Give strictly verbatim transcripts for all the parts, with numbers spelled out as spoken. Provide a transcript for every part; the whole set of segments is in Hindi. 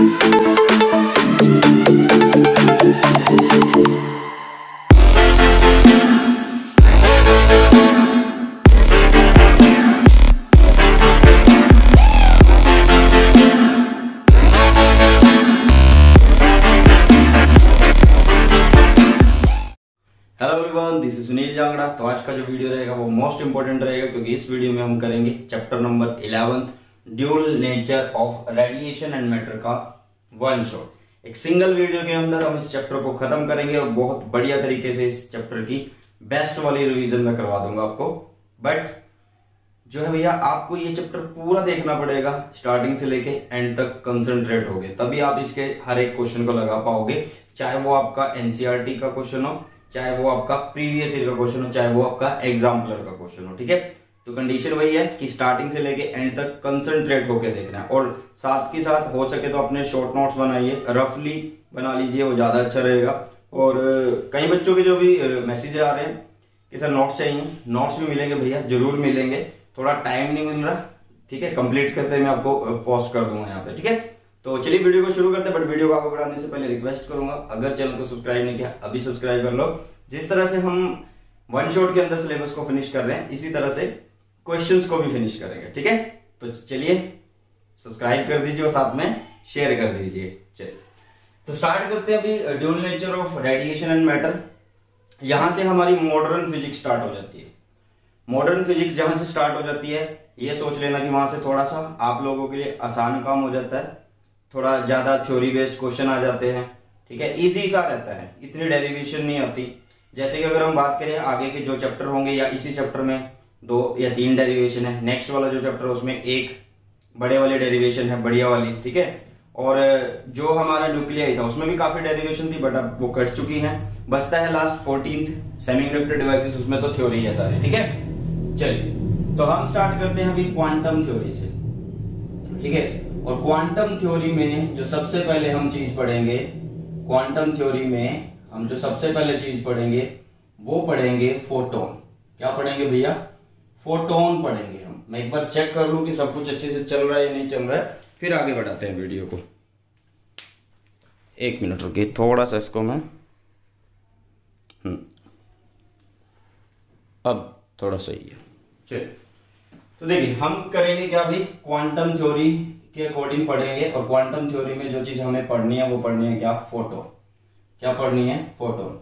Hello everyone, this is Sunil Jangra. तो आज का जो वीडियो रहेगा वो मोस्ट इंपोर्टेंट रहेगा, क्योंकि इस वीडियो में हम करेंगे chapter number eleventh dual nature of radiation and matter का वन शॉट। एक सिंगल वीडियो के अंदर हम इस चैप्टर को खत्म करेंगे और बहुत बढ़िया तरीके से इस चैप्टर की बेस्ट वाली रिवीजन में करवा दूंगा आपको। बट जो है भैया, आपको ये चैप्टर पूरा देखना पड़ेगा, स्टार्टिंग से लेके एंड तक कंसंट्रेट होगे, तभी आप इसके हर एक क्वेश्चन को लगा पाओगे। चाहे वो आपका एनसीईआरटी का क्वेश्चन हो, चाहे वो आपका प्रीवियस ईयर का क्वेश्चन हो, चाहे वो आपका एग्जाम्पलर का क्वेश्चन हो। ठीक है, तो कंडीशन वही है कि स्टार्टिंग से लेके एंड तक कंसंट्रेट होकर देखना है। और साथ के साथ हो सके तो अपने शॉर्ट नोट्स बनाइए, रफली बना लीजिए, वो ज्यादा अच्छा रहेगा। और कई बच्चों के जो भी मैसेज आ रहे हैं कि सर नोट्स चाहिए, नोट्स भी मिलेंगे भैया, जरूर मिलेंगे। थोड़ा टाइम नहीं मिल रहा, ठीक है, कंप्लीट करते मैं आपको पोस्ट कर दूंगा यहाँ पे। ठीक है, तो चलिए वीडियो को शुरू करते हैं। बट वीडियो को आगे बढ़ाने से पहले रिक्वेस्ट करूंगा, अगर चैनल को सब्सक्राइब नहीं किया अभी सब्सक्राइब कर लो। जिस तरह से हम वन शॉट के अंदर सिलेबस को फिनिश कर रहे हैं, इसी तरह से क्वेश्चंस को भी फिनिश करेंगे। ठीक है, तो चलिए सब्सक्राइब कर दीजिए और साथ में शेयर कर दीजिए। चलिए तो स्टार्ट करते हैं अभी dual nature of radiation and matter. यहां से हमारी मॉडर्न फिजिक्स स्टार्ट हो जाती है। मॉडर्न फिजिक्स जहां से स्टार्ट हो जाती है, ये सोच लेना कि वहां से थोड़ा सा आप लोगों के लिए आसान काम हो जाता है, थोड़ा ज्यादा थ्योरी बेस्ड क्वेश्चन आ जाते हैं। ठीक है, इजी सा रहता है, इतनी डेरिवेशन नहीं आती। जैसे कि अगर हम बात करें आगे के जो चैप्टर होंगे, या इसी चैप्टर में दो या तीन डेरिवेशन है, नेक्स्ट वाला जो चैप्टर है उसमें एक बड़े वाली डेरिवेशन है, बढ़िया वाली। ठीक है, और जो हमारा न्यूक्लियाई था उसमें भी काफी डेरिवेशन थी, बट अब वो कट चुकी है। बचता है लास्ट फोर्टीन्थ सेमीकंडक्टर डिवाइसेस, उसमें तो थ्योरी है सारी। ठीक है, चलिए तो हम स्टार्ट करते हैं अभी क्वांटम थ्योरी से। ठीक है, और क्वांटम थ्योरी में जो सबसे पहले हम चीज पढ़ेंगे, क्वांटम थ्योरी में हम जो सबसे पहले चीज पढ़ेंगे वो पढ़ेंगे फोटोन। क्या पढ़ेंगे भैया? फोटोन पढ़ेंगे हम। मैं एक बार चेक कर लूं कि सब कुछ अच्छे से चल रहा है या नहीं चल रहा है, फिर आगे बढ़ाते हैं वीडियो को। एक मिनट रुकिए, थोड़ा सा इसको मैं हम्म अब थोड़ा सही है। चलिए तो देखिए, हम करेंगे क्या अभी, क्वांटम थ्योरी के अकॉर्डिंग पढ़ेंगे। और क्वांटम थ्योरी में जो चीज हमें पढ़नी है वो पढ़नी है क्या? फोटोन। क्या पढ़नी है? फोटोन।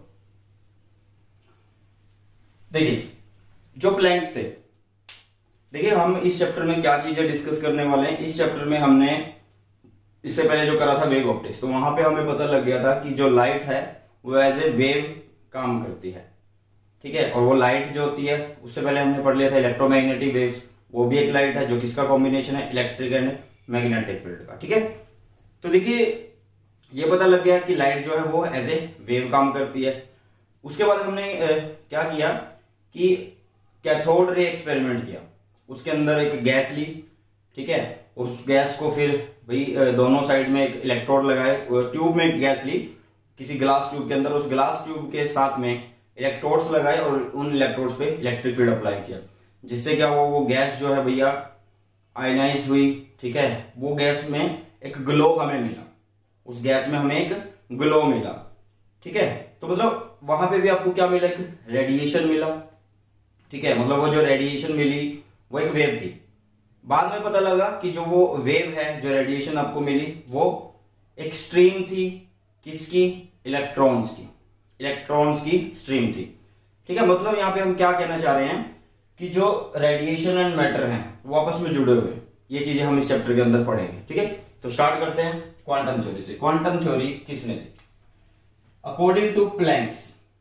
देखिए जो प्लैंक्स थे, देखिए हम इस चैप्टर में क्या चीजें डिस्कस करने वाले हैं। इस चैप्टर में हमने इससे पहले जो करा था वेव ऑप्टिक्स, तो वहां पे हमें पता लग गया था कि जो लाइट है वो एज ए वेव काम करती है। ठीक है, और वो लाइट जो होती है, उससे पहले हमने पढ़ लिया था इलेक्ट्रोमैग्नेटिक वेव्स, वो भी एक लाइट है जो किसका कॉम्बिनेशन है? इलेक्ट्रिक एंड मैग्नेटिक फील्ड का। ठीक है, तो देखिए ये पता लग गया कि लाइट जो है वो एज ए वेव काम करती है। उसके बाद हमने ए, क्या किया कि कैथोड रे एक्सपेरिमेंट किया। उसके अंदर एक गैस ली, ठीक है, उस गैस को फिर भाई दोनों साइड में एक इलेक्ट्रोड लगाए, ट्यूब में एक गैस ली किसी ग्लास ट्यूब के अंदर, उस ग्लास ट्यूब के साथ में इलेक्ट्रोड्स लगाए और उन इलेक्ट्रोड्स पे इलेक्ट्रिक फील्ड अप्लाई किया, जिससे क्या हुआ, वो गैस जो है भैया आयनाइज हुई। ठीक है, वो गैस में एक ग्लो हमें मिला, उस गैस में हमें एक ग्लो मिला। ठीक है, तो मतलब वहां पे भी आपको क्या मिला? एक रेडिएशन मिला। ठीक है, मतलब वो जो रेडिएशन मिली वो एक वेव थी। बाद में पता लगा कि जो वो वेव है, जो रेडिएशन आपको मिली, वो एक स्ट्रीम थी। किसकी? इलेक्ट्रॉन्स की। इलेक्ट्रॉन्स की स्ट्रीम थी। ठीक है, मतलब यहां पे हम क्या कहना चाह रहे हैं कि जो रेडिएशन एंड मैटर हैं वो आपस में जुड़े हुए, ये चीजें हम इस चैप्टर के अंदर पढ़ेंगे। ठीक है, तो स्टार्ट करते हैं क्वांटम थ्योरी से। क्वांटम थ्योरी किसने दी? According to Planck's,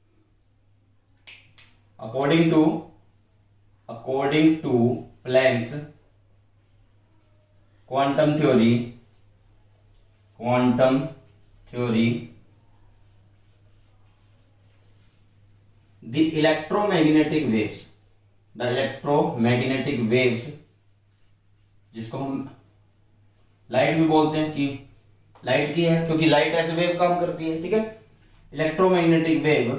according to according to Planck's quantum theory quantum theory the electromagnetic waves the electromagnetic waves, जिसको हम लाइट भी बोलते हैं कि लाइट की है, क्योंकि लाइट ऐसे वेव काम करती है। ठीक है, electromagnetic wave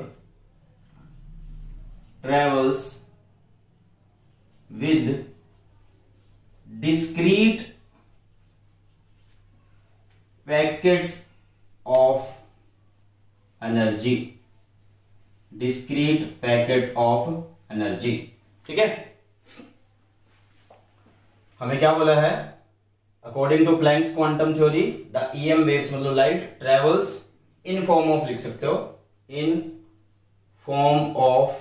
travels with discrete packets of energy, discrete packet of energy. ठीक है, हमें क्या बोला है, according to Planck's quantum theory the EM waves मतलब light travels in form of, लिख सकते हो, in form of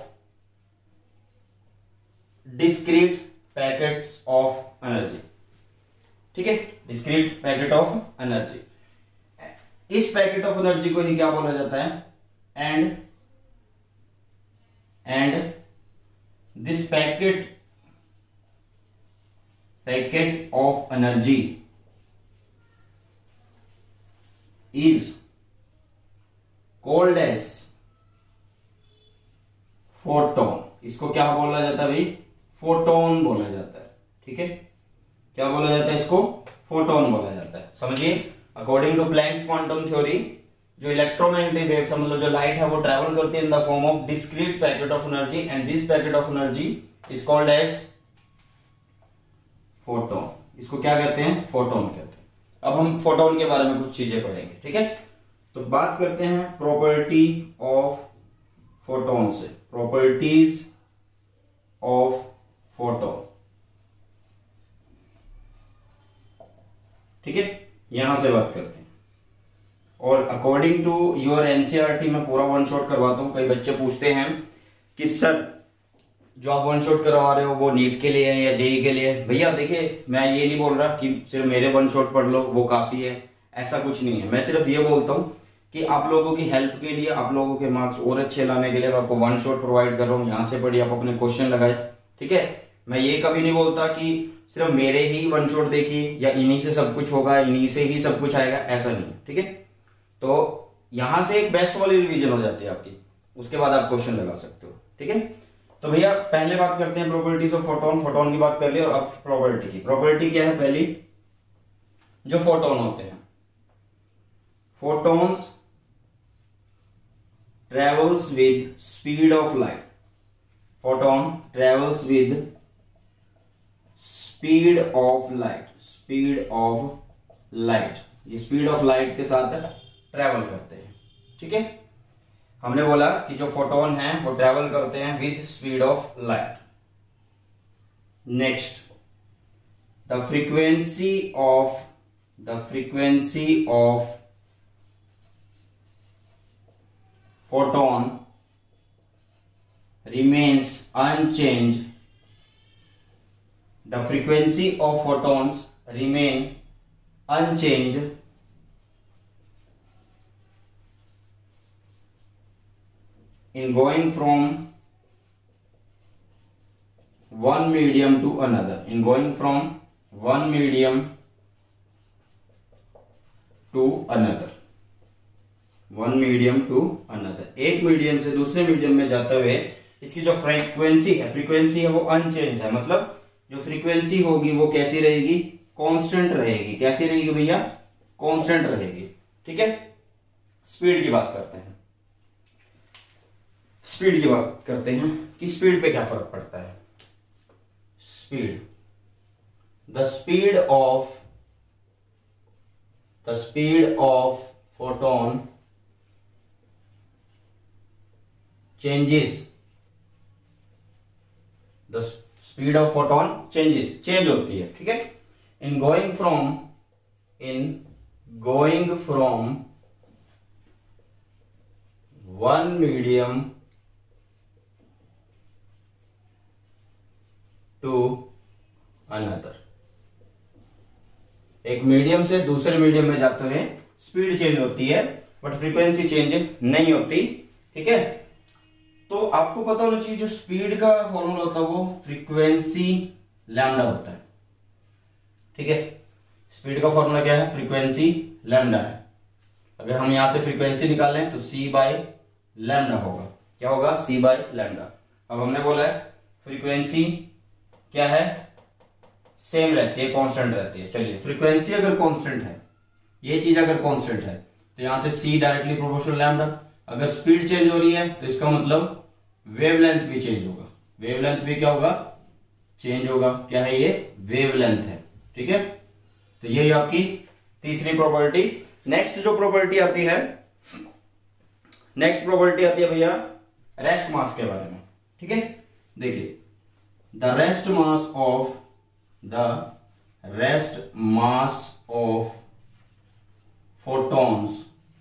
discrete packets of energy. ठीक है, डिस्क्रीट पैकेट ऑफ एनर्जी, इस पैकेट ऑफ एनर्जी को ही क्या बोला जाता है, and and this packet packet of energy is called as photon. इसको क्या बोला जाता है भाई, फोटोन बोला जाता है। ठीक है, क्या बोला जाता है, इसको फोटोन बोला जाता है। समझिए, according to Planck's quantum theory जो इलेक्ट्रोमैग्नेटिक वेव्स मतलब जो लाइट है वो ट्रेवल करती है in the form of discrete packet of energy and this packet of energy is called as photon. इसको क्या कहते हैं, फोटोन कहते हैं। अब हम फोटोन के बारे में कुछ चीजें पढ़ेंगे। ठीक है, तो बात करते हैं प्रॉपर्टी ऑफ फोटोन से, प्रॉपर्टीज ऑफ फोटोन। ठीक है, यहां से बात करते हैं और अकॉर्डिंग टू योर एनसीईआरटी में पूरा वन शॉट करवाता हूं। कई बच्चे पूछते हैं कि सर जो आप वन शॉट करवा रहे हो वो नीट के लिए है या जेई के लिए है। भैया देखिए, मैं ये नहीं बोल रहा कि सिर्फ मेरे वन शॉट पढ़ लो वो काफी है, ऐसा कुछ नहीं है। मैं सिर्फ ये बोलता हूं कि आप लोगों की हेल्प के लिए, आप लोगों के मार्क्स और अच्छे लाने के लिए मैं आपको वन शॉट प्रोवाइड कर रहा हूँ। यहाँ से पढ़िए, आप अपने क्वेश्चन लगाए। ठीक है, मैं ये कभी नहीं बोलता कि सिर्फ मेरे ही वन शॉट देखिए या इन्हीं से सब कुछ होगा, इन्हीं से ही सब कुछ आएगा, ऐसा नहीं। ठीक है, तो यहां से एक बेस्ट वाली रिवीजन हो जाती है आपकी, उसके बाद आप क्वेश्चन लगा सकते हो। ठीक है, तो भैया पहले बात करते हैं प्रॉपर्टीज ऑफ फोटोन। फोटोन की बात कर ली और अब प्रॉपर्टी की। प्रॉपर्टी क्या है, पहली जो फोटोन होते हैं, photons travels with speed of light. Photon travels with speed of light, speed of light, ये स्पीड ऑफ लाइट के साथ ट्रेवल करते हैं। ठीक है, हमने बोला कि जो फोटोन है वो ट्रेवल करते हैं with speed of light. Next, the frequency of the frequency of photon remains unchanged. The frequency of photons remain unchanged in going from one medium to another, in going from one medium to another, one medium to another, एक मीडियम से दूसरे मीडियम में जाते हुए इसकी जो फ्रीक्वेंसी है, फ्रीक्वेंसी है वो अनचेंज है। मतलब जो फ्रीक्वेंसी होगी वो कैसी रहेगी, कांस्टेंट रहेगी। कैसी रहेगी भैया, कांस्टेंट रहेगी। ठीक है, स्पीड की बात करते हैं। स्पीड की बात करते हैं कि स्पीड पे क्या फर्क पड़ता है। Speed, the speed of the speed of photon changes, the speed of photon changes, change होती है। ठीक है, in going from in going from one medium to another, एक मीडियम से दूसरे मीडियम में जाते हुए स्पीड चेंज होती है बट फ्रीक्वेंसी चेंज नहीं होती। ठीक है, तो आपको पता होना चाहिए जो स्पीड का फॉर्मूला होता है वो फ्रीक्वेंसी लैम्डा होता है। ठीक है, स्पीड का फॉर्मूला क्या है, फ्रीक्वेंसी लैम्डा है। अगर हम यहां से फ्रीक्वेंसी निकालें तो सी बाय लैम्डा होगा। क्या होगा, सी बाय लैम्डा। अब हमने बोला है फ्रीक्वेंसी क्या है, सेम रहती है, कांस्टेंट रहती है। चलिए, फ्रीक्वेंसी अगर कांस्टेंट है, ये चीज अगर कांस्टेंट है तो यहां से सी डायरेक्टली प्रोपोर्शनल लैम्डा। अगर स्पीड चेंज हो रही है तो इसका मतलब वेवलेंथ भी चेंज होगा। वेवलेंथ भी क्या होगा, चेंज होगा। क्या है ये, वेवलेंथ है। ठीक है, तो यही आपकी तीसरी प्रॉपर्टी नेक्स्ट जो प्रॉपर्टी आती है, नेक्स्ट प्रॉपर्टी आती है भैया रेस्ट मास के बारे में। ठीक है, देखिए the rest mass of the rest mass of photons,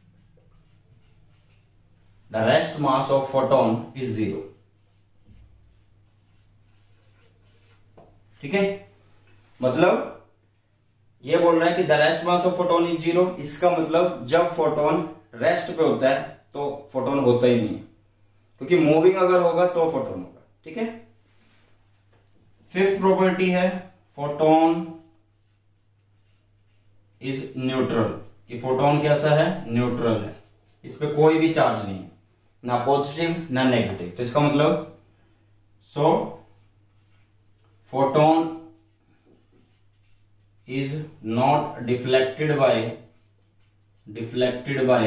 the rest mass of photon is zero। ठीक है, मतलब ये बोल रहा है कि the rest mass of photon is zero. इसका मतलब जब फोटोन रेस्ट पे होता है तो फोटोन होता ही नहीं है, क्योंकि मूविंग अगर होगा तो फोटोन होगा। ठीक है, फिफ्थ प्रॉपर्टी है फोटोन इज न्यूट्रल, कि फोटोन कैसा है, न्यूट्रल है, इस पे कोई भी चार्ज नहीं है, ना पॉजिटिव ना नेगेटिव। तो इसका मतलब so photon is not deflected by deflected by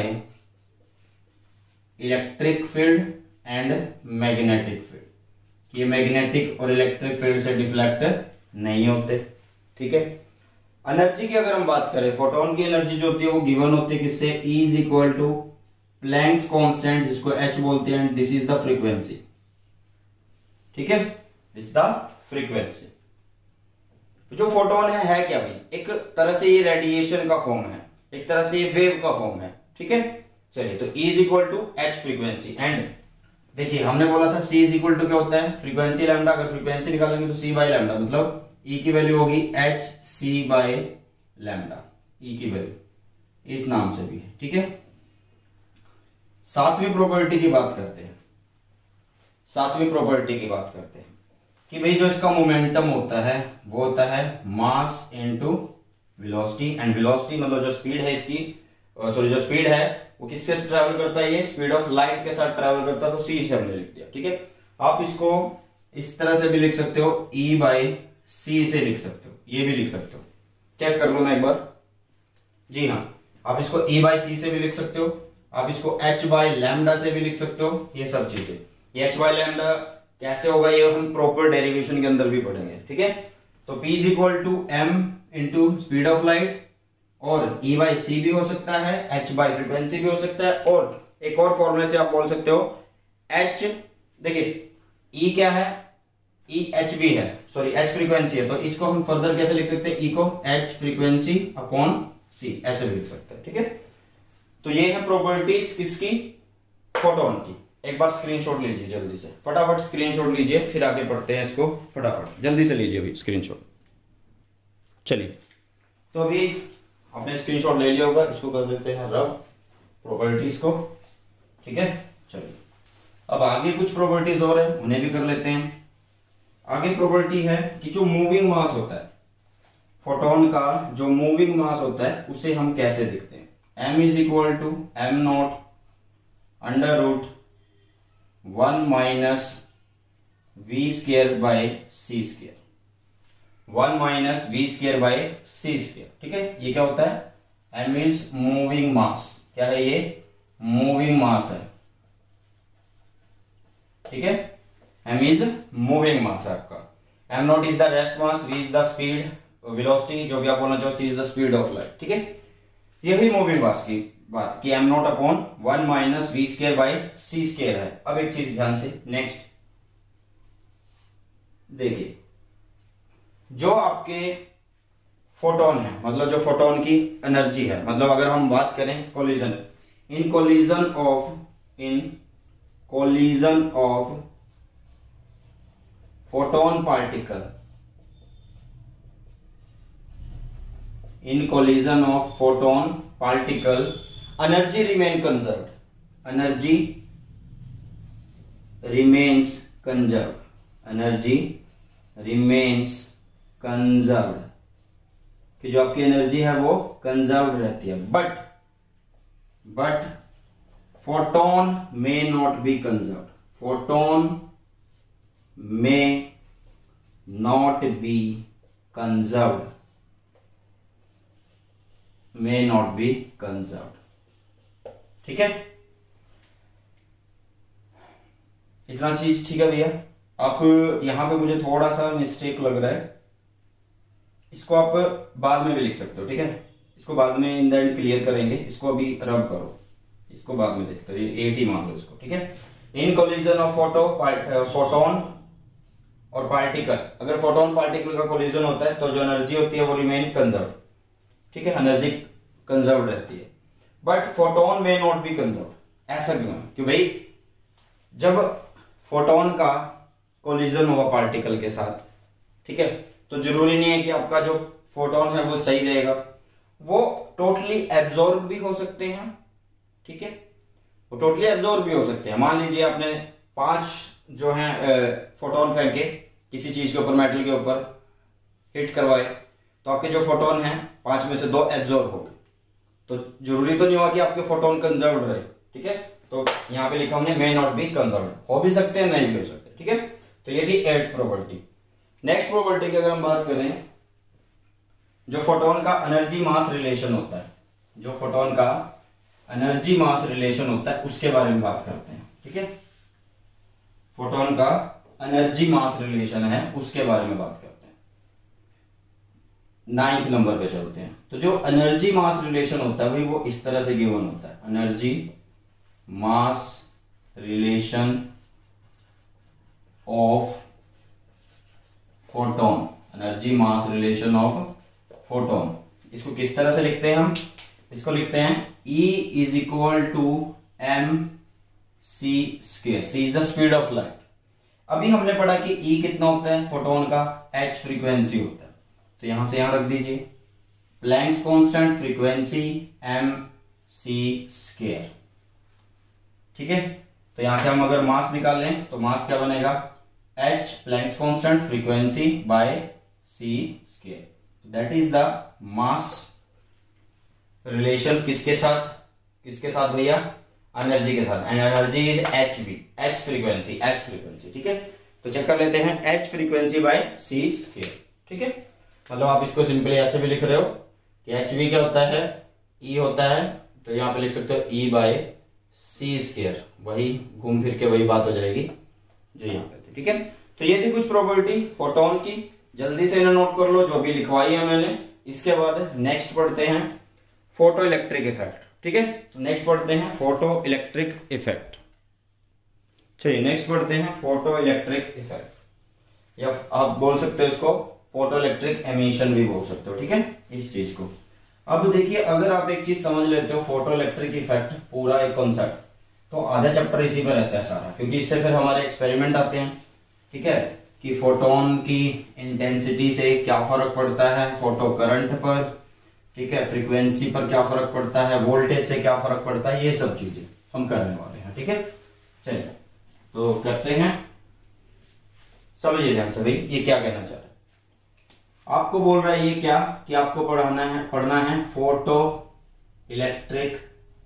electric field and magnetic field. ये मैग्नेटिक और इलेक्ट्रिक फील्ड से डिफ्लेक्ट नहीं होते। ठीक है, एनर्जी की अगर हम बात करें, फोटोन की एनर्जी जो होती है वो गिवन होती है किससे, E is equal to Planck's constant, जिसको H बोलते हैं, दिस इज द फ्रीक्वेंसी। ठीक है, दिस द फ्रीक्वेंसी। तो जो फोटोन है है क्या भाई, एक तरह से ये रेडिएशन का फॉर्म है, एक तरह से ये वेव का फॉर्म है। ठीक है, चलिए तो E is equal to H frequency, and देखिए हमने बोला था C इज इक्वल टू क्या होता है, फ्रीक्वेंसी लैम्डा। अगर फ्रीक्वेंसी निकालेंगे तो C बाई लैम्डा, मतलब E की वैल्यू होगी h C by lambda. E की वैल्यू इस नाम से भी है। ठीक है, सातवीं प्रॉपर्टी की बात करते हैं। सातवीं प्रॉपर्टी की बात करते हैं कि भाई जो इसका मोमेंटम होता है वो होता है mass into velocity, and velocity मतलब जो स्पीड है इसकी, सॉरी जो स्पीड है वो किससे ट्रेवल करता है, ये स्पीड ऑफ लाइट के साथ ट्रेवल करता है, तो सी से हमने लिख दिया। ठीक है, आप इसको इस तरह से भी लिख सकते हो, E बाई सी से लिख सकते हो, ये भी लिख सकते हो। चेक कर लो मैं एक बार। जी हाँ, आप इसको E बाई सी से भी लिख सकते हो, आप इसको H बाई लैम्डा से भी लिख सकते हो, ये सब चीजें। ये H बाई लैम्डा कैसे होगा ये हम प्रॉपर डेरिवेशन के अंदर भी पढ़ेंगे। ठीक है, तो P is equal to m into speed of light, और E बाई सी भी हो सकता है, H बाई फ्रीक्वेंसी भी हो सकता है, और एक और फॉर्मूले से आप बोल सकते हो H, देखिए E क्या है, E H भी है, सॉरी H फ्रीक्वेंसी है, तो इसको हम फर्दर कैसे लिख सकते हैं, E को H फ्रीक्वेंसी अपॉन C ऐसे भी लिख सकते हैं। ठीक है, तो ये है प्रॉपर्टीज किसकी, फोटोन की। एक बार स्क्रीनशॉट लीजिए जल्दी से, फटाफट स्क्रीनशॉट लीजिए, फिर आगे पढ़ते हैं इसको, फटाफट जल्दी से लीजिए अभी स्क्रीनशॉट। चलिए, तो अभी आपने स्क्रीनशॉट ले लिया होगा, इसको कर देते हैं रब प्रॉपर्टीज को। ठीक है, चलिए अब आगे कुछ प्रॉपर्टीज और है, उन्हें भी कर लेते हैं। आगे प्रॉपर्टी है कि जो मूविंग मास होता है फोटोन का, जो मूविंग मास होता है उसे हम कैसे दिखते हैं, m is equal to m not under root one minus v square by c square, one minus v square by c square. ठीक है, ये क्या होता है, m इज मूविंग मास, क्या है ये, मूविंग मास है। ठीक है, m इज मूविंग मास आपका, m not is the rest mass, v is the speed velocity, जो भी आप बोलना चाहो, c is the speed of light. ठीक है, ये भी मूविंग मास की बात कि m not upon one minus v square by c square है। अब एक चीज ध्यान से, नेक्स्ट देखिए, जो आपके फोटोन है, मतलब जो फोटोन की एनर्जी है, मतलब अगर हम बात करें collision, in collision of in collision of photon particle, in collision of photon particle, energy remain conserved, energy remains conserved, energy remains conserved, कि जो आपकी एनर्जी है वो कंजर्व रहती है, but but photon may not be conserved, photon may not be conserved, may not be conserved। ठीक है, इतना चीज ठीक है भैया। आप यहां पे मुझे थोड़ा सा मिस्टेक लग रहा है, इसको आप बाद में भी लिख सकते हो। ठीक है, इसको बाद में इन द एंड क्लियर करेंगे, इसको अभी रब करो, इसको बाद में देखते हो, ये एट ही मान लो इसको, ठीक है। In collision of photo photon और पार्टिकल, अगर फोटोन पार्टिकल का कोलिजन होता है तो जो एनर्जी होती है वो रिमेन कंजर्व, ठीक है, एनर्जी कंजर्व रहती है। But photon may not be conserve, ऐसा क्यों है? कि भाई जब फोटोन का कोलिजन हुआ पार्टिकल के साथ, ठीक है, तो जरूरी नहीं है कि आपका जो फोटोन है वो सही रहेगा, वो टोटली एब्जॉर्ब भी हो सकते हैं, ठीक है, वो टोटली एब्जॉर्ब भी हो सकते हैं। मान लीजिए आपने पांच जो है फोटोन फेंके किसी चीज के ऊपर, मेटल के ऊपर हिट करवाए, तो आपके जो फोटोन हैं पांच में से दो एब्जॉर्ब हो गए, तो जरूरी तो नहीं हुआ कि आपके फोटोन कंजर्व रहे, ठीक है। तो यहां पे लिखा हमने मे नॉट बी कंजर्व, हो भी सकते हैं नहीं भी हो सकते, ठीक है। तो ये थी एट्थ प्रॉपर्टी। नेक्स्ट प्रॉपर्टी की अगर हम बात करें, जो फोटोन का एनर्जी मास रिलेशन होता है, जो फोटोन का एनर्जी मास रिलेशन होता है उसके बारे में बात करते हैं, ठीक है। फोटोन का एनर्जी मास रिलेशन है उसके बारे में बात करते हैं। नाइन्थ नंबर पे चलते हैं। तो जो एनर्जी मास रिलेशन होता है भाई वो इस तरह से गिवन होता है, energy mass relation of photon, energy mass relation of photon. इसको किस तरह से लिखते हैं हम? इसको लिखते हैं E is equal to M C square. C is the speed of light. अभी हमने पढ़ा कि E कितना होता है फोटोन का, H फ्रीक्वेंसी होता है, तो यहां से यहां रख दीजिए प्लैंक्स कांस्टेंट फ्रीक्वेंसी एम सी स्क्वायर, ठीक है। तो यहां से हम अगर मास निकालें तो मास क्या बनेगा, H Planck's constant frequency by C square, that is the mass relation किसके साथ, किसके साथ भैया, एनर्जी के साथ। And energy is H B, H frequency, H frequency, ठीक है। तो चेक कर लेते हैं H frequency by C square, ठीक है। मतलब आप इसको सिंपली ऐसे भी लिख रहे हो कि एच बी क्या होता है, ई होता है, तो यहां पे लिख सकते हो ई बाय सी स्क्वायर, वही घूम फिर के वही बात हो जाएगी जो यहाँ पे, ठीक है। तो ये थी कुछ प्रॉपर्टी फोटोन की, जल्दी से इन्हें नोट कर लो जो भी लिखवाई है मैंने। इसके बाद नेक्स्ट पढ़ते हैं फोटो इलेक्ट्रिक इफेक्ट, ठीक है। नेक्स्ट पढ़ते हैं फोटो इलेक्ट्रिक इफेक्ट। चलिए नेक्स्ट पढ़ते हैं फोटो इलेक्ट्रिक इफेक्ट, या आप बोल सकते हो इसको फोटो इलेक्ट्रिक एमिशन भी बोल सकते हो, ठीक है, इस चीज को। अब देखिए अगर आप एक चीज समझ लेते हो फोटो इलेक्ट्रिक इफेक्ट, पूरा एक कॉन्सेप्ट, तो आधा चैप्टर इसी पर रहता है सारा, क्योंकि इससे फिर हमारे एक्सपेरिमेंट आते हैं, ठीक है, कि फोटोन की इंटेंसिटी से क्या फर्क पड़ता है फोटो करंट पर, ठीक है, फ्रीक्वेंसी पर क्या फर्क पड़ता है, वोल्टेज से क्या फर्क पड़ता है, ये सब चीजें हम करने वाले हैं, ठीक है। चलिए तो करते हैं, समझिए ध्यान से भाई ये क्या कहना चाह रहा है। आपको बोल रहा है ये क्या, कि आपको पढ़ाना है, पढ़ना है photo electric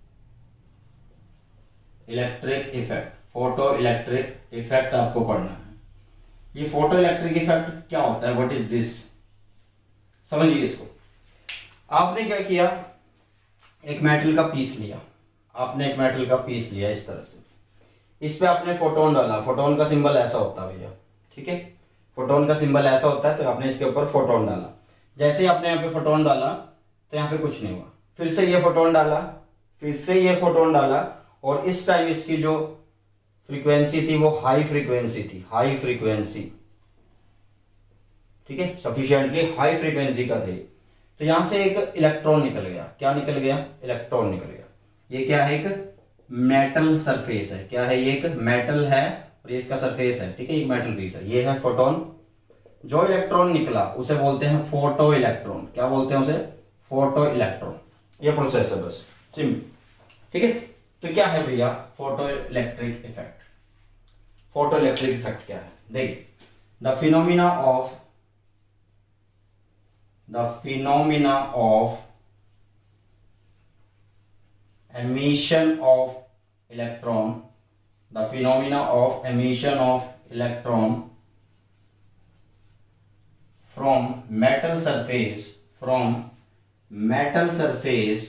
electric effect, photo electric effect आपको पढ़ना है। ये फोटो इलेक्ट्रिक इफेक्ट क्या होता है, व्हाट इज दिस, समझिए इसको। आपने क्या किया, एक मेटल का पीस लिया, आपने एक मेटल का पीस लिया इस तरह से, इस पे आपने फोटोन डाला, फोटोन का सिंबल ऐसा होता है भैया, ठीक है, फोटोन का सिंबल ऐसा होता है, तो आपने इसके ऊपर फोटोन डाला। जैसे ही आपने यहाँ पे फोटोन डाला तो यहाँ पे कुछ नहीं हुआ, फिर से ये फोटोन डाला, फिर से ये फोटोन डाला, और इस टाइम इसकी जो फ्रीक्वेंसी थी वो हाई फ्रीक्वेंसी थी, हाई फ्रीक्वेंसी, ठीक है, सफिशिएंटली हाई फ्रीक्वेंसी का थे। तो यहां से एक इलेक्ट्रॉन निकल गया, क्या निकल गया, इलेक्ट्रॉन निकल गया। ये क्या है, एक मेटल सरफेस है, क्या है ये, एक मेटल है और ये इसका सरफेस है, ठीक है, एक मेटल पीस है, ये है फोटोन। जो इलेक्ट्रॉन निकला उसे बोलते हैं फोटो इलेक्ट्रॉन, क्या बोलते हैं उसे, फोटो इलेक्ट्रॉन। ये प्रोसेस है बस, सिंपल, ठीक है। तो क्या है भैया photo electric effect, photo electric effect क्या है, देखिए, the phenomena of the phenomena of emission of electron, the phenomena of emission of electron from metal surface, from metal surface,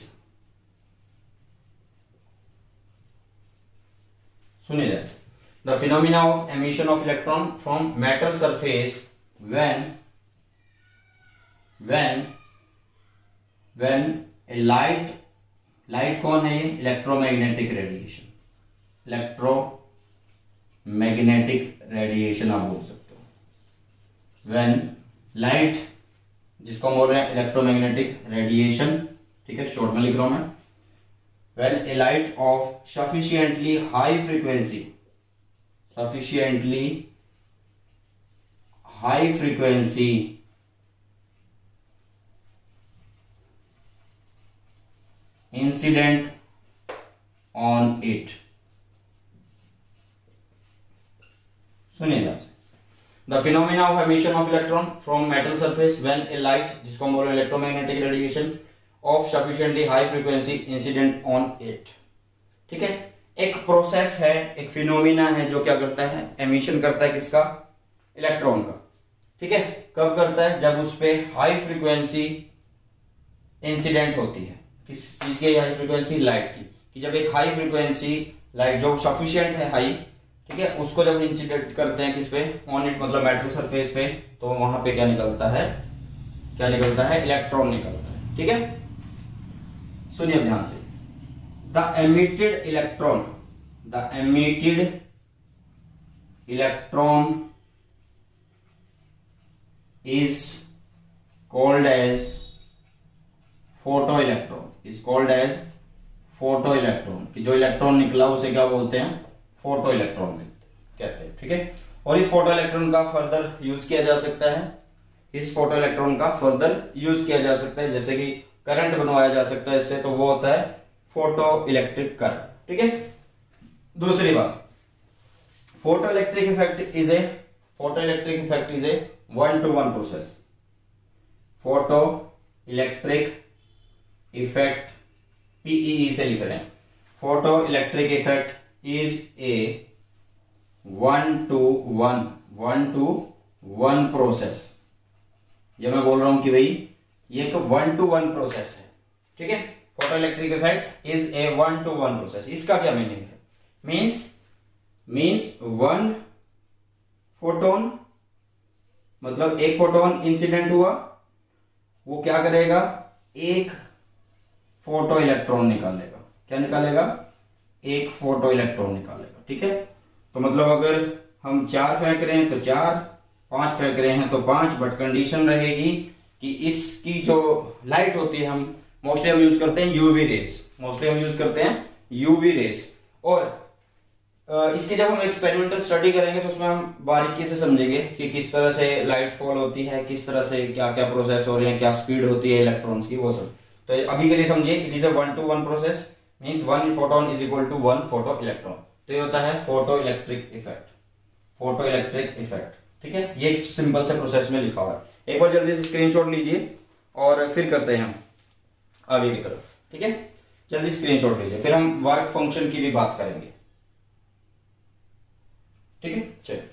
सुनिए, the phenomena of emission of electron from metal surface when when when light, light कौन है ये? इलेक्ट्रोमैग्नेटिक रेडिएशन, इलेक्ट्रोमैग्नेटिक रेडिएशन आप बोल सकते हो। व्हेन लाइट, जिसको हम बोल रहे हैं इलेक्ट्रोमैग्नेटिक रेडिएशन, ठीक है, शॉर्ट में लिख रहा हूं मैं। When a light of sufficiently high frequency, sufficiently high frequency incident on it, सुनिए ध्यान से। The phenomena of emission of electron from metal surface when a light, जिसको हम बोल रहे हैं electromagnetic radiation of sufficiently high frequency incident on it, ठीक है। एक प्रोसेस है, एक फिनोमिना है जो क्या करता है? एमिशन करता है किसका? इलेक्ट्रॉन का, ठीक है। कब करता है? जब उस पे हाई फ्रीक्वेंसी इंसिडेंट होती है। किस चीज की हाई फ्रीक्वेंसी? लाइट की। कि जब एक हाई फ्रीक्वेंसी लाइट जो सफिशिएंट है हाई, ठीक है, उसको जब इंसिडेंट करते हैं किस पे? ऑन इट, मतलब मेटल सरफेस पे, तो वहां पे क्या निकलता है? क्या निकलता है? इलेक्ट्रॉन निकलता है, ठीक है। सुनिए ध्यान से। The emitted electron, the emitted electron is called as photoelectron, is called as photoelectron, कि जो इलेक्ट्रॉन निकला उसे क्या बोलते हैं? फोटो इलेक्ट्रॉन कहते हैं, ठीक है। और इस फोटो इलेक्ट्रॉन का फर्दर यूज किया जा सकता है, इस फोटो इलेक्ट्रॉन का फर्दर यूज किया जा सकता है, जैसे कि करंट बनवाया जा सकता है इससे, तो वो होता है फोटो इलेक्ट्रिक करंट, ठीक है। दूसरी बात, photo electric effect is a photo electric effect is a one to one process. Photo electric effect PEE से लिख रहे हैं। Photo electric effect is a one to one one to one process. ये मैं बोल रहा हूं कि भाई ये एक वन टू वन प्रोसेस है, ठीक है। Photo electric effect is a one to one process. इसका क्या मीनिंग है? मीन्स मीन्स वन फोटोन, मतलब एक फोटोन इंसिडेंट हुआ, वो क्या करेगा? एक फोटो इलेक्ट्रॉन निकालेगा। क्या निकालेगा? एक फोटो इलेक्ट्रॉन निकालेगा, ठीक है। तो मतलब अगर हम चार फेंक रहे हैं तो चार, पांच फेंक रहे हैं तो पांच, बट कंडीशन रहेगी कि इसकी जो लाइट होती है, हम मोस्टली हम यूज करते हैं यूवी रेस, मोस्टली हम यूज करते हैं यूवी रेस। और इसकी जब हम एक्सपेरिमेंटल स्टडी करेंगे तो उसमें हम बारीकी से समझेंगे कि किस तरह से लाइट फॉल होती है, किस तरह से क्या क्या प्रोसेस हो रहे हैं, क्या स्पीड होती है इलेक्ट्रॉन्स की, वो सब। तो अभी के लिए समझिए it is a one to one process, means one photon is equal to one photo electron. तो ये होता है photo electric effect, photo electric effect, ठीक है। ये सिंपल से प्रोसेस में लिखा हुआ है। एक बार जल्दी से स्क्रीनशॉट लीजिए और फिर करते हैं हम आगे की तरफ, ठीक है। जल्दी स्क्रीनशॉट लीजिए, फिर हम वर्क फंक्शन की भी बात करेंगे, ठीक है। चलिए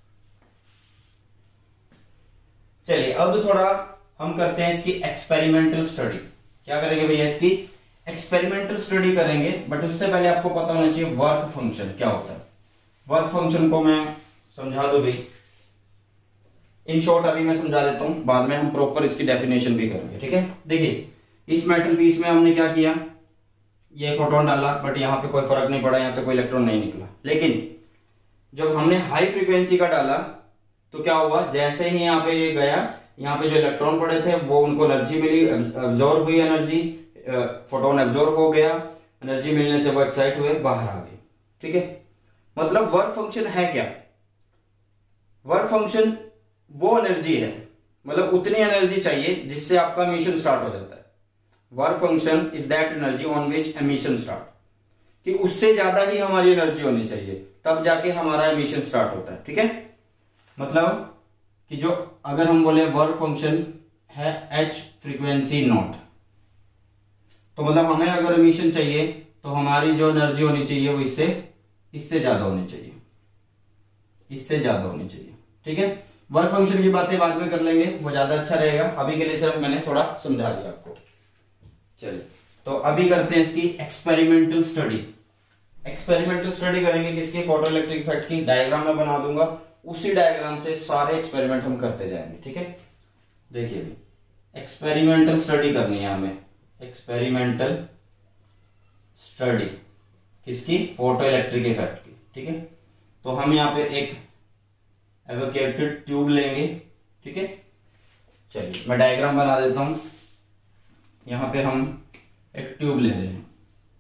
चलिए अब थोड़ा हम करते हैं इसकी एक्सपेरिमेंटल स्टडी। क्या करेंगे भैया? इसकी एक्सपेरिमेंटल स्टडी करेंगे, बट उससे पहले आपको पता होना चाहिए वर्क फंक्शन क्या होता है। वर्क फंक्शन को मैं समझा दो भाई, इन शॉर्ट अभी मैं समझा देता हूं, बाद में हम प्रॉपर इसकी डेफिनेशन भी करेंगे, ठीक है। देखिए इस मेटल पीस में हमने क्या किया, ये फोटोन डाला, बट यहां पे कोई फर्क नहीं पड़ा, यहां से कोई इलेक्ट्रॉन नहीं निकला। लेकिन जब हमने हाई फ्रीक्वेंसी का डाला तो क्या हुआ? जैसे ही यहाँ पे ये गया, यहाँ पे जो इलेक्ट्रॉन पड़े थे वो उनको एनर्जी मिली, एब्जॉर्ब हुई एनर्जी, फोटोन एब्जॉर्ब हो गया, एनर्जी मिलने से वो एक्साइट हुए, बाहर आ गए, ठीक है। मतलब वर्क फंक्शन है क्या? वर्क फंक्शन वो एनर्जी है, मतलब उतनी एनर्जी चाहिए जिससे आपका एमिशन स्टार्ट हो जाता है। Work function is that energy on which emission start, कि उससे ज्यादा ही हमारी एनर्जी होनी चाहिए तब जाके हमारा एमिशन स्टार्ट होता है, ठीक है। मतलब कि जो अगर हम बोले वर्क फंक्शन है एच फ्रीक्वेंसी नॉट, तो मतलब हमें अगर एमिशन चाहिए तो हमारी जो एनर्जी होनी चाहिए वो इससे इससे ज्यादा होनी चाहिए, इससे ज्यादा होनी चाहिए, ठीक है। वर्क फंक्शन की बातें बाद में कर लेंगे, वो ज्यादा अच्छा रहेगा। अभी के लिए सिर्फ मैंने थोड़ा समझा दिया आपको। चलिए तो अभी करते हैं इसकी एक्सपेरिमेंटल स्टडी। एक्सपेरिमेंटल स्टडी करेंगे किसकी? फोटो इलेक्ट्रिक इफेक्ट की। डायग्राम में बना दूंगा, उसी डायग्राम से सारे एक्सपेरिमेंट हम करते जाएंगे, ठीक है। देखिए एक्सपेरिमेंटल स्टडी करनी है हमें, एक्सपेरिमेंटल स्टडी किसकी? फोटो इलेक्ट्रिक इफेक्ट की। ठीक है, तो हम यहाँ पे एक एवोकेटेड ट्यूब लेंगे। ठीक है, चलिए मैं डायग्राम बना देता हूं। यहां पे हम एक ट्यूब ले रहे हैं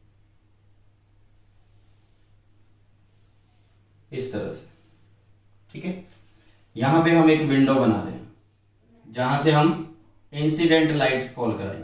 इस तरह से। ठीक है, यहां पे हम एक विंडो बना रहे हैं जहां से हम इंसिडेंट लाइट फॉल कराएंगे।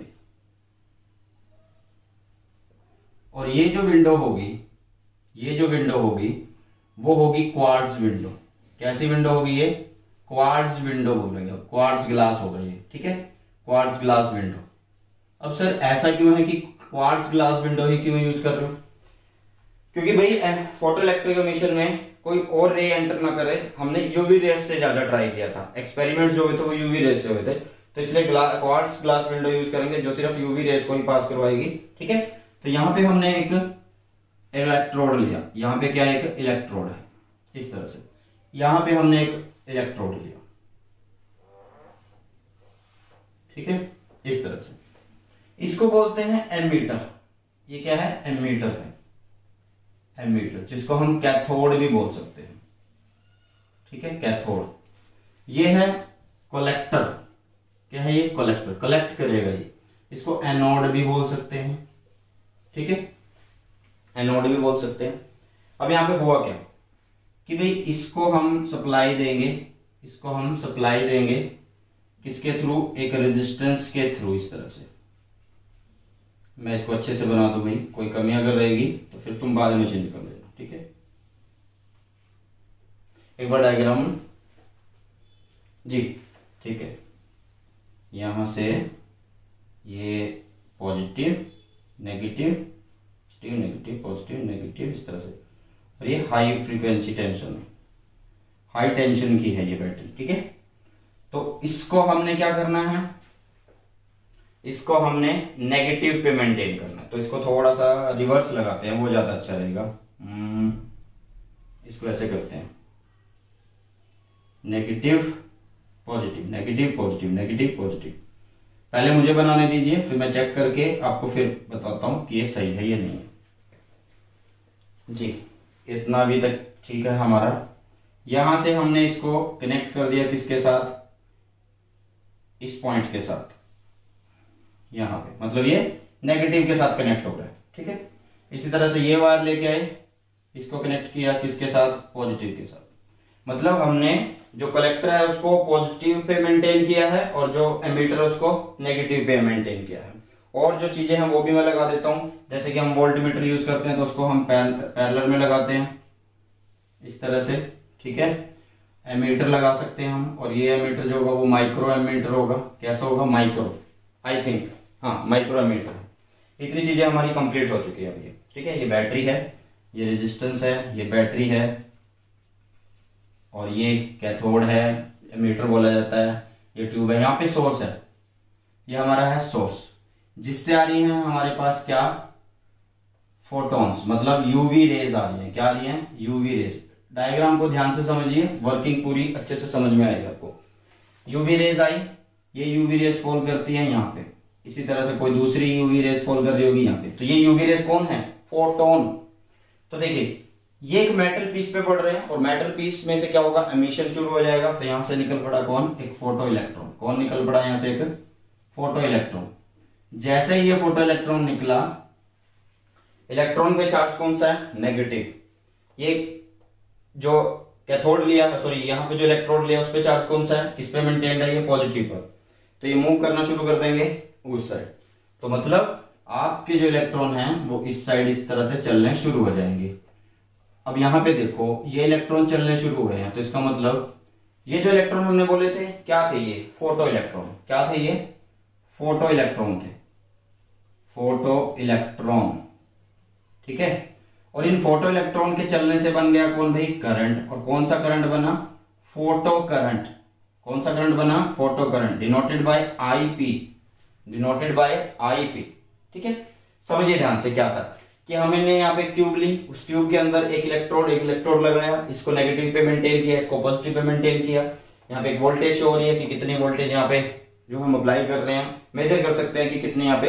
और ये जो विंडो होगी, ये जो विंडो होगी वो होगी क्वार्ट्ज विंडो। कैसी विंडो होगी ये? क्वार्ट्ज विंडो बोलेंगे, क्वार्ट्ज ग्लास होगा ये। ठीक है, क्वार्ट्ज ग्लास विंडो। अब सर ऐसा क्यों है कि क्वार्ट्ज ग्लास विंडो ही क्यों यूज कर रहे हो? क्योंकि भाई फोटो इलेक्ट्रिक एमिशन में कोई और रे एंटर ना करे। हमने यूवी रेस से ज्यादा ट्राई किया था, एक्सपेरिमेंट्स जो हुए थे वो यूवी रेस से हुए थे, तो इसलिए क्वार्ट्ज ग्लास विंडो यूज करेंगे जो सिर्फ यूवी रेस को ही पास करवाएगी। ठीक है, तो यहां पे हमने एक इलेक्ट्रोड लिया। यहां पे क्या एक इलेक्ट्रोड है इस तरह से, यहां पे हमने एक इलेक्ट्रोड लिया। ठीक है, इस तरह से। इसको बोलते हैं एमीटर। ये क्या है? एमीटर है, एमीटर, जिसको हम कैथोड भी बोल सकते हैं। ठीक है, कैथोड। ये है कलेक्टर। क्या है ये? कलेक्टर, कलेक्ट करेगा ये। इसको एनोड भी बोल सकते हैं। ठीक है, एनोड भी बोल सकते हैं। अब यहां पे हुआ क्या कि भाई इसको हम सप्लाई देंगे, इसको हम सप्लाई देंगे किसके थ्रू? एक रेजिस्टेंस के थ्रू। इस तरह से मैं इसको अच्छे से बना दूं भाई, कोई कमी अगर रहेगी तो फिर तुम बाद में चेंज कर लेना। ठीक है, एक बार डायग्राम जी। ठीक है, यहां से ये positive negative positive negative positive negative इस तरह से, और ये हाई फ्रीक्वेंसी टेंशन है, हाई टेंशन की है ये बैटरी। ठीक है, तो इसको हमने क्या करना है? इसको हमने नेगेटिव पे मेंटेन करना है। तो इसको थोड़ा सा रिवर्स लगाते हैं, वो ज्यादा अच्छा रहेगा। इसको ऐसे करते हैं, negative positive negative positive negative positive. पहले मुझे बनाने दीजिए, फिर मैं चेक करके आपको फिर बताता हूं कि ये सही है या नहीं है। जी, इतना अभी तक ठीक है हमारा। यहां से हमने इसको कनेक्ट कर दिया किसके साथ? इस पॉइंट के साथ। यहां पे मतलब ये नेगेटिव के साथ कनेक्ट हो रहा है। ठीक है, इसी तरह से ये वायर लेके आए, इसको कनेक्ट किया किसके साथ? पॉजिटिव के साथ। मतलब हमने जो कलेक्टर है उसको पॉजिटिव पे मेंटेन किया है और जो एमीटर है उसको नेगेटिव पे मेंटेन किया है। और जो चीजें हैं वो भी मैं लगा देता हूं, जैसे कि हम वोल्ट मीटर यूज करते हैं तो उसको हम पैरेलल में लगाते हैं इस तरह से। ठीक है, एमीटर लगा सकते हैं हम, और ये एमीटर जो होगा वो माइक्रो एमीटर होगा। कैसा होगा? माइक्रो, आई थिंक, हाँ माइक्रो एमीटर। इतनी चीजें हमारी कंप्लीट हो चुकी है अभी। ठीक है, ये बैटरी है, ये रेजिस्टेंस है, ये बैटरी है, और ये कैथोड है, एमीटर बोला जाता है, ये ट्यूब है। यहाँ पे सोर्स है, ये हमारा है सोर्स, जिससे आ रही है हमारे पास क्या? फोटॉन्स, मतलब यूवी रेज आ रही है। क्या आ रही है? UV rays. डायग्राम को ध्यान से समझिए, वर्किंग पूरी अच्छे से समझ में आएगी आपको। यूवी रेज आई, ये यूवी रेज फॉल करती है यहाँ पे। इसी तरह से कोई दूसरी यूवी रेज फॉल कर रही होगी यहाँ पे, तो ये यूवी रेज कौन है? फोटोन। तो देखिए ये एक मेटल पीस पे पड़ रहे हैं, और मेटल पीस में से क्या होगा? एमिशन शुरू हो जाएगा। तो यहां से निकल पड़ा कौन? एक फोटो इलेक्ट्रॉन। कौन निकल पड़ा यहां से? एक फोटो इलेक्ट्रॉन। जैसे ही ये फोटो इलेक्ट्रॉन निकला, इलेक्ट्रॉन पे चार्ज कौन सा है? नेगेटिव। ये जो कैथोड लिया, सॉरी यहाँ पे जो इलेक्ट्रोड लिया उस पे चार्ज कौन सा है? किस पे मेंटेन्ड है? ये पॉजिटिव पर। तो ये मूव करना शुरू कर देंगे उस साइड। तो मतलब आपके जो इलेक्ट्रॉन हैं वो इस साइड इस तरह से चलने शुरू हो जाएंगे। अब यहां पे देखो ये इलेक्ट्रॉन चलने शुरू हुए हैं, तो इसका मतलब ये जो इलेक्ट्रॉन हमने बोले थे क्या थे? ये फोटो इलेक्ट्रॉन। क्या थे ये? फोटो इलेक्ट्रॉन थे, फोटो इलेक्ट्रॉन। ठीक है, और इन फोटो इलेक्ट्रॉन के चलने से बन गया कौन भाई? करंट। और कौन सा करंट बना? Photo current. कौन सा करंट बना? Photo current, denoted by IP, denoted by IP. ठीक है, समझिए ध्यान से क्या था कि हमने यहाँ पे एक ट्यूब ली, उस ट्यूब के अंदर एक इलेक्ट्रोड एक इलेक्ट्रोड लगाया, इसको नेगेटिव पे मेंटेन किया, इसको पॉजिटिव पे मेंटेन किया। यहाँ पे एक वोल्टेज शो हो रही है कि कितनी वोल्टेज यहाँ पे जो हम अप्लाई कर रहे हैं, मेजर कर सकते हैं कि कितनी यहाँ पे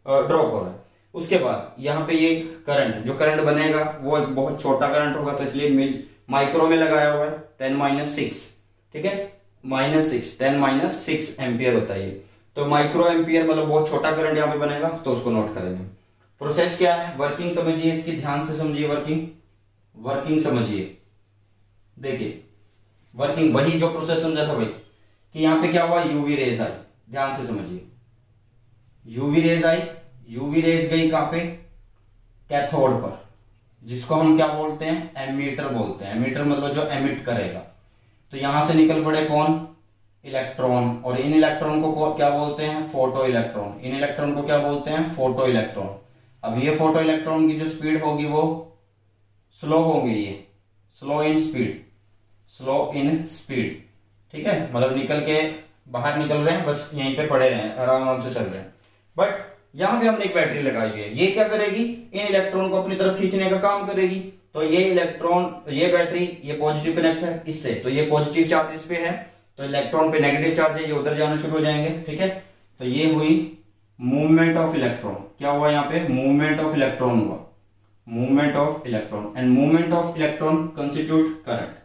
ड्रॉप हो रहा है। उसके बाद यहाँ पे ये करंट, जो करंट बनेगा वो एक बहुत छोटा करंट होगा, तो इसलिए माइक्रो में लगाया हुआ है टेन माइनस सिक्स, ठीक है, minus six, ten minus six ampere होता है ये। तो माइक्रो एम्पियर मतलब बहुत छोटा करंट यहाँ पे बनेगा, तो उसको नोट करेंगे। प्रोसेस क्या है, वर्किंग समझिए इसकी, ध्यान से समझिए वर्किंग, वर्किंग समझिए। देखिए वर्किंग वही जो प्रोसेस समझा था भाई, कि यहाँ पे क्या हुआ, यूवी रेज आई, ध्यान से समझिए, यूवी रेज आई, यूवी रेज गई कहां पे, कैथोड पर, जिसको हम क्या बोलते हैं, एमीटर बोलते हैं। एमीटर मतलब जो एमिट करेगा। तो यहां से निकल पड़े कौन, इलेक्ट्रॉन, और इन इलेक्ट्रॉन को क्या बोलते हैं, फोटो इलेक्ट्रॉन। इन इलेक्ट्रॉन को क्या बोलते हैं, फोटो इलेक्ट्रॉन। अब ये फोटो इलेक्ट्रॉन की जो स्पीड होगी वो स्लो होगी, ये slow in speed, slow in speed, ठीक है, मतलब निकल के बाहर निकल रहे हैं, बस यहीं पे पड़े रहे हैं, आराम से चल रहे हैं। बट यहां पे हमने एक बैटरी लगाई हुई है, ये क्या करेगी, इन इलेक्ट्रॉन को अपनी तरफ खींचने का काम करेगी। तो ये इलेक्ट्रॉन, ये बैटरी, ये पॉजिटिव कनेक्ट है इससे, तो ये पॉजिटिव चार्ज इस पे है, तो इलेक्ट्रॉन पे नेगेटिव चार्ज है, ये उधर जाना शुरू हो जाएंगे, ठीक है। तो ये हुई मूवमेंट ऑफ इलेक्ट्रॉन। क्या हुआ यहाँ पे, मूवमेंट ऑफ इलेक्ट्रॉन हुआ, movement of electron, and movement of electron constitute current.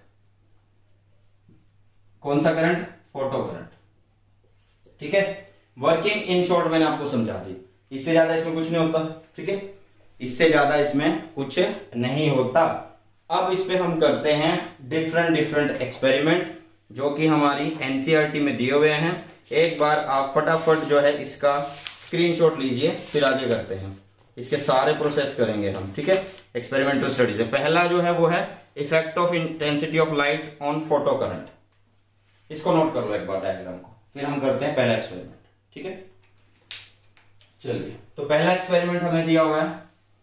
कौन सा करंट, फोटो करंट, ठीक है। वर्किंग इन शॉर्ट मैंने आपको समझा दी, इससे ज्यादा इसमें कुछ नहीं होता, ठीक है, इससे ज्यादा इसमें कुछ नहीं होता। अब इस पे हम करते हैं डिफरेंट डिफरेंट एक्सपेरिमेंट, जो कि हमारी एनसीईआरटी में दिए हुए हैं। एक बार आप फटाफट जो है इसका स्क्रीनशॉट लीजिए, फिर आगे करते हैं, इसके सारे प्रोसेस करेंगे हम, ठीक है, एक्सपेरिमेंटल स्टडीज। पहला जो है वो है effect of intensity of light on photo current. इसको नोट कर लो एक बार डायग्राम को, फिर हम करते हैं पहला एक्सपेरिमेंट, ठीक है। चलिए, तो पहला एक्सपेरिमेंट हमें दिया हुआ है,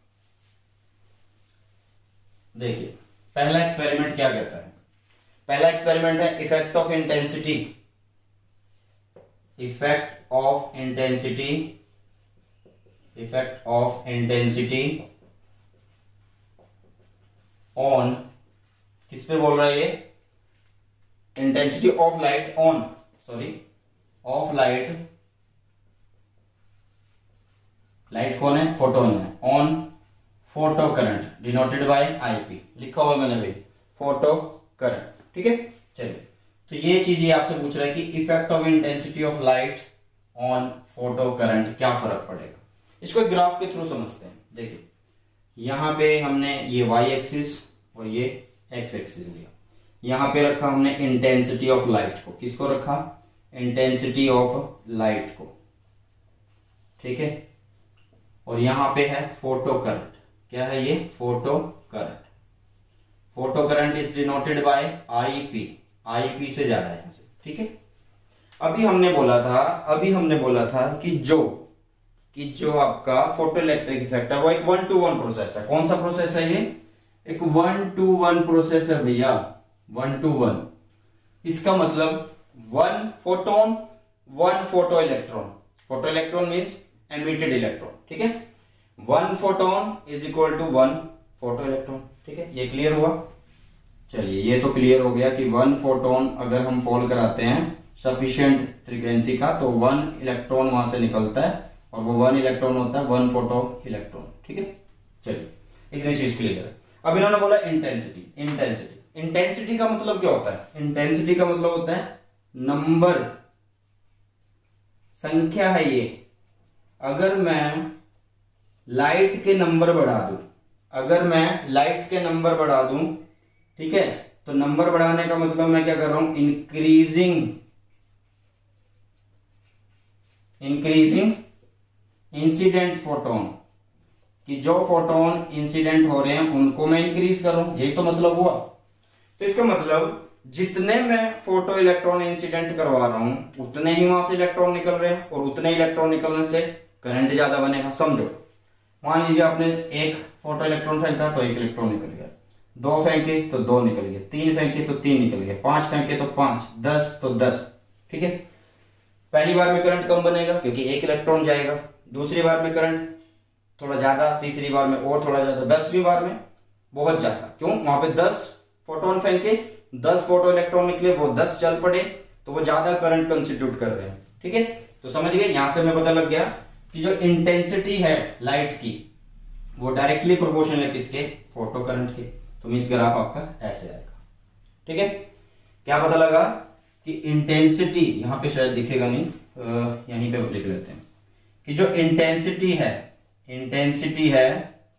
देखिए पहला एक्सपेरिमेंट क्या कहता है। पहला एक्सपेरिमेंट है effect of intensity, effect of intensity, effect of intensity on, किस पे बोल रहा है ये, intensity of light on, sorry of light, light कौन है, फोटोन है, on photo current denoted by IP, लिखा हुआ मैंने भाई फोटो करंट, ठीक है। चलिए, तो ये चीज ये आपसे पूछ रहा है कि effect of intensity of light on photo current, क्या फर्क पड़ेगा। इसको एक ग्राफ के थ्रू समझते हैं। देखिए यहां पे हमने ये वाई एक्सिस और ये एक्स एक्सिस लिया, यहां पे रखा हमने इंटेंसिटी ऑफ लाइट को, किसको रखा, इंटेंसिटी ऑफ लाइट को, ठीक है, और यहां पे है फोटो करंट, क्या है ये, photo current. Photo current is denoted by IP, IP से जा रहा है यहां से, ठीक है। अभी हमने बोला था, अभी हमने बोला था कि जो कि जो आपका फोटो इलेक्ट्रिक इफेक्ट है वो एक वन टू वन प्रोसेस है। कौन सा प्रोसेस है ये, एक वन टू वन प्रोसेस है भैया, वन टू वन। इसका मतलब one photon one photo electron, photo electron means emitted electron, ठीक है। One photon is equal to one photo electron, ठीक है, ये क्लियर हुआ। चलिए, ये तो क्लियर हो गया कि वन फोटोन अगर हम फॉल कराते हैं सफिशिएंट फ्रीक्वेंसी का, तो वन इलेक्ट्रॉन वहां से निकलता है, और वो वन इलेक्ट्रॉन होता है वन फोटो इलेक्ट्रॉन, ठीक है। चलिए, इतनी चीज क्लियर है। अब इन्होंने बोला इंटेंसिटी, इंटेंसिटी इंटेंसिटी का मतलब क्या होता है, इंटेंसिटी का मतलब होता है नंबर, संख्या है ये। अगर मैं लाइट के नंबर बढ़ा दूं, अगर मैं लाइट के नंबर बढ़ा दूं, ठीक है, तो नंबर बढ़ाने का मतलब मैं क्या कर रहा हूं, इंक्रीजिंग इंक्रीजिंग इंसिडेंट फोटोन, कि जो फोटोन इंसिडेंट हो रहे हैं उनको मैं इंक्रीज कर रहा हूं, यही तो मतलब हुआ। तो इसका मतलब जितने मैं फोटो इलेक्ट्रॉन इंसिडेंट करवा रहा हूं उतने ही वहां से इलेक्ट्रॉन निकल रहे हैं, और उतने इलेक्ट्रॉन निकलने से करंट ज्यादा बनेगा। समझो, मान लीजिए आपने एक फोटो इलेक्ट्रॉन फेंका तो एक इलेक्ट्रॉन निकल गया, दो फेंके तो दो निकल गए, तीन फेंके तो तीन निकल गए, पांच फेंके तो पांच, दस तो दस, ठीक है। पहली बार में करंट कम बनेगा क्योंकि एक इलेक्ट्रॉन जाएगा, दूसरी बार में करंट थोड़ा ज्यादा, तीसरी बार में और थोड़ा ज्यादा, दसवीं बार में बहुत ज्यादा। क्यों, वहां पे दस फोटोन फेंके, दस फोटो इलेक्ट्रॉन निकले, वो दस चल पड़े, तो वो ज्यादा करंट कंस्टिट्यूट कर रहे हैं, ठीक है। तो समझ गए, यहां से हमें पता लग गया कि जो इंटेंसिटी है लाइट की वो डायरेक्टली प्रोपोर्शनल है किसके, फोटो करंट के। तो मींस ग्राफ आपका ऐसे आएगा। ठीक है, क्या पता लगा कि इंटेंसिटी, यहां पे शायद दिखेगा नहीं, यहीं पे लिख लेते हैं कि जो इंटेंसिटी है, इंटेंसिटी है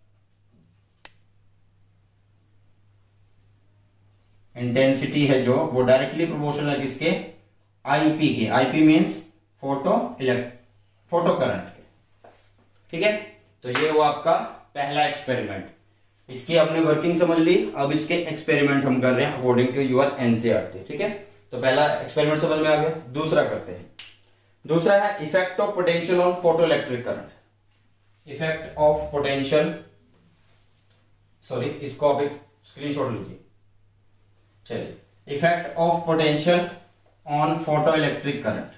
इंटेंसिटी है जो वो डायरेक्टली प्रोपोर्शनल है किसके, आईपी के। IP means photo elect photo current के। ठीक है, तो ये वो आपका पहला एक्सपेरिमेंट। इसकी हमने वर्किंग समझ ली, अब इसके एक्सपेरिमेंट हम कर रहे हैं अकॉर्डिंग टू यूर एनसीईआरटी। ठीक है, तो पहला एक्सपेरिमेंट समझ में आ गया। दूसरा करते हैं। दूसरा है effect of potential on photo electric current. Effect of potential, sorry इसको आप एक स्क्रीनशॉट लीजिए। चलिए, effect of potential on photo electric current.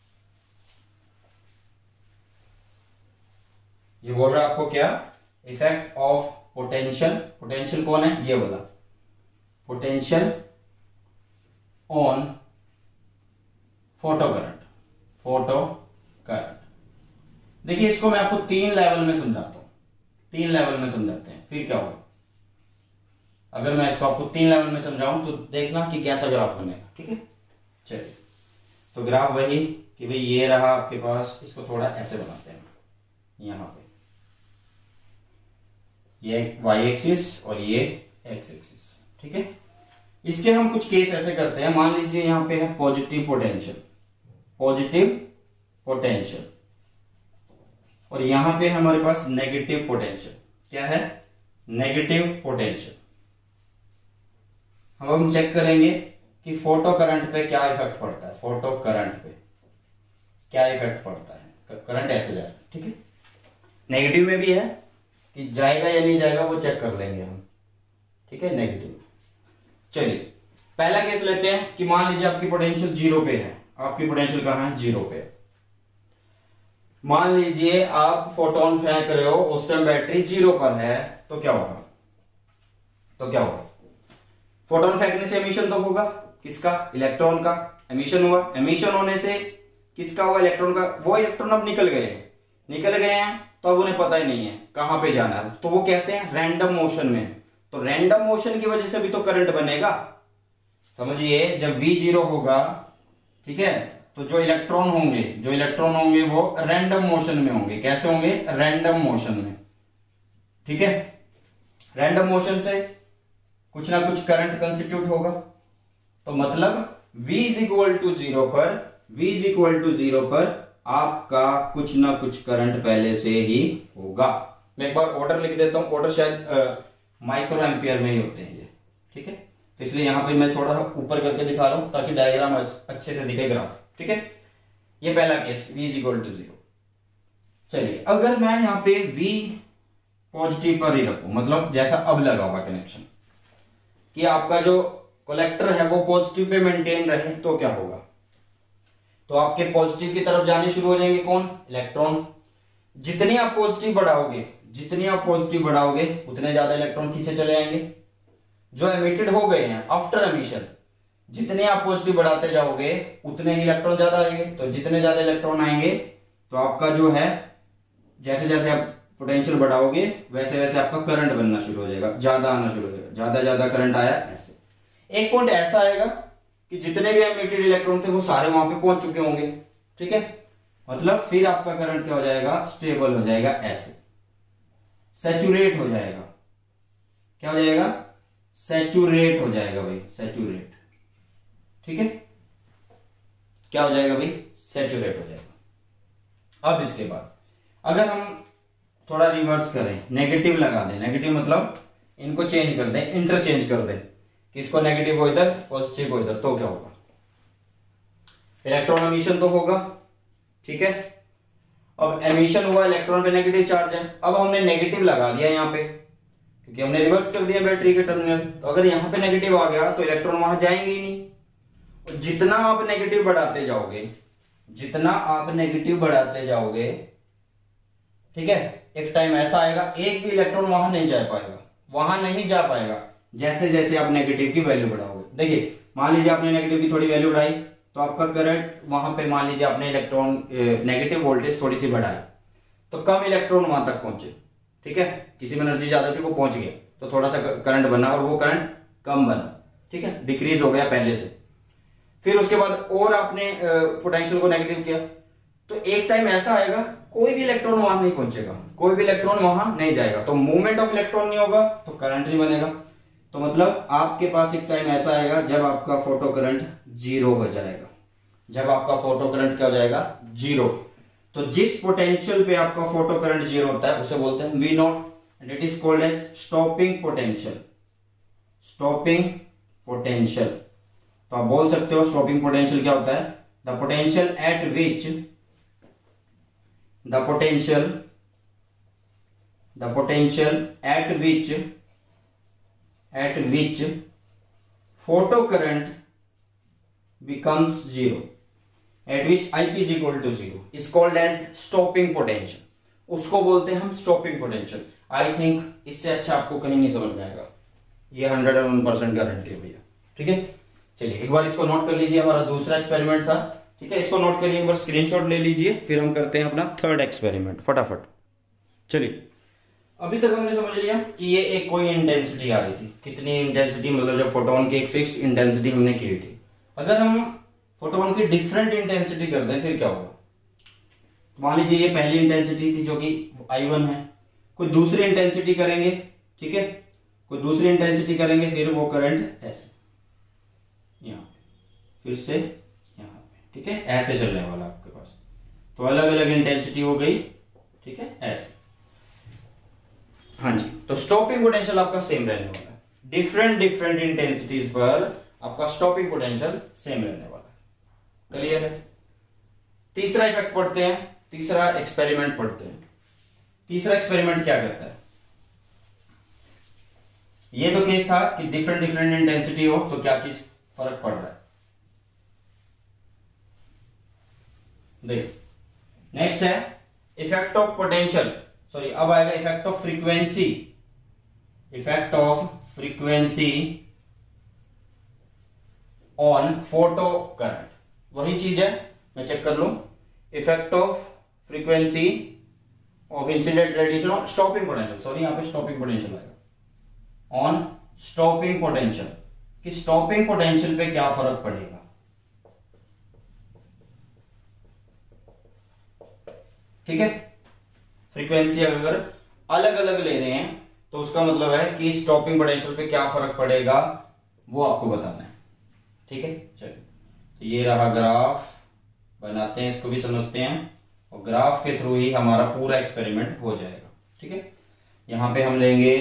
ये बोल रहा है आपको क्या, इफेक्ट ऑफ पोटेंशियल। पोटेंशियल कौन है, ये बोला, potential on photo current. Photo current, देखिए इसको मैं आपको तीन लेवल में समझाता हूं। तीन लेवल में समझाते हैं, फिर क्या होगा। अगर मैं इसको आपको तीन लेवल में समझाऊं तो देखना कि कैसा ग्राफ बनेगा। ठीक है, चलिए तो ग्राफ वही कि भाई ये रहा आपके पास, इसको थोड़ा ऐसे बनाते हैं। यहां पे ये वाई एक्सिस और ये एक्स एक्सिस। ठीक है, इसके हम कुछ केस ऐसे करते हैं। मान लीजिए यहां पे है पॉजिटिव पोटेंशियल, पॉजिटिव पोटेंशियल, और यहां पे हमारे पास नेगेटिव पोटेंशियल। क्या है, नेगेटिव पोटेंशियल। अब हम चेक करेंगे कि फोटो करंट पे क्या इफेक्ट पड़ता है। फोटो करंट पे क्या इफेक्ट पड़ता है, करंट ऐसे जाएगा। ठीक है, नेगेटिव में भी है कि जाएगा या नहीं जाएगा, वो चेक कर लेंगे हम। ठीक है, नेगेटिव। चलिए पहला केस लेते हैं कि मान लीजिए आपकी पोटेंशियल जीरो पे है। आपकी पोटेंशियल कहां है, जीरो पे। मान लीजिए आप फोटोन फेंक रहे हो, उस टाइम बैटरी जीरो पर है, तो क्या होगा, तो क्या होगा, फोटोन फेंकने से एमिशन तो होगा, किसका, इलेक्ट्रॉन का एमिशन हुआ। एमिशन होने से किसका हुआ, इलेक्ट्रॉन का। वो इलेक्ट्रॉन अब निकल गए हैं, निकल गए हैं तो अब उन्हें पता ही नहीं है कहां पे जाना है। तो वो कैसे है, रैंडम मोशन में। तो रैंडम मोशन की वजह से भी तो करंट बनेगा। समझिए जब V जीरो होगा, ठीक है, तो जो इलेक्ट्रॉन होंगे, जो इलेक्ट्रॉन होंगे वो रैंडम मोशन में होंगे। कैसे होंगे, रैंडम मोशन में। ठीक है, रैंडम मोशन से कुछ ना कुछ करंट कंस्टिट्यूट होगा। तो मतलब V is equal to zero पर, V is equal to zero पर आपका कुछ ना कुछ करंट पहले से ही होगा। मैं एक बार ऑर्डर लिख देता हूं। ऑर्डर शायद माइक्रो एम्पियर में ही होते हैं ये। ठीक है, तो इसलिए यहां पे मैं थोड़ा ऊपर करके दिखा रहा हूं ताकि डायग्राम अच्छे से दिखे, ग्राफ। ठीक है, ये पहला case, V is equal to zero. चलिए अगर मैं यहां पे V पॉजिटिव पर ही रखूं, मतलब जैसा अब लगा हुआ कनेक्शन, कि आपका जो कलेक्टर है वो पॉजिटिव पे मेंटेन रहे, तो क्या होगा, तो आपके पॉजिटिव की तरफ जाने शुरू हो जाएंगे कौन, इलेक्ट्रॉन। जितनी आप पॉजिटिव बढ़ाओगे, जितनी आप पॉजिटिव बढ़ाओगे उतने ज्यादा इलेक्ट्रॉन खींचे चले आएंगे जो एमिटेड हो गए हैं आफ्टर एमिशन। जितने आप पॉजिटिव बढ़ाते जाओगे उतने ही इलेक्ट्रॉन ज्यादा आएंगे। तो जितने ज्यादा इलेक्ट्रॉन आएंगे तो आपका जो है, जैसे जैसे आप पोटेंशियल बढ़ाओगे वैसे वैसे आपका करंट बनना शुरू हो जाएगा, ज्यादा आना शुरू हो जाएगा। ज्यादा ज्यादा करंट आया, ऐसे एक पॉइंट ऐसा आएगा कि जितने भी एमिटेड इलेक्ट्रॉन थे वो सारे वहां पे पहुंच चुके होंगे। ठीक है, मतलब फिर आपका करंट क्या हो जाएगा, स्टेबल हो जाएगा, ऐसे सैचुरेट हो जाएगा। क्या हो जाएगा, सैचुरेट हो जाएगा भाई, सैचुरेट। ठीक है, क्या हो जाएगा भाई, सैचुरेट हो जाएगा। अब इसके बाद अगर हम थोड़ा रिवर्स करें, नेगेटिव लगा दें, नेगेटिव मतलब इनको चेंज कर दें, इंटरचेंज कर दें, किसको, नेगेटिव को इधर, पॉजिटिव को इधर, तो क्या होगा, इलेक्ट्रॉन एमिशन तो होगा। ठीक है, अब एमिशन हुआ, इलेक्ट्रॉन पे नेगेटिव चार्ज है। अब हमने नेगेटिव लगा दिया यहाँ पे, क्योंकि हमने रिवर्स कर दिया बैटरी के टर्मिनल। तो अगर यहाँ पे नेगेटिव आ गया तो इलेक्ट्रॉन वहां जाएंगे ही नहीं। और जितना आप नेगेटिव बढ़ाते जाओगे, जितना आप नेगेटिव बढ़ाते जाओगे, ठीक है, एक टाइम ऐसा आएगा एक भी इलेक्ट्रॉन वहां नहीं जा पाएगा, वहां नहीं जा पाएगा जैसे जैसे आप नेगेटिव की वैल्यू बढ़ाओगे। देखिए मान लीजिए आपने नेगेटिव की थोड़ी वैल्यू बढ़ाई तो आपका करंट वहां पे, मान लीजिए आपने इलेक्ट्रॉन नेगेटिव वोल्टेज थोड़ी सी बढ़ाई, तो कम इलेक्ट्रॉन वहां तक पहुंचे, ठीक है, किसी में एनर्जी ज्यादा थी वो पहुंच गया तो थोड़ा सा करंट बना और वो करंट कम बना, ठीक है, डिक्रीज हो गया पहले से। फिर उसके बाद और आपने पोटेंशियल को नेगेटिव किया तो एक टाइम ऐसा आएगा कोई भी इलेक्ट्रॉन वहां नहीं पहुंचेगा, कोई भी इलेक्ट्रॉन वहां नहीं जाएगा, तो मूवमेंट ऑफ इलेक्ट्रॉन नहीं होगा तो करंट नहीं बनेगा। तो मतलब आपके पास एक टाइम ऐसा आएगा जब आपका फोटो करंट जीरो हो जाएगा, जब आपका फोटो करंट क्या हो जाएगा, जीरो। तो जिस पोटेंशियल पे आपका फोटो करंट जीरो होता है उसे बोलते हैं V not and it is called as stopping potential. Stopping potential, तो आप बोल सकते हो स्टॉपिंग पोटेंशियल क्या होता है, the potential at which the potential the potential at which at which photo current becomes zero at which ip is equal to zero is called as stopping potential, उसको बोलते हैं हम stopping potential। आई थिंक इससे अच्छा आपको कहीं नहीं समझ में आएगा, ये hundred and one percent guarantee है भैया, ठीक है। चलिए एक बार इसको नोट कर लीजिए, हमारा दूसरा एक्सपेरिमेंट था, ठीक है, इसको नोट करिए, एक बार स्क्रीनशॉट ले लीजिए, फिर हम करते हैं अपना थर्ड एक्सपेरिमेंट फटाफट। चलिए अभी तक हमने समझ लिया कि ये एक कोई इंटेंसिटी आ रही थी, कितनी इंटेंसिटी, मतलब जब फोटोन की एक फिक्स्ड इंटेंसिटी हमने की थी। अगर हम फोटोन की डिफरेंट इंटेंसिटी कर दें फिर क्या होगा, मान लीजिए ये पहली इंटेंसिटी थी जो कि आई वन है, कोई दूसरी इंटेंसिटी करेंगे, ठीक है, कोई दूसरी इंटेंसिटी करेंगे, फिर वो करंट ऐसे यहां पे फिर से यहां पे, ठीक है, ऐसे चलने वाला आपके पास, तो अलग अलग इंटेंसिटी हो गई, ठीक है, ऐसे। हाँ जी, तो स्टॉपिंग पोटेंशियल आपका सेम रहने वाला है, डिफरेंट डिफरेंट इंटेंसिटीज पर आपका स्टॉपिंग पोटेंशियल सेम रहने वाला है, क्लियर है। तीसरा इफेक्ट पढ़ते हैं, तीसरा एक्सपेरिमेंट पढ़ते हैं। तीसरा एक्सपेरिमेंट क्या करता है, ये तो केस था कि डिफरेंट डिफरेंट इंटेंसिटी हो तो क्या चीज फर्क पड़ रहा है, देख। नेक्स्ट है इफेक्ट ऑफ पोटेंशियल, सॉरी अब आएगा effect of frequency, effect of frequency on photo current, वही चीज है, मैं चेक कर लूं, effect of frequency of incident radiation on stopping potential, sorry यहां पे स्टॉपिंग पोटेंशियल आएगा, ऑन स्टॉपिंग पोटेंशियल, कि स्टॉपिंग पोटेंशियल पे क्या फर्क पड़ेगा, ठीक है। फ्रीक्वेंसी अगर अलग अलग ले रहे हैं तो उसका मतलब है कि स्टॉपिंग पोटेंशियल पे क्या फर्क पड़ेगा वो आपको बताना है, ठीक है। चलिए तो ये रहा ग्राफ, बनाते हैं, इसको भी समझते हैं, और ग्राफ के थ्रू ही हमारा पूरा एक्सपेरिमेंट हो जाएगा, ठीक है। यहां पे हम लेंगे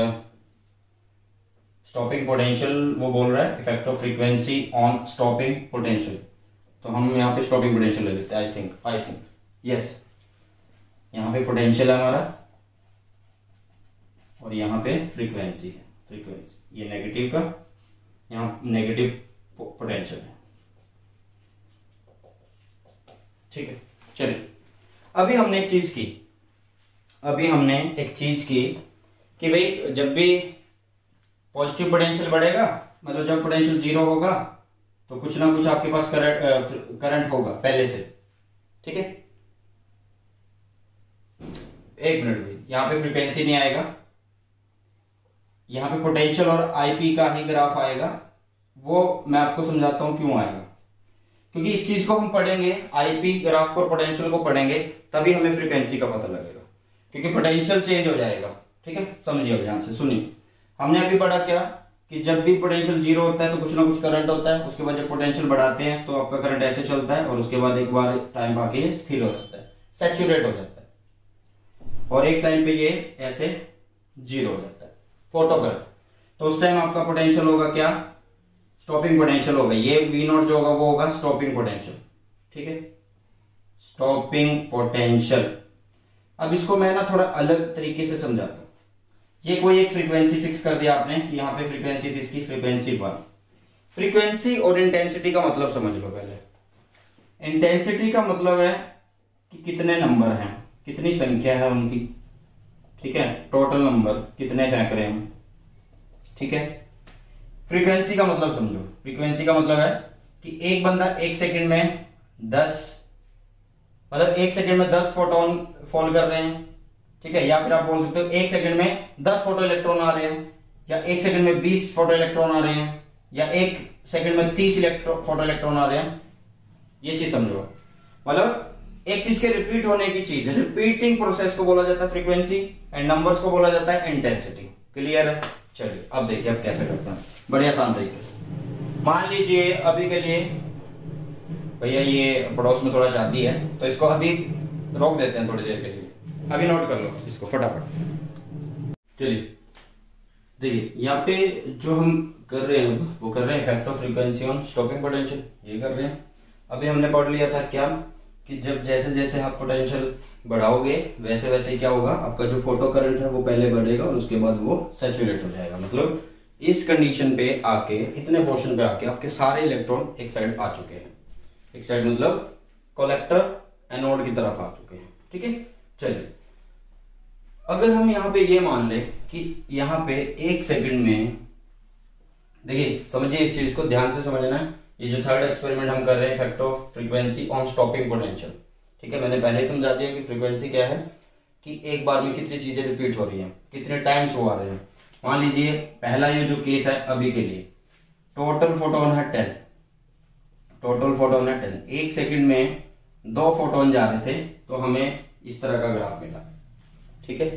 स्टॉपिंग पोटेंशियल, वो बोल रहा है effect of frequency on stopping potential, तो हम यहाँ पे स्टॉपिंग पोटेंशियल ले लेते हैं, I think I think yes, यहाँ पे पोटेंशियल है हमारा और यहाँ पे फ्रीक्वेंसी है, फ्रीक्वेंसी ये नेगेटिव का, यहाँ नेगेटिव पोटेंशियल है, ठीक है। चलिए अभी हमने एक चीज की, अभी हमने एक चीज की कि भाई जब भी पॉजिटिव पोटेंशियल बढ़ेगा, मतलब जब पोटेंशियल जीरो होगा तो कुछ ना कुछ आपके पास करंट करंट होगा पहले से, ठीक है। एक मिनट भी, यहां पे फ्रीक्वेंसी नहीं आएगा, यहां पे पोटेंशियल और आईपी का ही ग्राफ आएगा, वो मैं आपको समझाता हूं क्यों आएगा, क्योंकि इस चीज को हम पढ़ेंगे, आईपी ग्राफ को पोटेंशियल को पढ़ेंगे तभी हमें फ्रीक्वेंसी का पता लगेगा, क्योंकि पोटेंशियल चेंज हो जाएगा, ठीक है। समझिए अब ध्यान से सुनिए, हमने अभी पढ़ा क्या कि जब भी पोटेंशियल जीरो होता है तो कुछ ना कुछ करंट होता है, उसके बाद जब पोटेंशियल बढ़ाते हैं तो आपका करंट ऐसे चलता है और उसके बाद एक बार टाइम आके स्थिर हो जाता है, सैचुरेट हो जाता है, और एक टाइम पे ये ऐसे जीरो हो जाता है फोटो करंट, तो उस टाइम आपका पोटेंशियल होगा क्या, स्टॉपिंग पोटेंशियल होगा, ये वी नॉट जो होगा वो होगा स्टॉपिंग पोटेंशियल, ठीक है, स्टॉपिंग पोटेंशियल। अब इसको मैं ना थोड़ा अलग तरीके से समझाता हूं, ये कोई एक फ्रीक्वेंसी फिक्स कर दिया आपने कि यहाँ पे फ्रीक्वेंसी थी इसकी फ्रीक्वेंसी वन, फ्रीक्वेंसी और इंटेंसिटी का मतलब समझ लो पहले। इंटेंसिटी का मतलब है कि कितने नंबर हैं, कितनी संख्या है उनकी, ठीक है, टोटल नंबर कितने फेंक रहे हैं, ठीक है। फ्रीक्वेंसी का मतलब समझो, फ्रीक्वेंसी का मतलब है कि एक बंदा एक सेकंड में दस मतलब एक सेकंड में दस फोटोन फॉल कर रहे हैं, ठीक है। या फिर आप बोल सकते हो एक सेकंड में दस फोटो इलेक्ट्रॉन आ रहे हैं, या एक सेकंड में बीस फोटो इलेक्ट्रॉन आ रहे हैं, या एक सेकंड में तीस इलेक्ट्रो फोटो इलेक्ट्रॉन आ रहे हैं। ये चीज समझो, मतलब एक चीज के रिपीट होने की चीज है, रिपीटिंग प्रोसेस को बोला जाता है फ्रीक्वेंसी, एंड नंबर्स को बोला जाता है इंटेंसिटी। क्लियर है? चलिए अब देखिए अब कैसे करते हैं, बड़े आसान तरीके से। मान लीजिए अभी के लिए भैया ये पड़ोस में थोड़ा शादी है, तो इसको अभी रोक देते हैं थोड़ी देर के लिए, अभी नोट कर लो इसको फटाफट। चलिए देखिए यहाँ पे जो हम कर रहे हैं वो कर रहे हैं effect of frequency on stopping potential, ये कर रहे हैं। अभी हमने पढ़ लिया था क्या कि जब जैसे जैसे आप पोटेंशियल बढ़ाओगे वैसे वैसे क्या होगा, आपका जो फोटो करंट है वो पहले बढ़ेगा और उसके बाद वो सैचुरेट हो जाएगा। मतलब इस कंडीशन पे आके, इतने पोर्शन पे आके आपके सारे इलेक्ट्रॉन एक साइड आ चुके हैं। एक साइड मतलब कलेक्टर एनोड की तरफ आ चुके हैं, ठीक है। चलिए अगर हम यहाँ पे ये मान ले कि यहाँ पे एक सेकंड में, देखिए समझिए इस चीज को ध्यान से समझना है। ये जो थर्ड एक्सपेरिमेंट हम कर रहे हैं effect of frequency on stopping potential, ठीक है। मैंने पहले ही समझा दिया कि फ्रीक्वेंसी क्या है, कि एक बार में कितनी चीजें रिपीट हो रही हैं, कितने टाइम्स वो आ रहे हैं। मान लीजिए पहला ये जो केस है अभी के लिए, टोटल फोटोन है टेन, टोटल फोटोन है टेन, एक सेकंड में दो फोटोन जा रहे थे तो हमें इस तरह का ग्राफ मिला, ठीक है।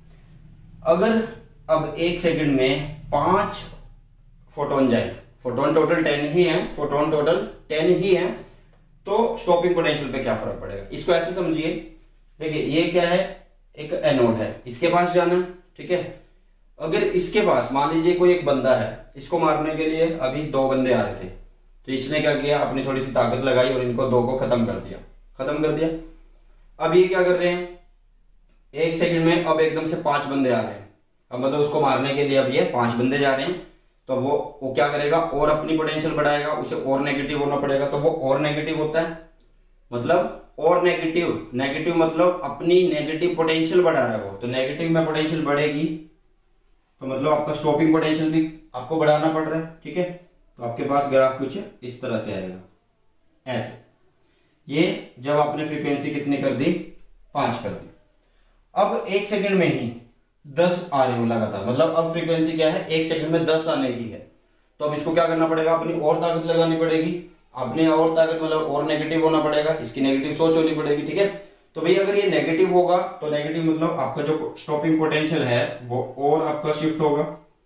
अगर अब एक सेकंड में पांच फोटोन जाए, फोटोन टोटल टेन ही है, फोटोन टोटल टेन ही है, तो स्टॉपिंग पोटेंशियल पे क्या फर्क पड़ेगा। इसको ऐसे समझिए, देखिए ये क्या है, एक एनोड है, इसके पास जाना, ठीक है। अगर इसके पास मान लीजिए कोई एक बंदा है, इसको मारने के लिए अभी दो बंदे आ रहे थे, तो इसने क्या किया, अपनी थोड़ी सी ताकत लगाई और इनको दो को खत्म कर दिया, खत्म कर दिया। अब ये क्या कर रहे हैं, एक सेकंड में अब एकदम से पांच बंदे आ रहे हैं, अब मतलब उसको मारने के लिए अब ये पांच बंदे जा रहे हैं, तो वो वो क्या करेगा, और अपनी पोटेंशियल बढ़ाएगा, उसे और नेगेटिव होना पड़ेगा, तो वो और नेगेटिव होता है, मतलब और नेगेटिव, नेगेटिव मतलब अपनी नेगेटिव पोटेंशियल बढ़ा रहा है वो, तो नेगेटिव में पोटेंशियल बढ़ेगी तो मतलब आपका स्टॉपिंग पोटेंशियल भी आपको बढ़ाना पड़ रहा है, ठीक है। तो आपके पास ग्राफ कुछ इस तरह से आएगा, ऐसे। ये जब आपने फ्रीक्वेंसी कितनी कर दी, पांच कर दी, अब एक सेकंड में ही दस आ रही हो लगातार, मतलब अब फ्रीक्वेंसी क्या है, एक सेकंड में दस आने की है। तो अब इसको क्या करना पड़ेगा, अपनी और ताकत लगानी पड़ेगी, अपनी और ताकत मतलब और नेगेटिव होना पड़ेगा, इसकी नेगेटिव सोच होनी पड़ेगी, ठीक है। तो भाई अगर ये नेगेटिव होगा तो नेगेटिव मतलब आपका जो स्टॉपिंग पोटेंशियल है वो और आपका शिफ्ट होगा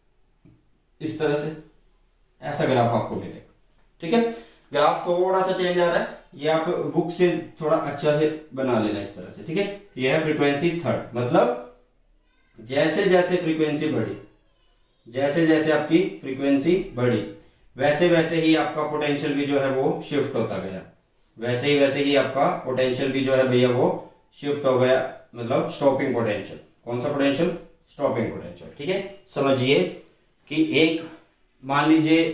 इस तरह से, ऐसा ग्राफ आपको मिलेगा, ठीक है। ग्राफ थोड़ा सा चेंज आ रहा है, ये आप बुक से थोड़ा अच्छा से बना लेना इस तरह से, ठीक है। ये है फ्रीक्वेंसी थर्ड, मतलब जैसे जैसे फ्रीक्वेंसी बढ़ी, जैसे जैसे आपकी फ्रीक्वेंसी बढ़ी वैसे वैसे ही आपका पोटेंशियल भी जो है वो शिफ्ट होता गया, वैसे ही वैसे ही आपका पोटेंशियल भी जो है भैया वो शिफ्ट हो गया, मतलब स्टॉपिंग पोटेंशियल। कौन सा पोटेंशियल, स्टॉपिंग पोटेंशियल, ठीक है। समझिए कि एक मान लीजिए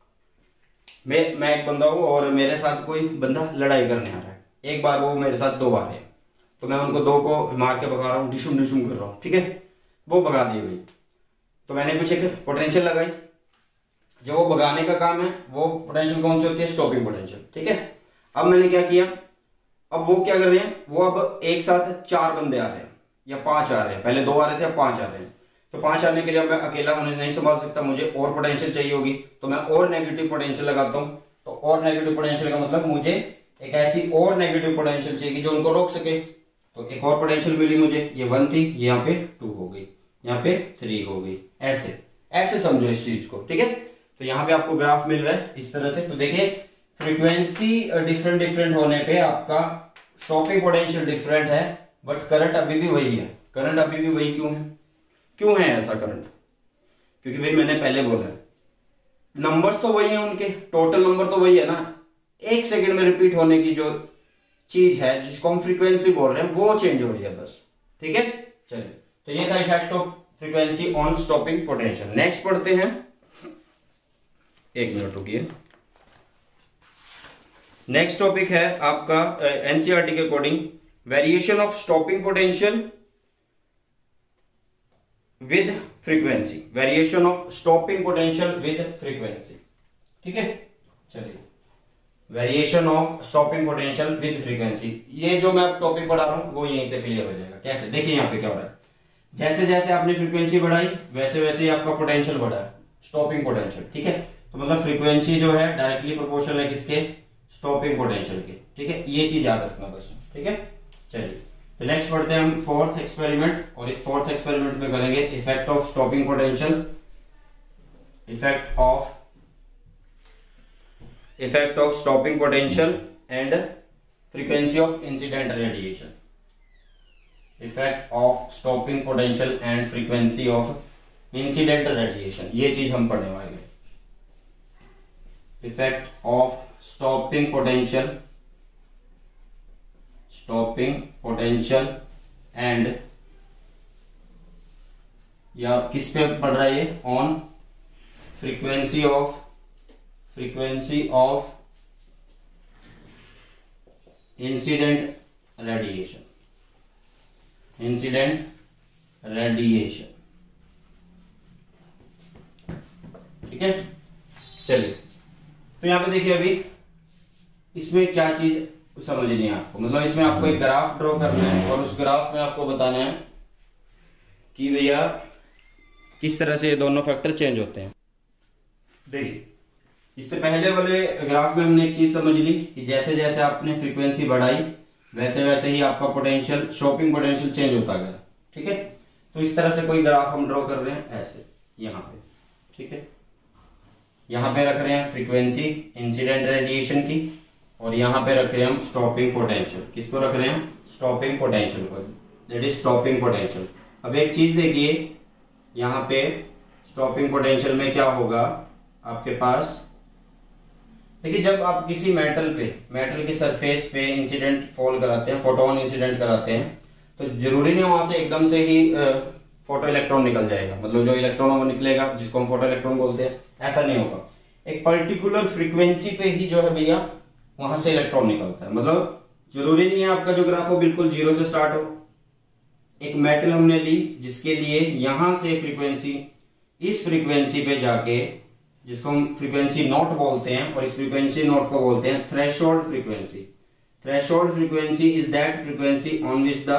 मैं मैं एक बंदा हूं और मेरे साथ कोई बंदा लड़ाई करने आ रहा है, एक बार वो मेरे साथ दो आ रहे हैं, तो मैं उनको दो को मार के भगा रहा हूँ, डिशुम डिशुम कर रहा हूँ, ठीक है। वो भगा दिए भाई, तो मैंने कुछ एक पोटेंशियल लगाई, जो वो भगाने का काम है वो पोटेंशियल कौन सी होती है, स्टॉपिंग पोटेंशियल, ठीक है। अब मैंने क्या किया, अब वो क्या कर रहे हैं, वो अब एक साथ चार बंदे आ रहे हैं या पांच आ रहे हैं, पहले दो आ रहे थे अब पांच आ रहे हैं, तो पांच आने के लिए अब मैं अकेला उन्हें नहीं संभाल सकता, मुझे और पोटेंशियल चाहिए होगी, तो मैं और नेगेटिव पोटेंशियल लगाता हूं। तो और नेगेटिव पोटेंशियल का मतलब मुझे एक ऐसी और नेगेटिव पोटेंशियल चाहिए जो उनको रोक सके, तो एक और पोटेंशियल मिली मुझे, ये वन थी, ये यहाँ पे टू हो गई, यहाँ पे थ्री हो गई, ऐसे ऐसे समझो इस चीज को, ठीक है। तो यहाँ पे आपको ग्राफ मिल रहा है इस तरह से। तो देखिए फ्रीक्वेंसी डिफरेंट डिफरेंट होने पे आपका स्टॉपिंग पोटेंशियल डिफरेंट है, बट करंट अभी भी वही है। करंट अभी भी वही क्यों है, क्यों है ऐसा करंट, क्योंकि भाई मैंने पहले बोला नंबर्स तो वही है उनके, टोटल नंबर तो वही है ना, एक सेकंड में रिपीट होने की जो चीज है जिसको हम फ्रीक्वेंसी बोल रहे हैं वो चेंज हो रही है बस, ठीक है। चलिए तो ये था effect of frequency on stopping potential. Next पढ़ते हैं, एक मिनट रुकिए। नेक्स्ट टॉपिक है आपका एनसीईआरटी के according variation of stopping potential with frequency, variation of stopping potential with frequency, ठीक है। चलिए variation of stopping potential with frequency. ये जो मैं टॉपिक पढ़ा रहा हूँ वो यहीं से क्लियर हो जाएगा। कैसे, देखिए यहाँ पे क्या हो रहा है, जैसे जैसे आपने फ्रीक्वेंसी बढ़ाई वैसे वैसे ही आपका पोटेंशियल बढ़ा है, स्टॉपिंग पोटेंशियल। ठीक है, तो मतलब फ्रीक्वेंसी जो है डायरेक्टली प्रोपोर्शनल है किसके, स्टॉपिंग पोटेंशियल के। ठीक है, ये चीज याद रखना बस। ठीक है, चलिए तो नेक्स्ट पढ़ते हैं हम फोर्थ एक्सपेरिमेंट, और इस फोर्थ एक्सपेरिमेंट में करेंगे effect of stopping potential, effect of effect of stopping potential and frequency of incident radiation, effect of stopping potential and frequency of incident radiation, ये चीज हम पढ़ने वाले हैं। Effect of stopping potential stopping potential and, या किस पे पढ़ रहा है ये, on frequency of frequency of incident radiation, incident radiation. ठीक है, चलिए तो यहां पे देखिए अभी इसमें क्या चीज समझ नहीं है आपको, मतलब इसमें आपको एक ग्राफ ड्रॉ करना है और उस ग्राफ में आपको बताना है कि भैया किस तरह से ये दोनों फैक्टर चेंज होते हैं। देखिए इससे पहले वाले ग्राफ में हमने एक चीज समझ ली कि जैसे जैसे आपने फ्रीक्वेंसी बढ़ाई वैसे वैसे ही आपका पोटेंशियल, स्टॉपिंग पोटेंशियल चेंज होता गया। ठीक है, तो इस तरह से कोई ग्राफ हम ड्रॉ कर रहे हैं ऐसे यहां पे। ठीक है, यहां पे रख रहे हैं फ्रीक्वेंसी इंसिडेंट रेडिएशन की, और यहां पे रख रहे हैं हम स्टॉपिंग पोटेंशियल। किसको रख रहे हैं, स्टॉपिंग पोटेंशियल को, दैट इज स्टॉपिंग पोटेंशियल। अब एक चीज देखिए यहां पे स्टॉपिंग पोटेंशियल में क्या होगा आपके पास, देखिए जब आप किसी मेटल पे, मेटल के सरफेस पे इंसिडेंट फॉल कराते हैं, फोटोन इंसिडेंट कराते हैं, तो जरूरी नहीं वहां से एकदम से ही फोटो इलेक्ट्रॉन निकल जाएगा, मतलब जो इलेक्ट्रॉन वो निकलेगा जिसको हम फोटो इलेक्ट्रॉन बोलते हैं, ऐसा नहीं होगा। एक पर्टिकुलर फ्रीक्वेंसी पे ही जो है भैया वहां से इलेक्ट्रॉन निकलता है। मतलब जरूरी नहीं है आपका जो ग्राफ हो बिल्कुल जीरो से स्टार्ट हो। एक मेटल हमने ली जिसके लिए यहां से फ्रीक्वेंसी इस फ्रीक्वेंसी पे जाके, जिसको हम फ्रीक्वेंसी नोट बोलते हैं, और इस फ्रीक्वेंसी नोट को बोलते हैं threshold frequency. Threshold frequency is that frequency on which the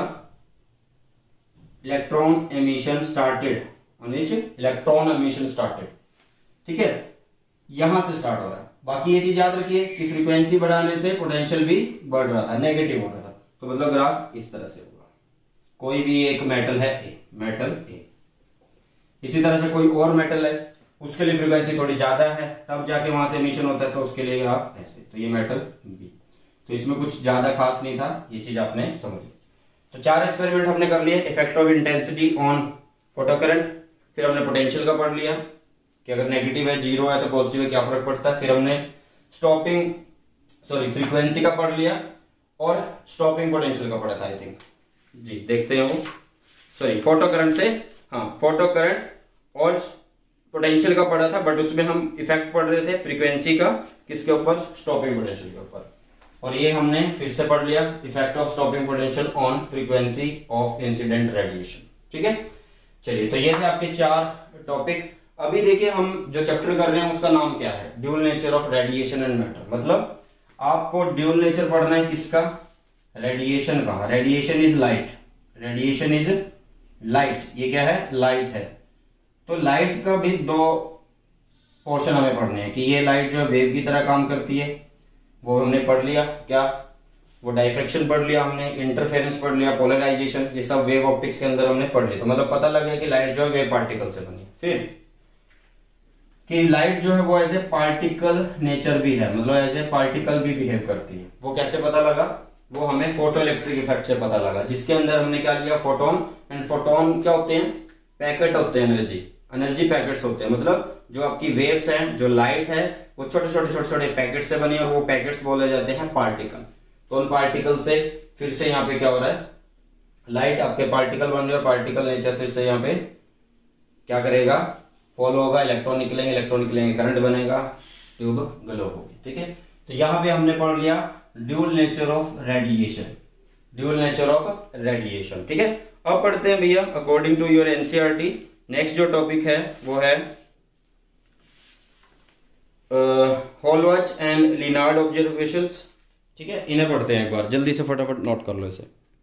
electron emission started, on which electron emission started. ठीक है, यहां से स्टार्ट हो रहा है। बाकी ये चीज याद रखिए कि फ्रीक्वेंसी बढ़ाने से पोटेंशियल भी बढ़ रहा था, नेगेटिव हो रहा था। तो मतलब ग्राफ इस तरह से होगा। कोई भी एक मेटल है ए, मेटल ए, इसी तरह से कोई और मेटल है, उसके लिए फ्रीक्वेंसी थोड़ी ज्यादा है, तब जाके वहां से एमिशन होता है, तो उसके लिए ग्राफ ऐसे। तो ये मेटल बी, तो इसमें कुछ ज्यादा खास नहीं था, ये चीज आपने समझ ली। तो चार एक्सपेरिमेंट हमने कर लिए, effect of intensity on photo current, फिर हमने पोटेंशियल का पढ़ लिया कि अगर नेगेटिव है, जीरो है तो पॉजिटिव है क्या फर्क पड़ता है, फिर हमने स्टॉपिंग सॉरी फ्रीक्वेंसी का पढ़ लिया, और स्टॉपिंग पोटेंशियल का पढ़ा था आई थिंक जी, देखते हैं वो सॉरी फोटो करंट से, हाँ फोटो करंट और पोटेंशियल का पढ़ा था, बट उसमें हम इफेक्ट पढ़ रहे थे फ्रीक्वेंसी का, किसके ऊपर, स्टॉपिंग पोटेंशियल के ऊपर। और ये हमने फिर से पढ़ लिया effect of stopping potential on frequency of incident radiation. ठीक है, चलिए तो ये थे आपके चार टॉपिक। अभी देखिए हम जो चैप्टर कर रहे हैं उसका नाम क्या है, dual nature of radiation and matter. मतलब आपको ड्यूल नेचर पढ़ना है किसका, रेडिएशन का। Radiation is light, radiation is light, ये क्या है, लाइट है। तो लाइट का भी दो पोर्शन हमें पढ़ने हैं कि ये लाइट जो है वेव की तरह काम करती है, वो हमने पढ़ लिया, क्या वो डाइफ्रैक्शन पढ़ लिया हमने, इंटरफेरेंस पढ़ लिया, पोलराइजेशन, ये सब वेव ऑप्टिक्स के अंदर हमने पढ़ लिया। तो मतलब पता लग गया कि लाइट जो है वेव पार्टिकल से बनी है। फिर कि लाइट जो है वो एज ए पार्टिकल नेचर भी है, मतलब एज ए पार्टिकल भी बिहेव करती है। वो कैसे पता लगा, वो हमें फोटो इलेक्ट्रिक इफेक्ट से पता लगा, जिसके अंदर हमने क्या लिया, फोटोन। एंड फोटोन क्या होते हैं, पैकेट होते हैं, एनर्जी एनर्जी पैकेट्स होते हैं। मतलब जो आपकी वेव्स हैं, जो लाइट है, वो छोटे छोटे छोटे छोटे पैकेट से बनी, और वो पैकेट्स बोले जाते हैं पार्टिकल। तो उन पार्टिकल से फिर से यहाँ पे क्या हो रहा है, लाइट आपके पार्टिकल बन रहे हैं, और पार्टिकल नेचर फिर से यहाँ पे क्या करेगा, फॉलो होगा, इलेक्ट्रॉन निकलेंगे, इलेक्ट्रॉन निकलेंगे, करंट बनेगा, ट्यूब ग्लो होगी। ठीक है, तो यहां पे हमने पढ़ लिया dual nature of radiation, dual nature of radiation. ठीक है, अब पढ़ते हैं भैया according to your NCERT next जो टॉपिक है वो है हॉलवाच एंड लिनार्ड ऑब्जर्वेशंस, ठीक है, इन्हें पढ़ते हैं एक बार, जल्दी से फटाफट नोट कर लो इसे।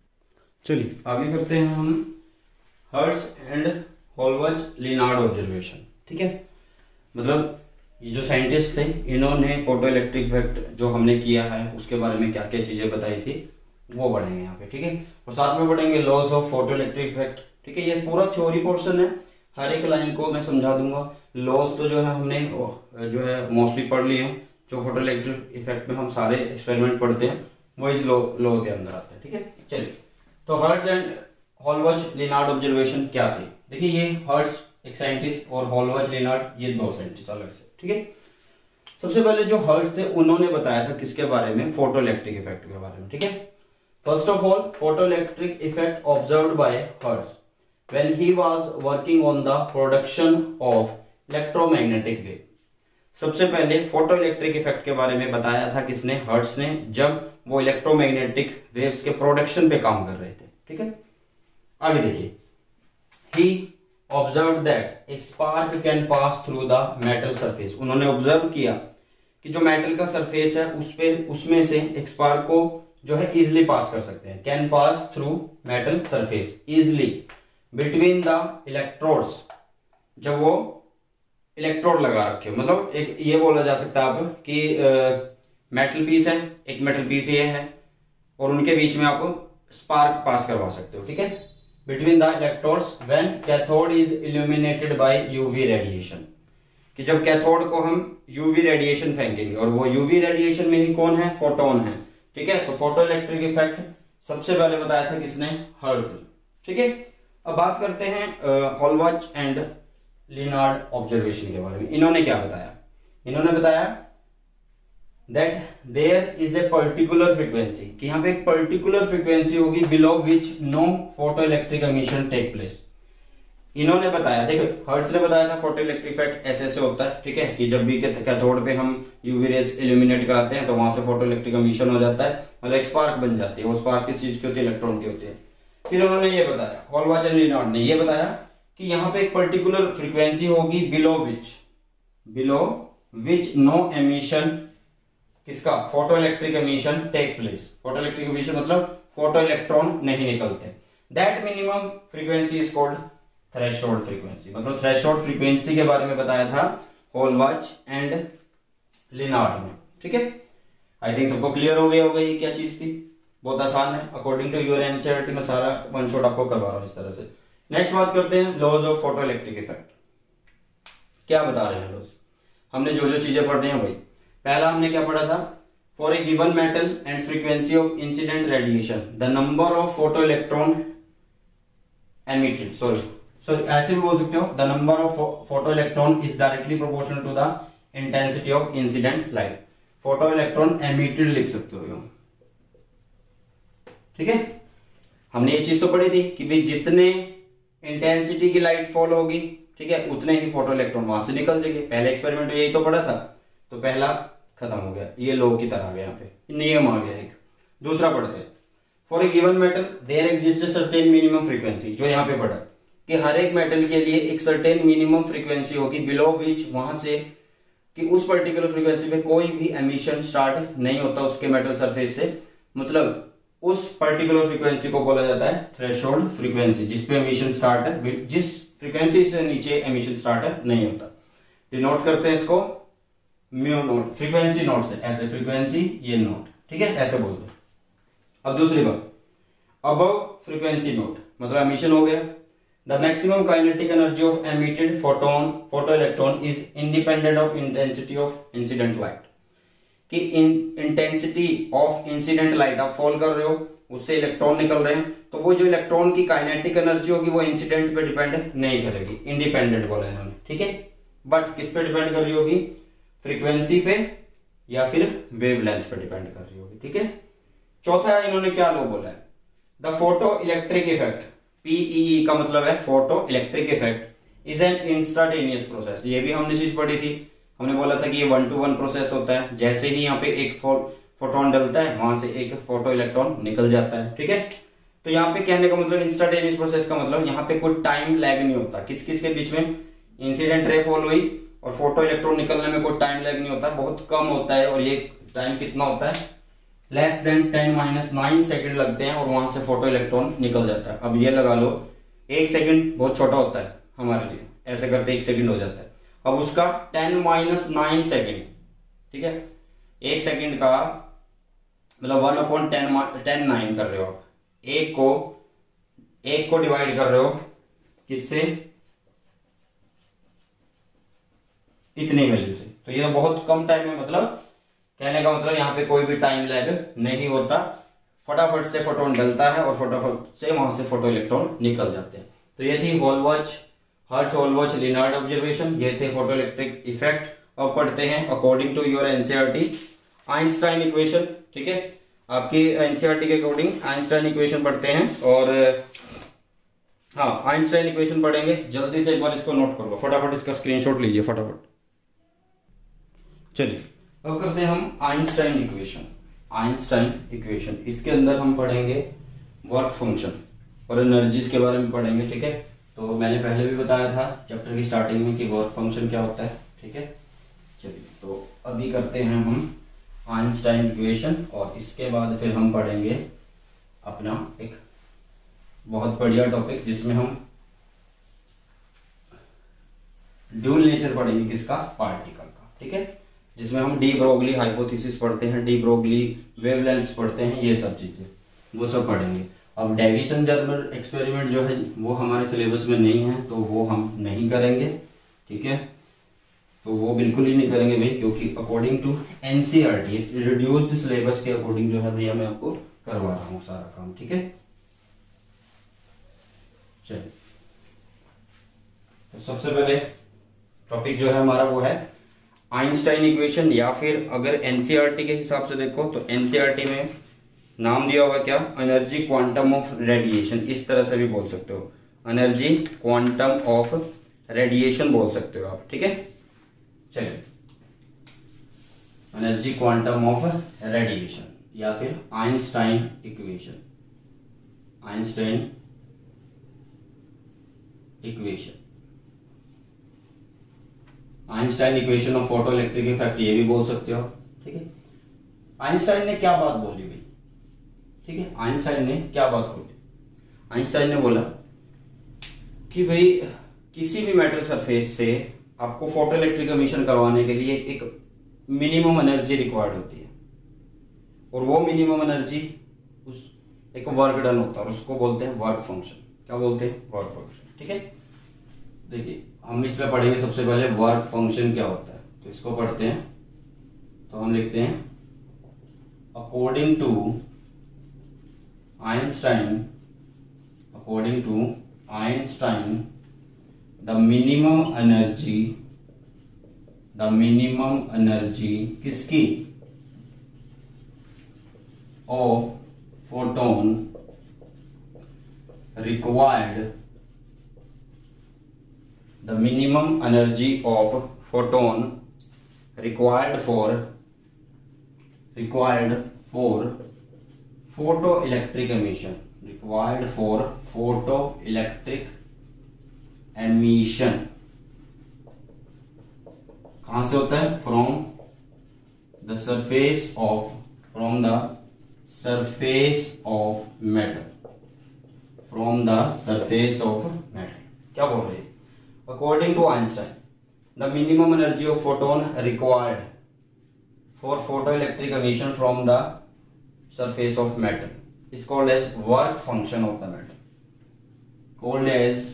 चलिए आगे करते हैं हम Hertz and Hallwachs Lenard observation, ठीक है। मतलब ये जो साइंटिस्ट थे इन्होंने फोटो इलेक्ट्रिक इफेक्ट जो हमने किया है उसके बारे में क्या क्या चीजें बताई थी वो पढ़ेंगे यहाँ पे, ठीक है। और साथ में पढ़ेंगे laws of photo electric effect, ठीक है। ये पूरा थ्योरी पोर्शन है, हर एक लाइन को मैं समझा दूंगा। लॉज तो जो है हमने जो है मोस्टली पढ़ लिए हैं, जो फोटो इलेक्ट्रिक इफेक्ट में हम सारे एक्सपेरिमेंट पढ़ते हैं वो इस लॉ लॉ के अंदर आते हैं, ठीक है। चलिए तो Hertz and Hallwachs Lenard observation क्या थे। देखिए ये हर्ट्ज एक साइंटिस्ट और हॉलवाच लिनार्ड ये दो साइंटिस्ट अलग से, ठीक है। सबसे पहले जो हर्ट्ज थे उन्होंने बताया था किसके बारे में, फोटो इलेक्ट्रिक इफेक्ट के बारे में, ठीक है। First of all photo electric effect observed by Hertz when he was working on the production of electromagnetic wave। सबसे पहले फोटो इलेक्ट्रिक इफेक्ट के बारे में बताया था किसने, हर्ट्ज ने, जब वो इलेक्ट्रोमैग्नेटिक वेव्स के प्रोडक्शन पे काम कर रहे थे, ठीक है। आगे देखिए, he observed that a spark can pass through the metal surface। उन्होंने ऑब्जर्व किया कि जो मेटल का सरफेस है उस पे उसमें से एक स्पार्क को जो है इजिली पास कर सकते हैं, can pass through metal surface easily between the electrodes. जब वो इलेक्ट्रोड लगा रखे हो, मतलब एक ये बोला जा सकता है आप कि मेटल पीस है, एक मेटल पीस ये है और उनके बीच में आप स्पार्क पास करवा सकते हो, ठीक है, between the electrodes when cathode is illuminated by UV radiation. कि जब कैथोड को हम यूवी रेडिएशन फेंकेंगे और वो यूवी रेडिएशन में ही कौन है, फोटोन है, ठीक है। तो फोटो इलेक्ट्रिक इफेक्ट सबसे पहले बताया था किसने, हर्ट्ज, ठीक है। अब बात करते हैं हॉलवाच एंड लिनार्ड ऑब्जर्वेशन के बारे में। इन्होंने क्या बताया, इन्होंने बताया that there is a particular frequency, कि यहाँ पे एक पर्टिकुलर फ्रीक्वेंसी होगी below which no photo electric emission take place. इन्होंने बताया, देखो हर्ट्ज ने बताया था फोटो इलेक्ट्रिक इफेक्ट ऐसे ऐसे होता है, ठीक है, कि जब भी कैथोड पे हम यूवी रेज इल्यूमिनेट कराते हैं तो वहां से फोटो इलेक्ट्रिक एमिशन हो जाता है, मतलब एक स्पार्क बन जाती है। वो स्पार्क किस चीज की होती है, इलेक्ट्रॉन की होती है। फिर उन्होंने ये बताया, हॉलवाच एंड लिनार्ड ने ये बताया कि यहाँ पे एक पर्टिकुलर फ्रीक्वेंसी होगी below which below which no emission, किसका, photo electric emission take place. Photo electric emission मतलब फोटो इलेक्ट्रॉन नहीं निकलते। That minimum frequency is called threshold frequency. मतलब थ्रेशोल्ड फ्रीक्वेंसी के बारे में बताया था हॉलवाच एंड लिनार्ड ने, ठीक है। आई थिंक सबको क्लियर हो गया होगा ये क्या चीज थी, बहुत आसान है। अकॉर्डिंग टू योर एनसीईआरटी में सारा वन शॉट आपको करवा रहा हूं इस तरह से। नेक्स्ट बात करते हैं laws of photo electric effect. क्या बता रहे हैं लॉज, हमने जो जो चीजें पढ़ रहे हैं भाई। पहला हमने क्या पढ़ा था, for a given metal and frequency of incident radiation the number of photo electron emitted, sorry sorry ऐसे भी बोल सकते हो, the number of photo electron is directly proportional to the intensity of incident light. Photo electron emitted लिख सकते हो, ठीक है। हमने ये चीज तो पढ़ी थी कि भाई जितने इंटेंसिटी की लाइट फॉल होगी, ठीक है, उतने ही फोटो इलेक्ट्रॉन वहां से निकल जाएंगे। पहले एक्सपेरिमेंट में यही तो पढ़ा था, तो पहला खत्म हो गया, ये लॉ की तरह आ गया, यहाँ पे नियम आ गया एक। दूसरा पढ़ते हैं, for a given metal there exist certain minimum frequency, जो यहाँ पे पढ़ा कि हर एक मेटल के लिए एक सर्टेन मिनिमम फ्रीक्वेंसी होगी बिलो विच, वहां से कि उस पर्टिकुलर फ्रीक्वेंसी पे कोई भी एमिशन स्टार्ट नहीं होता उसके मेटल सरफेस से। मतलब उस पर्टिकुलर फ्रीक्वेंसी को बोला जाता है थ्रेशोल्ड फ्रीक्वेंसी, जिसपे एमिशन स्टार्ट है, जिस फ्रीक्वेंसी से नीचे एमिशन स्टार्ट है नहीं होता। डिनोट करते हैं इसको म्यू नोट, फ्रीक्वेंसी नोट से, ऐसे फ्रीक्वेंसी ये नोट, ठीक है, ऐसे बोल दो। अब दूसरी बात, अबव फ्रीक्वेंसी नोट मतलब एमिशन हो गया। The maximum kinetic energy of emitted photon photo electron is independent of intensity of incident light, कि इंटेंसिटी ऑफ इंसिडेंट लाइट आप फॉल कर रहे हो, उससे इलेक्ट्रॉन निकल रहे हैं, तो वो जो इलेक्ट्रॉन की काइनेटिक एनर्जी होगी वो इंसिडेंट पे डिपेंड नहीं करेगी, इंडिपेंडेंट बोला इन्होंने, ठीक है। बट किस पे डिपेंड कर रही होगी, फ्रीक्वेंसी पे या फिर वेवलेंथ पे डिपेंड कर रही होगी, ठीक है। चौथा इन्होंने क्या लो बोला है, the photo electric effect, PEE का मतलब है photo electric effect, is an instantaneous process. ये भी हमने चीज पढ़ी थी, हमने बोला था कि ये वन टू वन प्रोसेस होता है, जैसे ही यहाँ पे एक फोटोन डलता है वहां से एक फोटो इलेक्ट्रॉन निकल जाता है, ठीक है। तो यहाँ पे कहने का मतलब इंस्टांटेनियस प्रोसेस का मतलब यहाँ पे कोई टाइम लैग नहीं होता, किस किस के बीच में, इंसिडेंट रे फॉल हुई और फोटो इलेक्ट्रॉन निकलने में कोई टाइम लैग नहीं होता, बहुत कम होता है। और ये टाइम कितना होता है, less than ten minus nine second लगते हैं और वहां से फोटो इलेक्ट्रॉन निकल जाता है। अब ये लगा लो एक सेकंड बहुत छोटा होता है हमारे लिए, ऐसे करते एक सेकंड हो जाता है। अब उसका टेन माइनस नाइन सेकेंड, ठीक है, एक सेकंड का मतलब वन अपॉइंट टेन टेन नाइन कर रहे हो आप, एक को एक को डिवाइड कर रहे हो किससे, इतनी वैल्यू से। तो ये तो बहुत कम टाइम में, मतलब कहने का मतलब यहाँ पे कोई भी टाइम लैग नहीं होता, फटाफट से फोटोन डलता है और फटाफट से वहां से फोटो इलेक्ट्रॉन निकल जाते हैं। तो ये थी Hallwachs, Hertz Hallwachs Lenard observation, ये थे फोटो इलेक्ट्रिक इफेक्ट। अब पढ़ते हैं according to your NCERT Einstein equation, ठीक है, आपकी एनसीईआरटी के अकॉर्डिंग आइंस्टाइन इक्वेशन पढ़ते हैं। और हाँ, आइंस्टाइन इक्वेशन पढ़ेंगे, जल्दी से एक बार इसको नोट कर लो, फटाफट इसका स्क्रीनशॉट लीजिए फटाफट। चलिए अब करते हैं हम आइंस्टाइन इक्वेशन। आइंस्टाइन इक्वेशन, इसके अंदर हम पढ़ेंगे वर्क फंक्शन और एनर्जीज के बारे में पढ़ेंगे, ठीक है। तो मैंने पहले भी बताया था चैप्टर की स्टार्टिंग में कि वर्क फंक्शन क्या होता है, ठीक है। चलिए तो अभी करते हैं हम आइंस्टाइन इक्वेशन और इसके बाद फिर हम पढ़ेंगे अपना एक बहुत बढ़िया टॉपिक जिसमें हम ड्यूल नेचर पढ़ेंगे, किसका, पार्टिकल का, ठीक है, जिसमें हम डी ब्रोगली हाइपोथेसिस पढ़ते हैं, डी ब्रोगली वेवलेंथ्स पढ़ते हैं, ये सब चीजें वो सब पढ़ेंगे। अब डेविसन जर्मर एक्सपेरिमेंट जो है वो हमारे सिलेबस में नहीं है, तो वो हम नहीं करेंगे, ठीक है, तो वो बिल्कुल ही नहीं करेंगे भाई, क्योंकि according to NCERT reduced syllabus के अकॉर्डिंग जो है भैया मैं आपको करवा रहा हूँ सारा काम, ठीक है। चलिए तो सबसे पहले टॉपिक जो है हमारा वो है आइंस्टाइन इक्वेशन, या फिर अगर एनसीईआरटी के हिसाब से देखो तो एनसीईआरटी में नाम दिया हुआ क्या, एनर्जी क्वांटम ऑफ रेडिएशन, इस तरह से भी बोल सकते हो, एनर्जी क्वांटम ऑफ रेडिएशन बोल सकते हो आप, ठीक है। चलिए एनर्जी क्वांटम ऑफ रेडिएशन या फिर Einstein equation, Einstein equation, Einstein equation of photo electric effect ये भी बोल सकते हो, ठीक है। आइंस्टाइन ने क्या बात बोली भाई, ठीक है, आइंस्टाइन ने क्या बात बोली, आइंस्टाइन ने बोला कि भाई किसी भी मेटल सरफेस से आपको फोटो इलेक्ट्रिक एमिशन करवाने के लिए एक मिनिमम एनर्जी रिक्वायर्ड होती है, और वो मिनिमम एनर्जी उस एक वर्क डन होता है और उसको बोलते हैं वर्क फंक्शन। क्या बोलते हैं, वर्क फंक्शन, ठीक है। देखिए हम इसमें पढ़ेंगे सबसे पहले वर्क फंक्शन क्या होता है, तो इसको पढ़ते हैं। तो हम लिखते हैं according to Einstein, according to Einstein the minimum energy, the minimum energy किसकी, of photon required, the minimum energy of photon required for required for photoelectric emission, required for photoelectric emission कहां से होता है, from the surface of, from the surface of metal, from the surface of metal। क्या बोल रहे हैं, According to Einstein, the minimum energy of photon required for photoelectric emission from the surface of metal is called as work function of the metal. Called as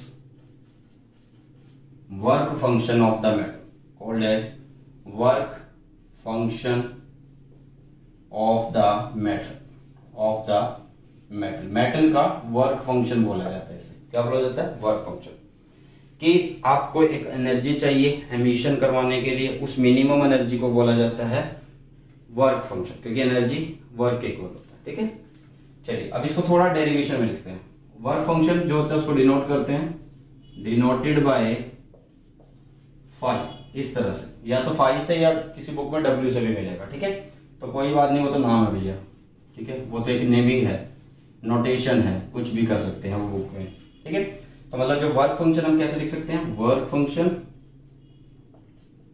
work function of the metal. Called as work function of the metal. Of the metal. Metal का work function बोला जाता है इसे। क्या बोला जाता है, work function। कि आपको एक एनर्जी चाहिए एमिशन करवाने के लिए, उस मिनिमम एनर्जी को बोला जाता है वर्क फंक्शन, क्योंकि एनर्जी वर्क के इक्वल होता है, ठीक है। चलिए अब इसको थोड़ा डेरिवेशन में लिखते हैं। वर्क फंक्शन जो होता है उसको डिनोट करते हैं, डिनोटेड बाय फाई, इस तरह से, या तो फाई से या किसी बुक में डब्ल्यू से भी मिलेगा, ठीक है। तो कोई बात नहीं, वो तो नाम है भैया, ठीक है, वो तो एक नेमिंग है, नोटेशन है, कुछ भी कर सकते हैं वो बुक में, ठीक है। तो मतलब जो वर्क फंक्शन हम कैसे लिख सकते हैं, वर्क फंक्शन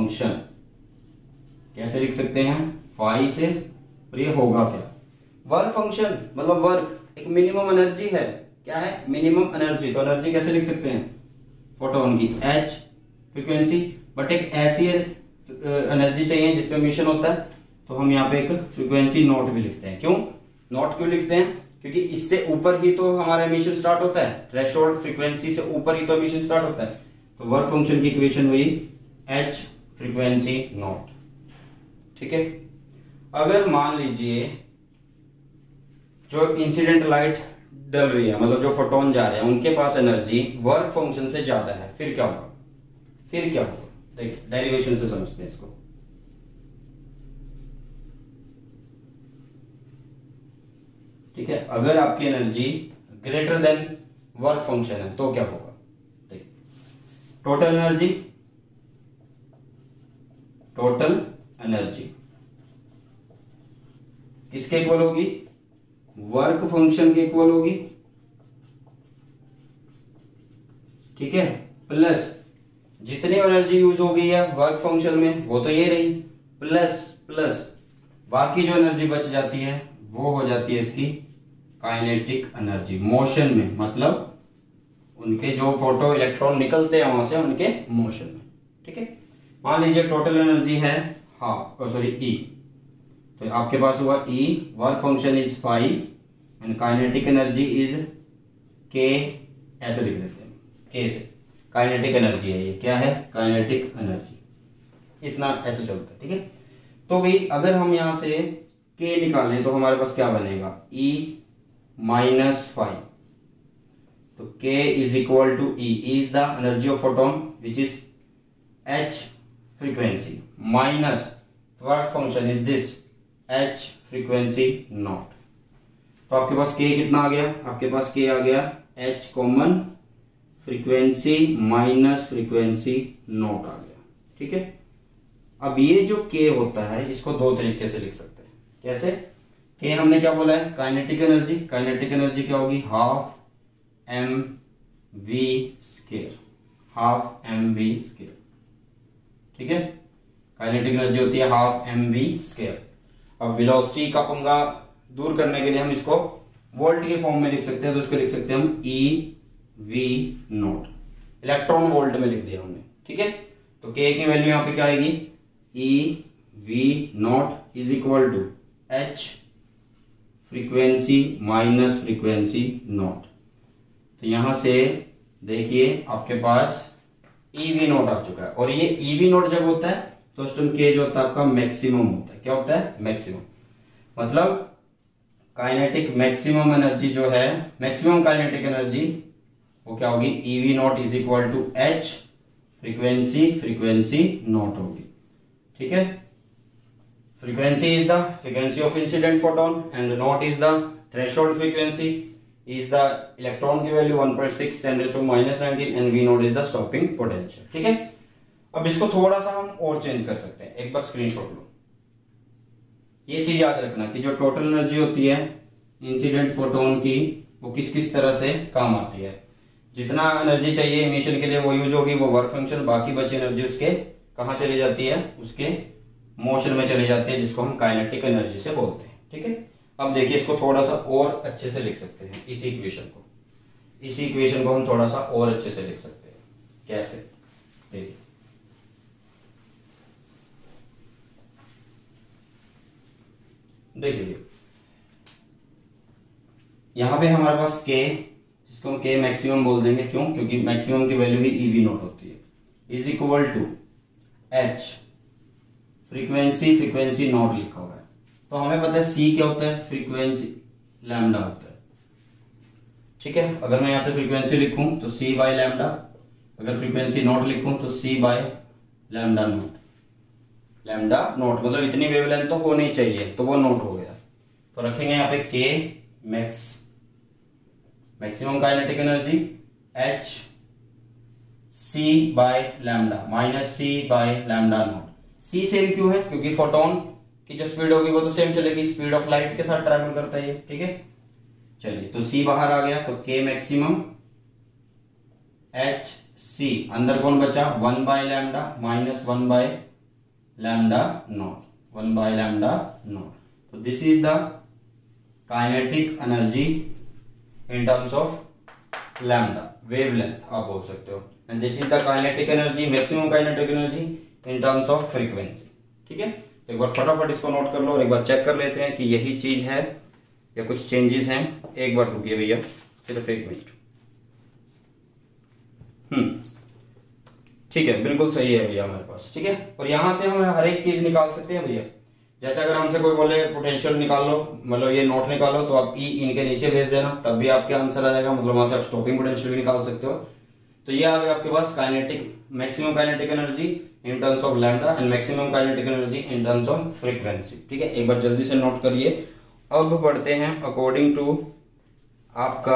फंक्शन कैसे लिख सकते हैं, फाई से, और ये होगा क्या, वर्क फंक्शन मतलब वर्क, एक मिनिमम एनर्जी है, क्या है, मिनिमम एनर्जी। तो एनर्जी कैसे लिख सकते हैं, फोटोन की एच फ्रीक्वेंसी, बट एक ऐसी एनर्जी चाहिए जिसपे मिशन होता है, तो हम यहाँ पे एक फ्रीक्वेंसी नोट भी लिखते हैं। क्यों नोट क्यों लिखते हैं, क्योंकि इससे ऊपर ही तो हमारा एमिशन स्टार्ट होता है, थ्रेशोल्ड फ्रीक्वेंसी से ऊपर ही तो एमिशन स्टार्ट होता है। तो वर्क फंक्शन की इक्वेशन हुई एच फ्रीक्वेंसी नोट। ठीक है, अगर मान लीजिए जो इंसिडेंट लाइट डल रही है, मतलब जो फोटोन जा रहे हैं, उनके पास एनर्जी वर्क फंक्शन से ज्यादा है, फिर क्या होगा, फिर क्या होगा, देखिए डेरिवेशन से समझते हैं इसको। ठीक है, अगर आपकी energy greater than work function है तो क्या होगा, देखिए टोटल एनर्जी, टोटल एनर्जी किसके इक्वल होगी, वर्क फंक्शन के इक्वल होगी। ठीक है, प्लस जितनी एनर्जी यूज हो गई है वर्क फंक्शन में वो तो ये रही, प्लस प्लस बाकी जो एनर्जी बच जाती है वो हो जाती है इसकी काइनेटिक एनर्जी, मोशन में, मतलब उनके जो फोटो इलेक्ट्रॉन निकलते हैं वहां से, उनके मोशन में। ठीक है, मान लीजिए टोटल एनर्जी है हाफ, सॉरी ई, तो आपके पास हुआ E, work function is five and kinetic energy is K, ऐसे लिख देते हैं के से, काइनेटिक एनर्जी है ये, क्या है, काइनेटिक एनर्जी, इतना ऐसे चलता है। ठीक है, तो भाई अगर हम यहां से K निकालें तो हमारे पास क्या बनेगा, E माइनस फाइव, तो K is equal to E, E is the energy of photon which is H frequency, minus work function is this H frequency not. तो आपके पास K कितना आ गया, आपके पास K आ गया H common frequency minus frequency naught आ गया। ठीक है, अब ये जो K होता है इसको दो तरीके से लिख सकते हैं, कैसे, K हमने क्या बोला है, काइनेटिक एनर्जी, काइनेटिक एनर्जी क्या होगी, half M we square, half M we square. ठीक है, काइनेटिक एनर्जी होती है हाफ एम वी स्क्वायर। अब वेलोसिटी का पंगा दूर करने के लिए हम इसको वोल्ट के फॉर्म में लिख सकते हैं, तो इसको लिख सकते हैं हम E V naught, electron volt में लिख दिया हमने। ठीक है, तो के की वैल्यू यहां पे क्या आएगी, E V naught is equal to H frequency minus frequency naught. तो यहां से देखिए आपके पास ई वी नोट आ चुका है, और ये ई वी नोट जब होता है तो उस टाइम के जो होता है आपका मैक्सिमम होता है, क्या होता है, मैक्सिमम, मतलब काइनेटिक मैक्सिमम एनर्जी जो है, मैक्सिमम काइनेटिक एनर्जी वो क्या होगी, E V naught is equal to H frequency frequency naught होगी। ठीक है, frequency is the frequency of incident photon and naught is the threshold frequency, is the electron की value one point six ten raise to minus nineteen and V naught is the stopping potential. ठीक है, अब इसको थोड़ा सा हम और चेंज कर सकते हैं, एक बार स्क्रीनशॉट लो। ये चीज याद रखना कि जो टोटल एनर्जी होती है इंसिडेंट फोटोन की वो किस किस तरह से काम आती है, जितना एनर्जी चाहिए इमिशन के लिए वो यूज होगी, वो वर्क फंक्शन, बाकी बची एनर्जी उसके कहां चली जाती है, उसके मोशन में चली जाती है, जिसको हम काइनेटिक एनर्जी से बोलते हैं। ठीक है, अब देखिए इसको थोड़ा सा और अच्छे से लिख सकते हैं, इसी इक्वेशन को इसी इक्वेशन को हम थोड़ा सा और अच्छे से लिख सकते हैं, कैसे, देखिए देखिए यहां पे हमारे पास K, जिसको हम K मैक्सिमम बोल देंगे, क्यों, क्योंकि मैक्सिमम की वैल्यू भी ई वी नॉट होती है, is equal to H frequency frequency naught लिखा हुआ है। तो हमें पता है C क्या होता है, फ्रीक्वेंसी लैम्डा होता है। ठीक है, अगर मैं यहां से फ्रीक्वेंसी लिखूं तो C बाय लैम्डा, अगर फ्रीक्वेंसी नॉट लिखूं तो C by lambda naught, lambda naught मतलब इतनी वेवलेंथ तो होनी चाहिए, तो वो नोट हो गया। तो रखेंगे यहाँ पे K max, maximum kinetic energy, H C by lambda minus C by lambda naught. C same क्यों है, क्योंकि फोटोन की जो स्पीड होगी वो तो सेम चलेगी, स्पीड ऑफ लाइट के साथ ट्रैवल करता है ये। ठीक है, चलिए तो C बाहर आ गया, तो K मैक्सिमम H C, अंदर कौन बचा, one by lambda minus one by lambda naught, one by lambda naught. तो this is the kinetic energy in terms of lambda, wavelength आप बोल सकते हो, and this is the kinetic energy, maximum kinetic energy in terms of frequency. ठीक है, एक बार फटाफट इसको नोट कर लो और एक बार चेक कर लेते हैं कि यही चीज है या कुछ चेंजेस हैं। एक बार रुकिए भैया, सिर्फ एक मिनट। हम्म ठीक है, बिल्कुल सही है भैया हमारे पास। ठीक है, और यहां से हम हर एक चीज निकाल सकते हैं भैया। जैसे अगर हमसे कोई बोले पोटेंशियल निकाल लो, मतलब ये नोट निकालो, तो आप ई इनके नीचे भेज देना, तब भी आपके आंसर आ जाएगा। मतलब वहां से आप स्टॉपिंग पोटेंशियल भी निकाल सकते हो। तो ये आ गया आपके पास kinetic, maximum kinetic energy in terms of lambda and maximum kinetic energy in terms of frequency. ठीक है, एक बार जल्दी से नोट करिए। अब बढ़ते हैं अकॉर्डिंग टू आपका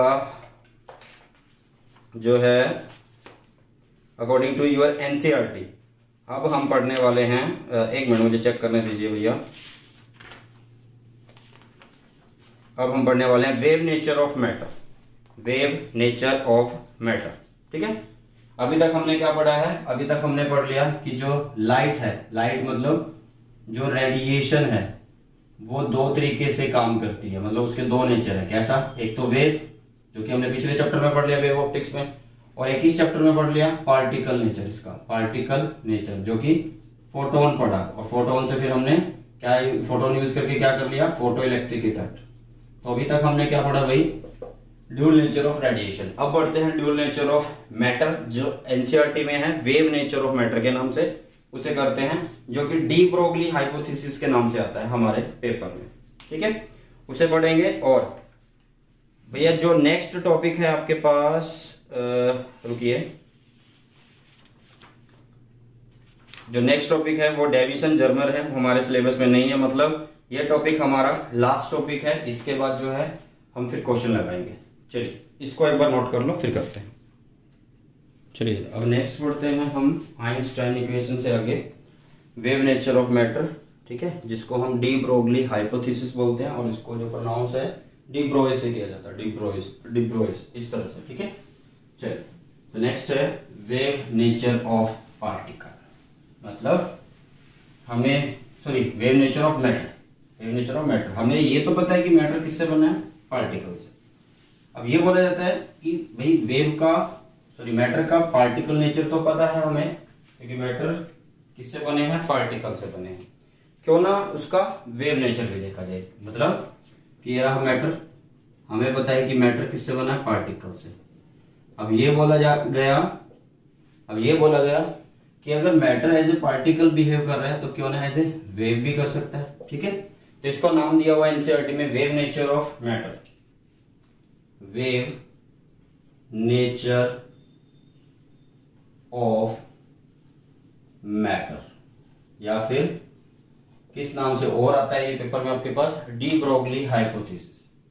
जो है, अकॉर्डिंग टू यूर एनसीईआरटी। अब हम पढ़ने वाले हैं, एक मिनट मुझे चेक करने दीजिए भैया। अब हम पढ़ने वाले हैं wave nature of matter, wave nature of matter. ठीक है, अभी तक हमने क्या पढ़ा है? अभी तक हमने पढ़ लिया कि जो लाइट है, लाइट मतलब जो रेडिएशन है, वो दो तरीके से काम करती है, मतलब उसके दो नेचर है। कैसा? एक तो वेव, जो कि हमने पिछले चैप्टर में पढ़ लिया वेव ऑप्टिक्स में, और एक इस चैप्टर में पढ़ लिया पार्टिकल नेचर इसका, पार्टिकल नेचर जो कि फोटोन पढ़ा, और फोटोन से फिर हमने क्या, फोटोन यूज करके क्या कर लिया? Photo electric effect. तो अभी तक हमने क्या पढ़ा भाई? Dual nature of radiation. अब बढ़ते हैं ड्यूल नेचर ऑफ मैटर, जो एनसीईआरटी में है वेव नेचर ऑफ मैटर के नाम से उसे करते हैं, जो कि डी ब्रोगली हाइपोथेसिस के नाम से आता है हमारे पेपर में। ठीक है, उसे पढ़ेंगे। और भैया जो नेक्स्ट टॉपिक है आपके पास, रुकिए, जो नेक्स्ट टॉपिक है वो डेविसन जर्मर है, हमारे सिलेबस में नहीं है, मतलब ये टॉपिक हमारा लास्ट टॉपिक है। इसके बाद जो है हम फिर क्वेश्चन लगाएंगे। चलिए इसको एक बार नोट कर लो, फिर करते हैं। चलिए अब नेक्स्ट बढ़ते हैं हम आइंस्टाइन इक्वेशन से आगे, वेव नेचर ऑफ मैटर। ठीक है, जिसको हम डी ब्रोगली हाइपोथेसिस बोलते हैं, और इसको जो प्रोनाउंस है डी ब्रोइस से किया जाता है, डी ब्रोइस, डी ब्रोइस इस तरह से। ठीक है, चलिए तो नेक्स्ट है वेव नेचर ऑफ पार्टिकल, मतलब हमें, sorry wave nature of matter, wave nature of matter. हमें ये तो पता है कि मैटर किससे बना है? पार्टिकल से। अब ये बोला जाता है कि भाई वेव का, सॉरी मैटर का पार्टिकल नेचर तो पता है हमें, क्योंकि मैटर किससे बने हैं? पार्टिकल से बने हैं। क्यों ना उसका वेव नेचर भी देखा जाए, मतलब कि ये रहा मैटर, हमें पता है कि मैटर किससे बना है? पार्टिकल से। अब ये बोला जा गया अब ये बोला गया कि अगर matter as a particle behave कर रहा है, तो क्यों ना एज ए वेव भी कर सकता है। ठीक है, तो इसको नाम दिया हुआ एनसीईआरटी में wave nature of matter, wave nature of matter, या फिर किस नाम से और आता है ये पेपर में आपके पास? De Broglie hypothesis,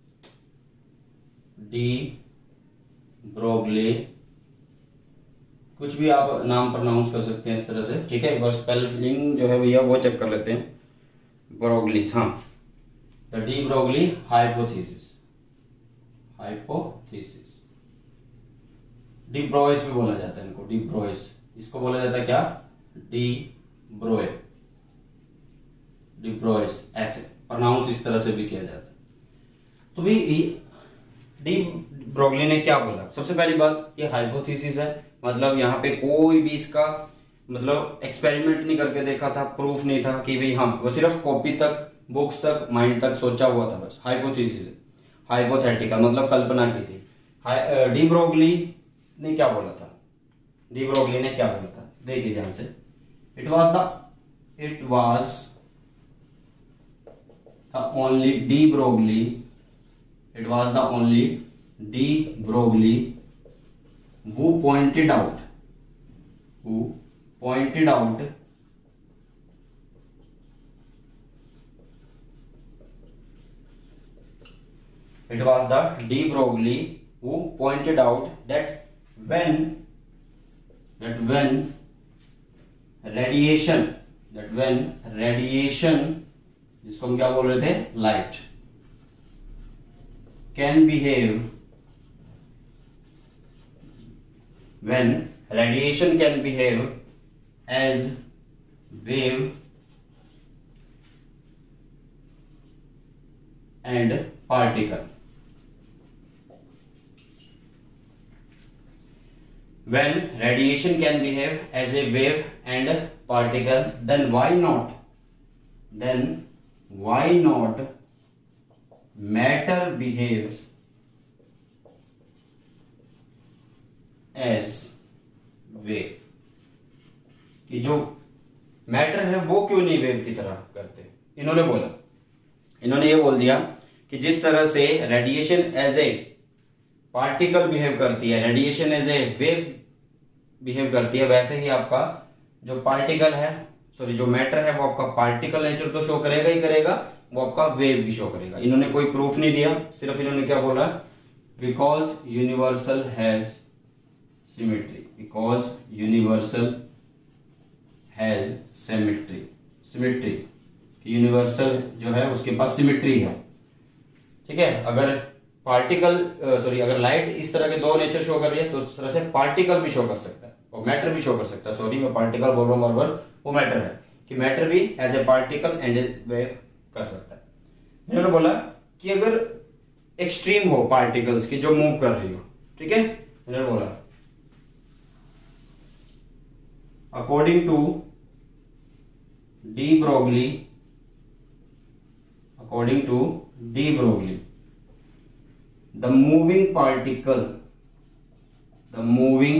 de Broglie, कुछ भी आप नाम प्रोनाउंस कर सकते हैं इस तरह से। ठीक है, बस स्पेलिंग जो है भैया वो चेक कर लेते हैं। ब्रोगलीस, हाँ, the de Broglie hypothesis, hypothesis, de Broglie भी बोला जाता है इनको, डी ब्रोइस। इसको बोला जाता है क्या? डी ब्रोए, डी ब्रोइस, ऐसे प्रोनाउंस इस तरह से भी किया जाता है। तो भी डी ब्रोगली ने क्या बोला? सबसे पहली बात, ये हाइपोथेसिस है, मतलब यहाँ पे कोई भी इसका मतलब एक्सपेरिमेंट नहीं करके देखा था, प्रूफ नहीं था कि भाई हाँ, वो सिर्फ कॉपी तक, बुक्स तक, माइंड तक सोचा हुआ था, बस हाइपोथेसिस, हाइपोथेटिकल, मतलब कल्पना की थी। डी ब्रोगली ने क्या बोला था? डी ब्रोगली ने क्या बोला था? देखिए ध्यान से, it was the it was the only de Broglie it was the only de Broglie who pointed out who pointed out it was the D. Broglie who pointed out that when that when radiation that when radiation जिसको हम क्या बोल रहे थे? Light can behave when radiation can behave as wave and particle. When radiation can behave as a wave and particle, then why not? Then why not matter behaves as wave? कि जो मैटर है वो क्यों नहीं वेव की तरह करते? इन्होंने बोला, इन्होंने ये बोल दिया कि जिस तरह से radiation as a particle behave करती है, radiation as a wave behave करती है, वैसे ही आपका जो पार्टिकल है, सॉरी जो मैटर है वो आपका पार्टिकल नेचर तो शो करेगा ही करेगा, वो आपका वेव भी शो करेगा। इन्होंने कोई प्रूफ नहीं दिया, सिर्फ इन्होंने क्या बोला, because universal has symmetry, because universal has symmetry, symmetry universal जो है उसके पास सिमेट्री है। ठीक है, अगर पार्टिकल सॉरी अगर लाइट इस तरह के दो नेचर शो कर रही है तो उस तरह से पार्टिकल भी शो कर सकता है और मैटर भी शो कर सकता है। सॉरी मैं पार्टिकल बोल रहा हूं, बराबर वो मैटर है कि मैटर भी as a particle and wave कर सकता है। इन्होंने बोला कि अगर एक्सट्रीम हो पार्टिकल्स की जो मूव कर रही हो, ठीक है, इन्होंने बोला according to de Broglie, according to de Broglie, the moving particle, the moving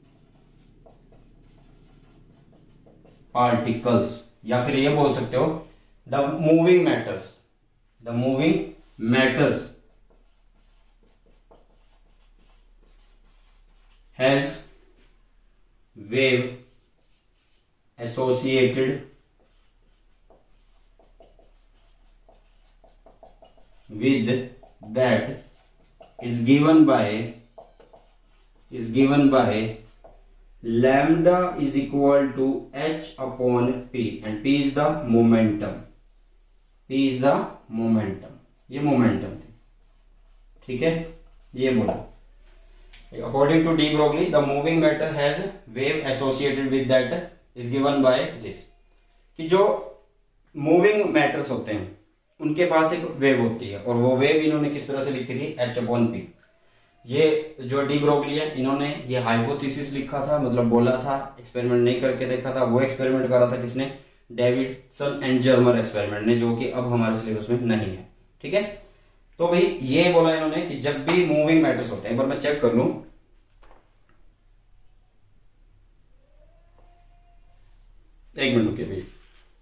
particles, या फिर ये बोल सकते हो the moving matters, the moving matters has wave associated with that is given by is given by lambda is equal to h upon p and p is the momentum, p is the momentum, ये momentum थी, ठीक है, ये बोला according to de Broglie the moving matter has wave associated with that is given by this, कि जो मूविंग मैटर्स होते हैं उनके पास एक वेव होती है और वो वेव इन्होंने किस तरह से लिखी थी, एच अपॉन पी। ये जो डी ब्रोगली है इन्होंने ये हाइपोथेसिस लिखा था, मतलब बोला था, एक्सपेरिमेंट नहीं करके देखा था। वो एक्सपेरिमेंट करा था किसने, डेविडसन एंड जर्मर एक्सपेरिमेंट ने, जो कि अब हमारे सिलेबस में नहीं है। ठीक है, तो भाई ये बोला इन्होंने कि जब भी मूविंग मैटर्स होते हैं, एक बार मैं चेक कर लूं, एक मिनट रुकिए भाई।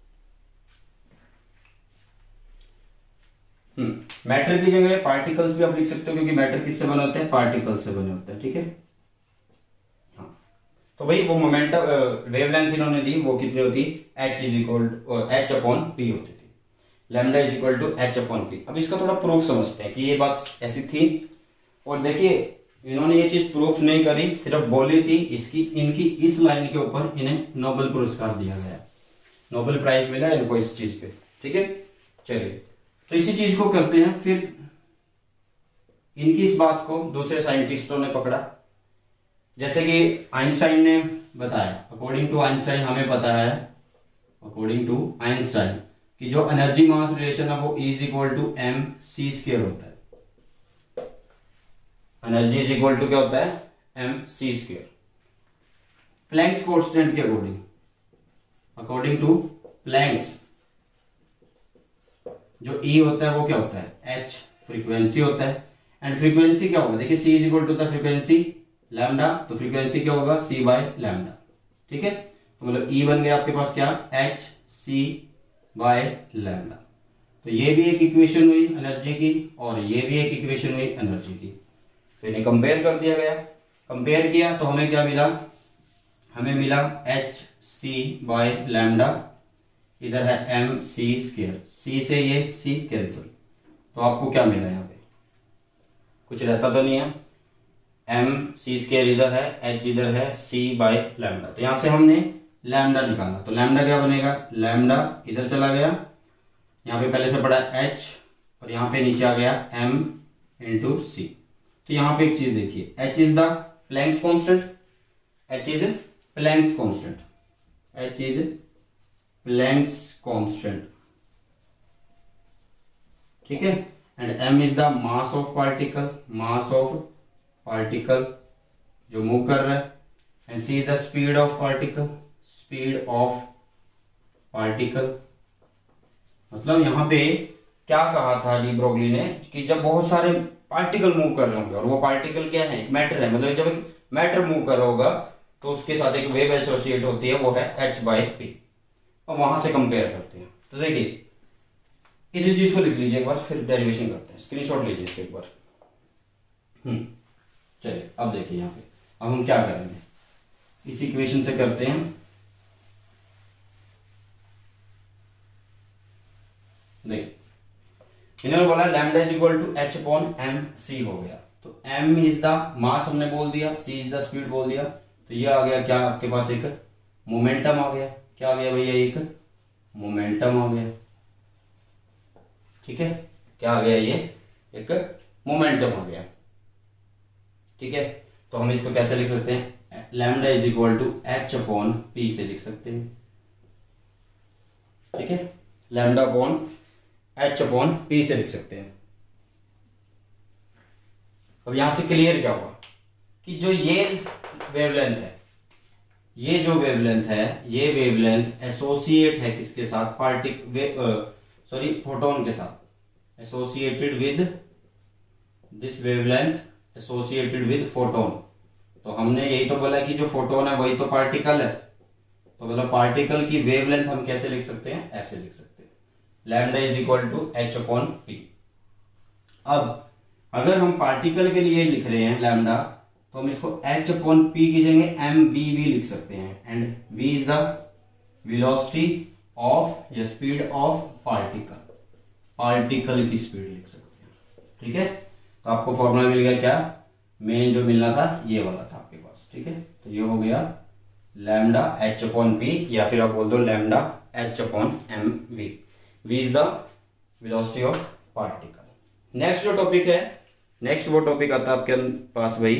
हम्म मैटर की जगह पार्टिकल्स भी आप लिख सकते हो, क्योंकि मैटर किससे बने होते हैं, पार्टिकल्स से बने होते हैं। ठीक है, हाँ, तो भाई वो मोमेंटम वेवलेंथ इन्होंने दी, वो कितनी होती, h is equal h upon p होती थी, lambda is equal to h upon p. अब इसका थोड़ा प्रूफ समझते हैं कि ये बात ऐसी थी, और देखिए इन्होंने ये चीज प्रूफ नहीं करी, सिर्फ बोली थी। इसकी इनकी इस लाइन के ऊपर इन्हें नोबेल पुरस्कार दिया गया, नोबेल प्राइज मिला इनको इस चीज पे। ठीक है, चलिए तो इसी चीज को करते हैं। फिर इनकी इस बात को दूसरे साइंटिस्टों ने पकड़ा, जैसे कि आइंस्टाइन ने बताया। अकॉर्डिंग टू आइंस्टाइन हमें पता है, अकॉर्डिंग टू आइंस्टाइन कि जो एनर्जी मास रिलेशन है वो is equal to M C square होता है। एनर्जी इज इक्वल टू क्या होता है, एम सी स्क्वायर। प्लैंक्स कांस्टेंट के अकॉर्डिंग, अकॉर्डिंग टू प्लैंक्स जो E होता है वो क्या होता है, H फ्रीक्वेंसी होता है। एंड फ्रीक्वेंसी क्या होगा, देखिए C is equal to the frequency lambda, तो फ्रीक्वेंसी क्या होगा, C बाय लैम्डा। ठीक है, तो मतलब E बन गया आपके पास क्या, H C बाय लैम्डा। तो ये भी एक इक्वेशन हुई एनर्जी की, और ये भी एक इक्वेशन हुई एनर्जी की। तो इन्हें कंपेयर कर दिया गया, कंपेयर किया तो हमें क्या मिला, हमें मिला H C बाय लैम्डा, इधर है एम सी स्क्वायर, सी से ये सी कैंसिल, तो आपको क्या मिला, यहाँ पे कुछ रहता तो नहीं है, एम सी स्क्वायर इधर है, एच इधर है, सी बाय लैम्डा। तो यहां से हमने लैम्डा निकाला, तो लैम्डा क्या बनेगा, लैम्डा इधर चला गया, यहाँ पे पहले से पड़ा एच और यहाँ पे नीचे आ गया एम इंटू सी। तो यहाँ पे एक चीज देखिए, h is the Planck's constant, h is Planck's constant, h is Planck's constant. ठीक है, and m is the mass of particle, mass of particle जो मूव कर रहा है, and c is the speed of particle, speed of particle. मतलब यहां पे क्या कहा था डी ब्रोगली ने कि जब बहुत सारे पार्टिकल मूव कर रहे होंगे, और वो पार्टिकल क्या है, एक मैटर है, मतलब जब एक मैटर मूव कर रहा होगा तो उसके साथ एक वेव एसोसिएट होती है, वो है एच बाई पी, और वहां से कंपेयर करते हैं। तो देखिए इस चीज को लिख लीजिए एक बार, फिर डेरिवेशन करते हैं, स्क्रीनशॉट लीजिए इसके एक बार। हम्म चलिए अब देखिए यहाँ पे अब हम क्या करेंगे, इस इक्वेशन से करते हैं। देखिए इन्होंने बोला lambda is equal to h upon m c हो गया, तो m इज द मास हमने बोल दिया, c इज द स्पीड बोल दिया, तो ये आ गया क्या आपके पास, एक मोमेंटम आ गया। क्या आ गया भैया, एक मोमेंटम आ गया। ठीक है, क्या आ गया, ये एक मोमेंटम आ गया। ठीक है, तो हम इसको कैसे लिख सकते हैं, lambda is equal to h upon p से लिख सकते हैं। ठीक है, lambda upon h upon p से लिख सकते हैं। अब यहां से क्लियर क्या हुआ कि जो ये वेवलेंथ है, ये जो वेवलेंथ है, ये वेवलेंथ एसोसिएट है किसके साथ, पार्टिक सॉरी फोटोन के साथ, associated with this wavelength associated with photon. तो हमने यही तो बोला कि जो फोटोन है वही तो पार्टिकल है, तो मतलब पार्टिकल की वेवलेंथ हम कैसे लिख सकते हैं, ऐसे लिख सकते हैं, lambda is equal to h upon p. अब अगर हम पार्टिकल के लिए लिख रहे हैं लैम्डा, तो हम इसको h अपॉन पी कीजिएंगे, एम वी भी लिख सकते हैं, and v is the velocity of या स्पीड ऑफ पार्टिकल, पार्टिकल की स्पीड लिख सकते हैं। ठीक है, तो आपको फॉर्मूला मिल गया क्या, मेन जो मिलना था ये वाला था आपके पास। ठीक है, तो ये हो गया लैम्डा h अपॉन पी, या फिर आप बोल दो lambda h upon m v, v is the velocity of particle. Next जो टॉपिक है, नेक्स्ट वो टॉपिक आता है आपके पास भाई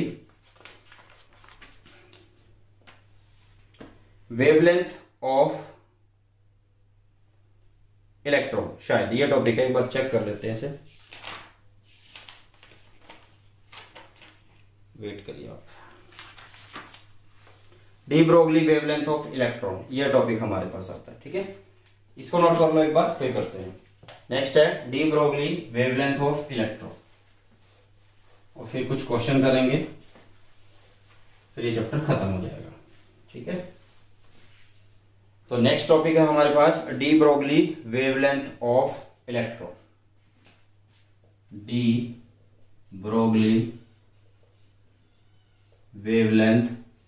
वेवलेंथ ऑफ इलेक्ट्रॉन, शायद ये टॉपिक है, एक बार चेक कर लेते हैं इसे, वेट करिए आप। De Broglie wavelength of electron, ये टॉपिक हमारे पास आता है। ठीक है, इसको नोट कर लो एक बार, फिर करते हैं। नेक्स्ट है de Broglie wavelength of electron, और फिर कुछ क्वेश्चन करेंगे, फिर ये चैप्टर खत्म हो जाएगा। ठीक है, तो नेक्स्ट टॉपिक है हमारे पास de Broglie wavelength of electron, de Broglie wavelength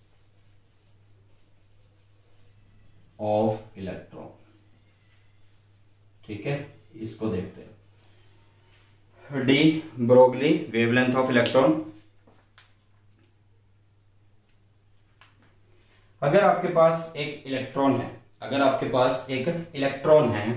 of electron. ठीक है, इसको देखते हैं, de Broglie wavelength of electron. अगर आपके पास एक इलेक्ट्रॉन है, अगर आपके पास एक इलेक्ट्रॉन है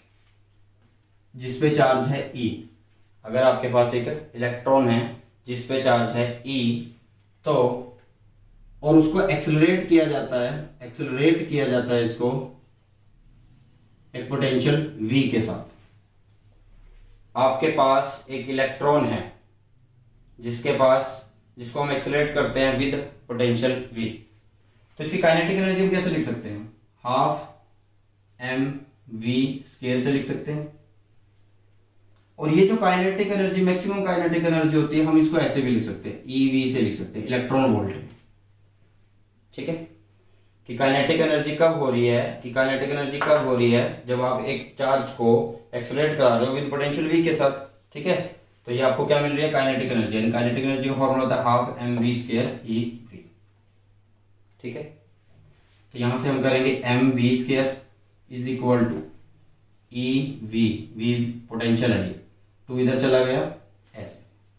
जिसपे चार्ज है E, अगर आपके पास एक इलेक्ट्रॉन है जिसपे चार्ज है E, तो और उसको एक्सेलरेट किया जाता है, एक्सेलरेट किया जाता है इसको एक पोटेंशियल V के साथ। आपके पास एक इलेक्ट्रॉन है जिसके पास, जिसको हम एक्सेलरेट करते हैं विद पोटेंशियल V, तो इसकी काइनेटिक एनर्जी हम कैसे लिख सकते हैं, हाफ एम वी स्क्वायर से लिख सकते हैं। और ये जो kinetic energy, maximum kinetic energy होती है, हम इसको ऐसे भी लिख सकते हैं, ईवी से लिख सकते हैं, इलेक्ट्रॉन वोल्ट में। ठीक है, कि काइनेटिक एनर्जी कब हो रही है, कि काइनेटिक एनर्जी कब हो रही है, जब आप एक चार्ज को एक्सेलरेट करा रहे हो विद पोटेंशियल वी के साथ। ठीक है, तो ये आपको क्या मिल रही है, काइनेटिक एनर्जी। काइनेटिक एनर्जी का फॉर्मूला होता है half M we square e v. ठीक है, तो यहां से हम करेंगे m we square is equal to e v, v potential है, टू इधर चला गया ऐसे,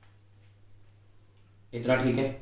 इतना। ठीक है,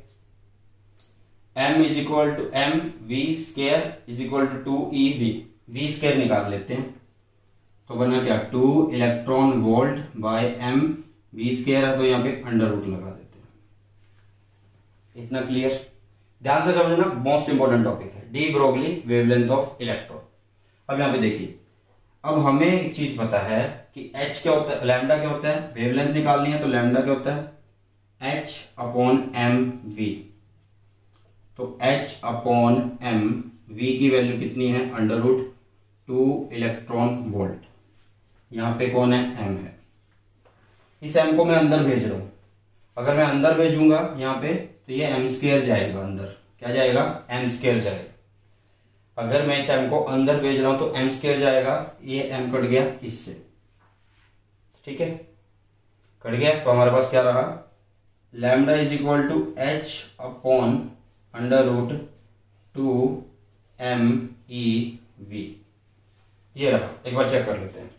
m is equal to m we square is equal to two e v, v square निकाल लेते हैं, तो बना क्या, two electron volt by M we square है, तो यहां पे अंडर रूट लगा देते हैं। इतना क्लियर, ध्यान से समझना, मोस्ट इंपॉर्टेंट टॉपिक है de Broglie wavelength of electron. अब यहां पे देखिए, अब हमें एक चीज पता है कि h क्या होता है, लैम्डा क्या होता है, वेवलेंथ निकालनी है तो लैम्डा क्या होता है h अपॉन एम वी। तो h अपॉन एम वी की वैल्यू कितनी है, under root two electron volt. यहाँ पे कौन है, m है। इस m को मैं अंदर भेज रहा हूं, अगर मैं अंदर भेजूंगा यहाँ पे तो ये एम स्क्वायर जाएगा अंदर, क्या जाएगा, एम स्क्वायर जाएगा। अगर मैं इस m को अंदर भेज रहा हूं तो एम स्क्वायर जाएगा, ये m कट गया इससे, ठीक है, कट गया। तो हमारे पास क्या रहा, lambda is equal to h upon under root two m e v. ये रहा, एक बार चेक कर लेते हैं,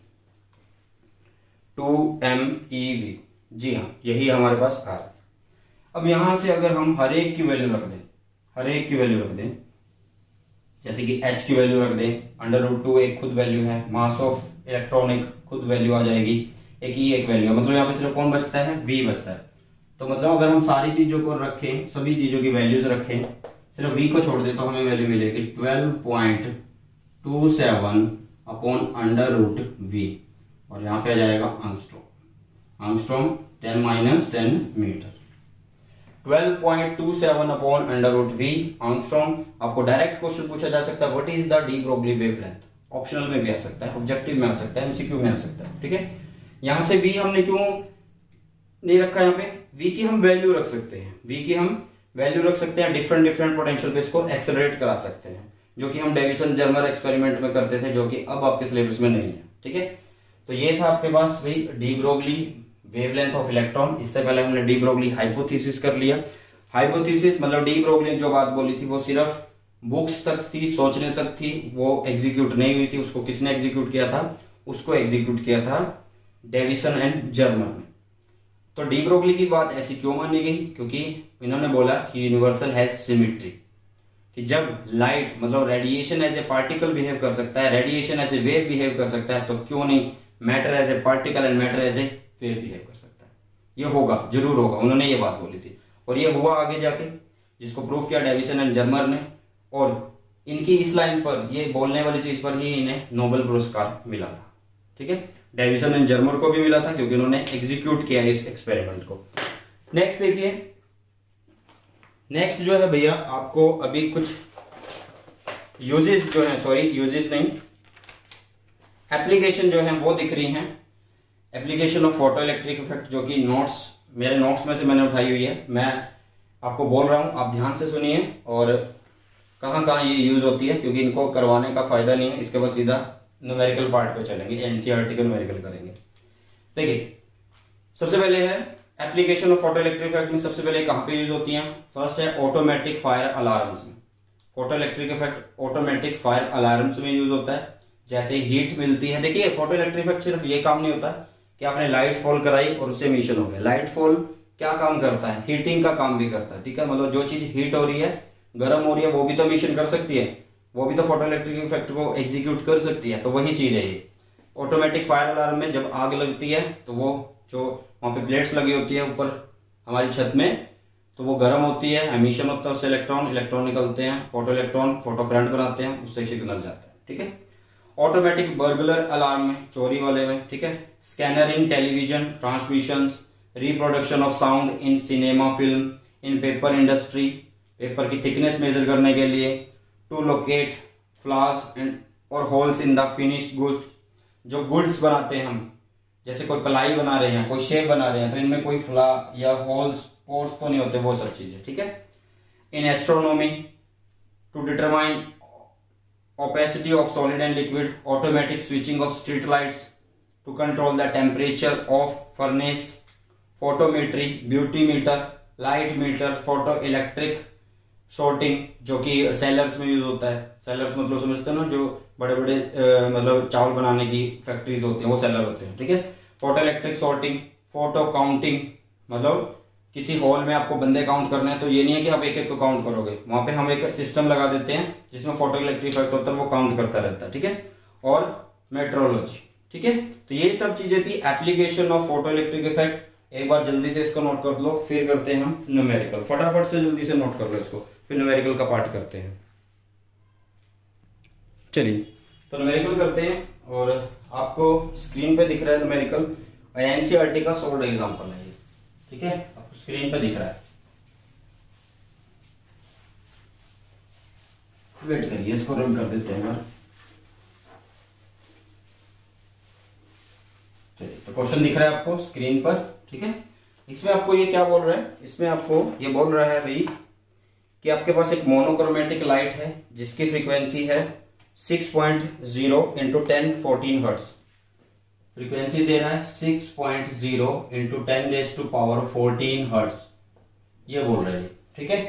टू एम ई वी। जी हाँ, यही हमारे पास आ रहा है। अब यहां से अगर हम हर एक की वैल्यू रख दें, हर एक की वैल्यू रख दें, जैसे कि h की वैल्यू रख दें, अंडर रूट टू एक खुद वैल्यू है, मास ऑफ इलेक्ट्रॉनिक खुद वैल्यू आ जाएगी, एक ही एक वैल्यू है, मतलब यहाँ पे सिर्फ कौन बचता है, v बचता है। तो मतलब अगर हम सारी चीजों को रखें, सभी चीजों की वैल्यूज रखें, सिर्फ v को छोड़ दें तो हमें वैल्यू मिलेगी twelve point two seven upon under root v, और यहाँ पे आ जाएगा angstrom. Angstrom ten minus ten metre, twelve point two seven upon under root v angstrom. आपको डायरेक्ट क्वेश्चन पूछा जा सकता है, what is the de Broglie wavelength, optional में भी आ सकता है, ऑब्जेक्टिव में आ सकता है, एमसीक्यू में आ सकता है, ठीक है। यहां से v हमने क्यों नहीं रखा, यहाँ पे v की हम वैल्यू रख सकते हैं, v की हम वैल्यू रख सकते हैं, डिफरेंट डिफरेंट पोटेंशियल पे इसको एक्सेलरेट करा सकते हैं, जो कि हम डेविसन जर्मर एक्सपेरिमेंट में करते थे, जो कि अब आपके सिलेबस में नहीं है, ठीक है। तो ये था आपके पास भाई de Broglie wavelength of electron. इससे पहले हमने डी ब्रोगली हाइपोथेसिस कर लिया। हाइपोथेसिस मतलब डी ब्रोगली ने जो बात बोली थी वो सिर्फ बुक्स तक थी, सोचने तक थी, वो एग्जीक्यूट नहीं हुई थी। उसको किसने एग्जीक्यूट किया था, उसको एग्जीक्यूट किया था डेविसन एंड जर्मर ने। तो डी ब्रोगली की बात ऐसी क्यों मानी गई, क्योंकि इन्होंने बोला कि यूनिवर्सल हैज सिमिट्री, कि जब लाइट मतलब radiation as a particle behave कर सकता है, radiation as a wave behave कर सकता है, तो क्यों नहीं matter as a particle and matter as a wave behave कर सकता है। ये होगा, जरूर होगा, उन्होंने ये बात बोली थी और ये हुआ आगे जाके, जिसको प्रूव किया डेविसन एंड जर्मर ने। और इनकी इस लाइन पर, ये बोलने वाली चीज पर ही इन्हें नोबेल पुरस्कार मिला था, ठीक है। डेविसन एंड जर्मर को भी मिला था क्योंकि उन्होंने एग्जीक्यूट किया इस एक्सपेरिमेंट को। नेक्स्ट देखिए, नेक्स्ट जो है भैया आपको अभी कुछ यूजेस जो है, सॉरी यूजेस नहीं, एप्लीकेशन जो है वो दिख रही हैं। Application of photo electric effect, जो कि नोट्स मेरे नोट्स में से मैंने उठाई हुई है, मैं आपको बोल रहा हूं, आप ध्यान से सुनिए और कहां कहां ये यूज होती है, क्योंकि इनको करवाने का फायदा नहीं है। इसके बाद सीधा न्यूमेरिकल पार्ट पे चलेंगे, एनसीईआरटी का न्यूमेरिकल करेंगे। देखिए सबसे पहले है application of photo electric effect में, सबसे पहले कहां पे यूज होती है, फर्स्ट है ऑटोमेटिक फायर अलार्म्स में। Photo electric effect automatic fire alarms में यूज होता है। जैसे हीट मिलती है, देखिए फोटो इलेक्ट्रिक इफेक्ट सिर्फ ये काम नहीं होता कि आपने लाइट फॉल कराई और उससे इमिशन हो गया। लाइट फॉल क्या काम करता है, हीटिंग का काम भी करता है, ठीक है। मतलब जो चीज हीट हो रही है, गर्म हो रही है, वो भी तो इमिशन कर सकती है, वो भी तो फोटो इलेक्ट्रिक इफेक्ट को एग्जीक्यूट कर सकती है। तो वही चीज है ये ऑटोमेटिक फायर अलार्म में। जब आग लगती है तो वो जो वहां पे प्लेट्स लगी होती है ऊपर हमारी छत में, तो वो गर्म होती है, एमिशन होता है उससे इलेक्ट्रॉन, इलेक्ट्रॉन निकलते हैं, फोटो इलेक्ट्रॉन फोटो करंट बनाते हैं, उससे सिग्नल जाता है, ठीक है। ऑटोमेटिक बर्गलर अलार्म में, चोरी वाले में, ठीक है। Scanner in television transmissions, reproduction of sound in cinema film, in paper industry, paper की थिकनेस मेजर करने के लिए, टू लोकेट फ्लॉज एंड और holes in the finished goods, जो गुड्स बनाते हैं हम, जैसे कोई पलाई बना रहे हैं, कोई शेप बना रहे हैं, तो इनमें कोई फ्ला या होल्स पोर्स तो नहीं होते, वो सब चीजें, ठीक है। In astronomy, to determine opacity of solid and liquid, automatic switching of street lights to control the temperature of furnace, photometry, beauty meter, light meter, photo electric sorting, जो कि सेलर्स में यूज होता है। सेलर्स मतलब समझते हो ना, जो बड़े बड़े मतलब चावल बनाने की फैक्ट्रीज होती हैं, वो सेलर होते हैं, ठीक है। Photo electric sorting, photo counting, मतलब किसी हॉल में आपको बंदे काउंट करने हैं, तो ये नहीं है कि आप एक एक को काउंट करोगे, वहां पे हम एक सिस्टम लगा देते हैं जिसमें फोटो इलेक्ट्रिक इफेक्ट होता है, वो काउंट करता रहता है, ठीक है। और मेट्रोलॉजी, ठीक है। तो ये सब चीजें थी application of photo electric effect. एक बार जल्दी से इसको नोट कर लो, फिर करते हैं हम न्यूमेरिकल। फटाफट से जल्दी से नोट कर लो इसको, फिर न्यूमेरिकल का पार्ट करते हैं। चलिए तो न्यूमेरिकल करते हैं। और आपको स्क्रीन पे दिख रहा है न्यूमेरिकल एनसीईआरटी का सोल्ड एग्जांपल है ये, ठीक है, आपको स्क्रीन पे दिख रहा है। वेट करिए, इसको रन कर देते हैं। चलिए, तो क्वेश्चन दिख रहा है आपको स्क्रीन पर, ठीक है। इसमें आपको ये क्या बोल रहा है, इसमें आपको ये बोल रहा है भाई कि आपके पास एक मोनोक्रोमेटिक लाइट है जिसकी फ्रीक्वेंसी है six point zero into ten fourteen hertz. Frequency दे रहा है six point zero into ten raise to power fourteen hertz, ये बोल रहे हैं, ठीक है।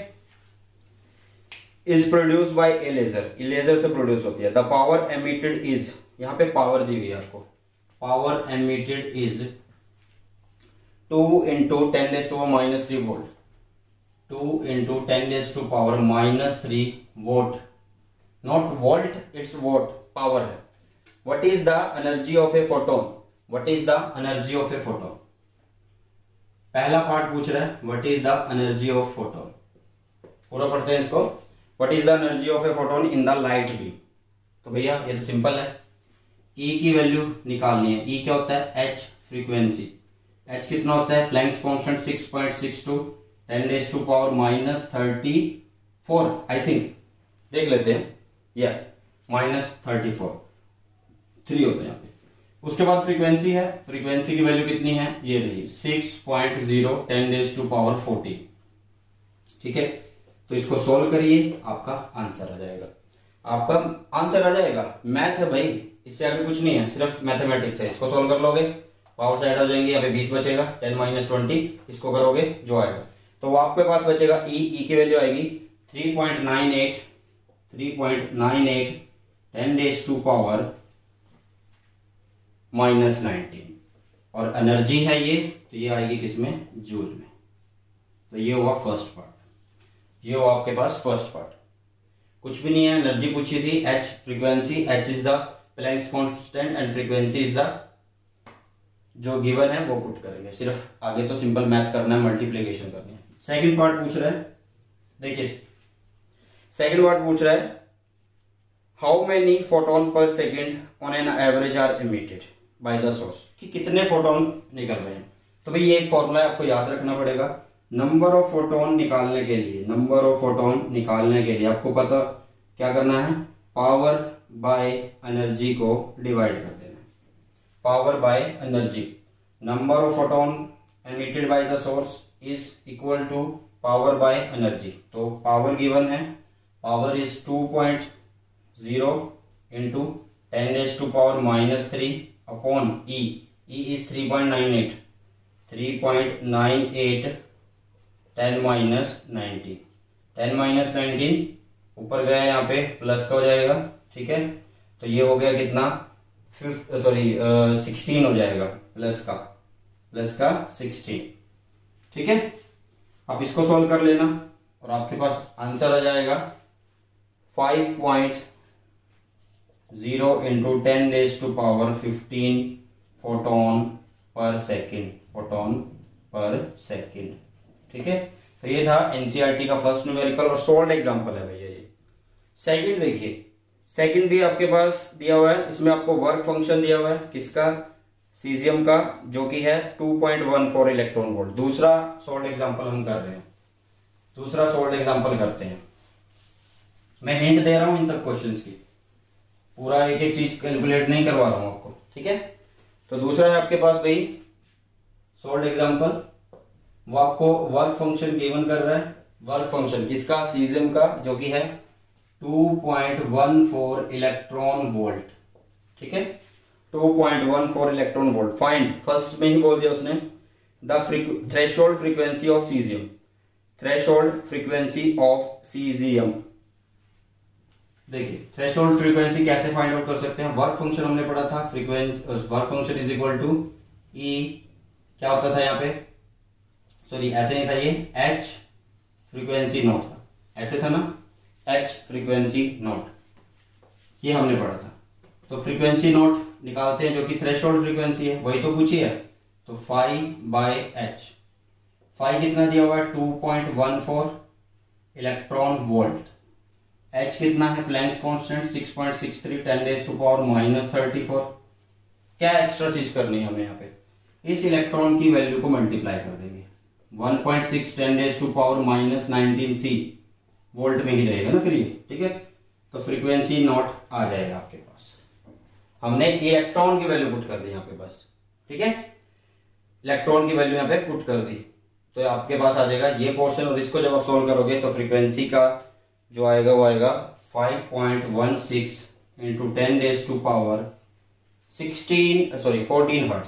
Is produce by a laser, a laser से प्रोड्यूस होती है। द पावर एमिटेड इज, यहां पे पावर दी हुई है आपको, power emitted is two into ten raise to minus three volt, two into ten raise to power minus three volt, not volt, it's watt, power है। What is the energy of a photon, what is the energy of a photon. पहला पार्ट पूछ रहा है what is the energy of photon, पूरा पढ़ते हैं इसको। What is the energy of a photon in the light beam. तो भैया ये तो सिंपल है, E की वैल्यू निकालनी है। E क्या होता है, H फ्रीक्वेंसी, H कितना होता है, Planck's constant six point six two ten raise to power minus thirty four, I think, देख लेते हैं, या माइनस थर्टी फोर, थ्री होता है यहाँ पे। उसके बाद फ्रीक्वेंसी है, फ्रीक्वेंसी की वैल्यू कितनी है, ये रही six point zero ten raise to power fourteen, ठीक है। तो इसको सोल्व करिए, आपका आंसर आ जाएगा, आपका आंसर आ जाएगा। मैथ है भाई, इससे आगे कुछ नहीं है, सिर्फ मैथमेटिक्स है। इसको सोल्व कर लोगे, पावर साइड आ जाएंगे, यहाँ पे बीस बचेगा, टेन माइनस ट्वेंटी, इसको करोगे जो आएगा, तो वो आपके पास बचेगा ई, ई की वैल्यू आएगी three point nine eight, three point nine eight ten raise to power minus nineteen, और एनर्जी है ये, तो ये आएगी किसमें, जूल में। तो ये हुआ फर्स्ट पार्ट, ये हुआ आपके पास फर्स्ट पार्ट। कुछ भी नहीं है, एनर्जी पूछी थी, h frequency, h is the Planck's constant and frequency is the जो गिवन है वो पुट करेंगे। सिर्फ आगे तो सिंपल मैथ करना है, मल्टीप्लिकेशन करनी है। सेकंड पार्ट पूछ रहा है, देखिए सेकंड पार्ट पूछ रहा है how many photon per second on an average are emitted by the source, कि कितने फोटोन निकल रहे हैं। तो भाई ये एक फॉर्मूला है, आपको याद रखना पड़ेगा। नंबर ऑफ फोटोन निकालने के लिए, नंबर ऑफ फोटोन निकालने के लिए आपको पता क्या करना है, पावर बाय एनर्जी को डिवाइड कर देना। Power by energy, number of photon emitted by the source is equal to power by energy. तो पावर गिवन है, power is two point zero into ten raise to power minus three upon e, e is three point nine eight, three point nine eight ten minus nineteen, ten minus nineteen ऊपर गया यहाँ पे प्लस का हो जाएगा, ठीक है। तो ये हो गया कितना, फिफ्थ सॉरी सिक्सटीन हो जाएगा, प्लस का प्लस का सिक्सटीन, ठीक है। आप इसको सॉल्व कर लेना और आपके पास आंसर आ जाएगा five point zero into ten raise to power fifteen photon per second, photon per second, ठीक है। तो ये था एनसीईआरटी का फर्स्ट न्यूमेरिकल और सोल्ड एग्जांपल है भैया ये। सेकंड देखिए, सेकंड भी आपके पास दिया हुआ है, इसमें आपको वर्क फंक्शन दिया हुआ है, किसका, सीजियम का, जो कि है two point one four electron volt. दूसरा सोल्ड एग्जांपल हम कर रहे हैं, दूसरा सोल्ड एग्जांपल करते हैं। मैं हिंट दे रहा हूं इन सब क्वेश्चंस की, पूरा एक एक चीज कैलकुलेट नहीं करवा रहा हूं आपको, ठीक है। तो दूसरा है आपके पास भाई सोल्ड एग्जांपल, वो आपको वर्क फंक्शन गिवन कर रहा है। वर्क फंक्शन किसका, सीजियम का, जो कि है two point one four electron volt, ठीक है, two point one four electron volt. Find, first में ही बोल दिया उसने, the threshold frequency of caesium, threshold frequency of caesium. देखिए थ्रेशोल्ड फ्रीक्वेंसी कैसे फाइंड आउट कर सकते हैं, वर्क फंक्शन हमने पढ़ा था, frequency work function is equal to e, क्या होता था यहाँ पे, सॉरी ऐसे नहीं था ये, एच फ्रीक्वेंसी नॉट था, ऐसे था ना, एच फ्रीक्वेंसी नॉट, ये हमने पढ़ा था। तो फ्रीक्वेंसी नॉट निकालते हैं जो कि थ्रेशोल्ड फ्रीक्वेंसी है, वही तो पूछी है। तो फाइव बाय एच, फाइव कितना दिया हुआ है, two point one four electron volt, h कितना है, Planck's constant six point six three, ten raise to power minus thirty four. क्या एक्स्ट्रा चीज करनी है हमें यहाँ पे, इस इलेक्ट्रॉन की वैल्यू को मल्टीप्लाई कर देंगे, one point six ten raise to power minus nineteen c volt में ही रहेगा ना फिर ये, ठीक है। तो फ्रीक्वेंसी नॉट आ जाएगा आपके पास, हमने इलेक्ट्रॉन की वैल्यू पुट कर दी यहाँ पे बस, ठीक है। इलेक्ट्रॉन की वैल्यू यहाँ पे पुट कर दी तो आपके पास आ जाएगा ये पोर्शन, और इसको जब आप सोल्व करोगे तो फ्रीक्वेंसी का जो आएगा वो आएगा five point one six into ten raise to power sixteen sorry fourteen hertz.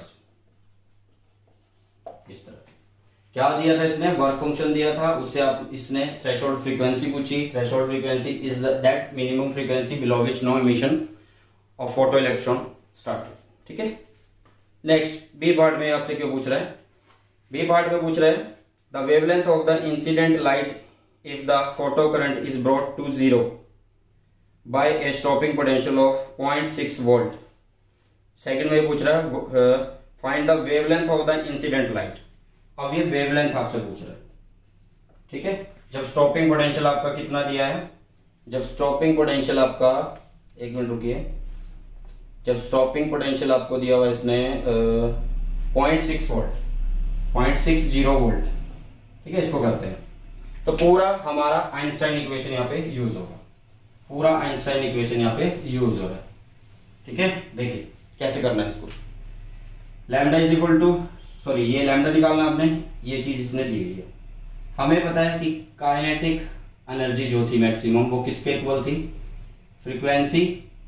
इस तरह क्या दिया था इसने, वर्क फंक्शन दिया था, उससे आप इसने थ्रेशोल्ड फ्रीक्वेंसी पूछी। Threshold frequency is that minimum frequency below which no emission of photo electron start, ठीक है। नेक्स्ट बी पार्ट में आपसे क्यों पूछ रहा है, बी पार्ट में पूछ रहा है the wavelength of the incident light if the photo current is brought to zero by a stopping potential of point six volt. Second में पूछ रहा है find the wavelength of the incident light. अब ये वेवलेंथ आपसे पूछ रहा है, ठीक है। जब स्टॉपिंग पोटेंशियल आपका कितना दिया है, जब स्टॉपिंग पोटेंशियल आपका, एक मिनट रुकिए, जब स्टॉपिंग पोटेंशियल आपको दिया हुआ इसने point six volt, point six zero volt, ठीक है, इसको करते हैं तो पूरा हमारा आइंस्टाइन इक्वेशन यहाँ पे यूज होगा, पूरा आइंस्टाइन इक्वेशन यहाँ पे यूज हो रहा है, ठीक है। देखिए कैसे करना है इसको, lambda is equal to, sorry ये लैम्डा निकालना आपने, ये चीज इसने दी हुई है। हमें पता है कि काइनेटिक एनर्जी जो थी मैक्सिमम वो किसके इक्वल थी, frequency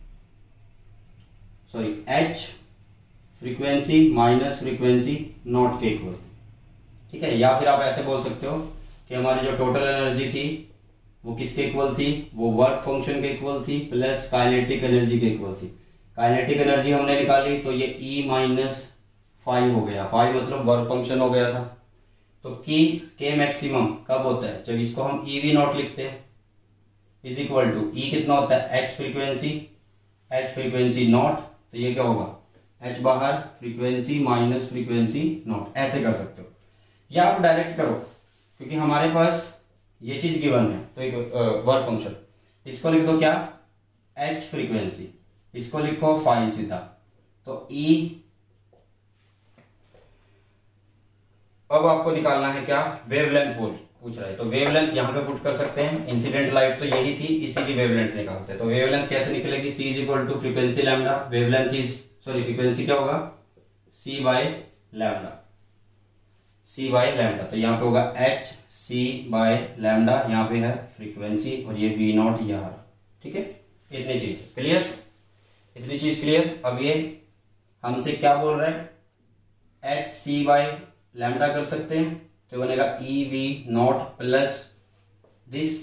sorry H frequency minus frequency not के इक्वल थी, ठीक है। या फिर आप ऐसे बोल सकते हो कि हमारी जो टोटल एनर्जी थी वो किसके इक्वल थी, वो वर्क फंक्शन के इक्वल थी प्लस काइनेटिक एनर्जी के इक्वल थी। काइनेटिक एनर्जी हमने निकाली तो ये ई माइनस फाइव हो गया, फाइव मतलब वर्क फंक्शन हो गया था। तो की के मैक्सिमम कब होता है, जब इसको हम ई वी नॉट लिखते हैं, इज इक्वल टू ई कितना होता है, H frequency, H frequency not, तो ये क्या होगा, एच बाहर फ्रीक्वेंसी माइनस फ्रीक्वेंसी नॉट, ऐसे कर सकते हो। या आप डायरेक्ट करो क्योंकि हमारे पास ये चीज गिवन है, तो एक वर्क फंक्शन, इसको लिख दो क्या, एच फ्रीक्वेंसी, इसको लिखो फाइव सीधा, तो ई, अब आपको निकालना है क्या, वेवलेंथ पूछ रहा है, तो वेवलेंथ यहां पे पुट कर सकते हैं। इंसिडेंट लाइट तो यही थी, इसी की वेवलेंथ निकालते हैं। तो वेवलेंथ कैसे निकलेगी, C is equal to frequency lambda, wavelength is sorry frequency क्या होगा, C by lambda, C by lambda, तो यहाँ पे होगा एच सी बाय लैम्डा, यहाँ पे है फ्रीक्वेंसी और ये वी नॉट यहाँ, ठीक है। इतनी चीज क्लियर, इतनी चीज क्लियर। अब ये हमसे क्या बोल रहा है, एच सी बाय लैम्डा कर सकते हैं तो बनेगा E V not plus this,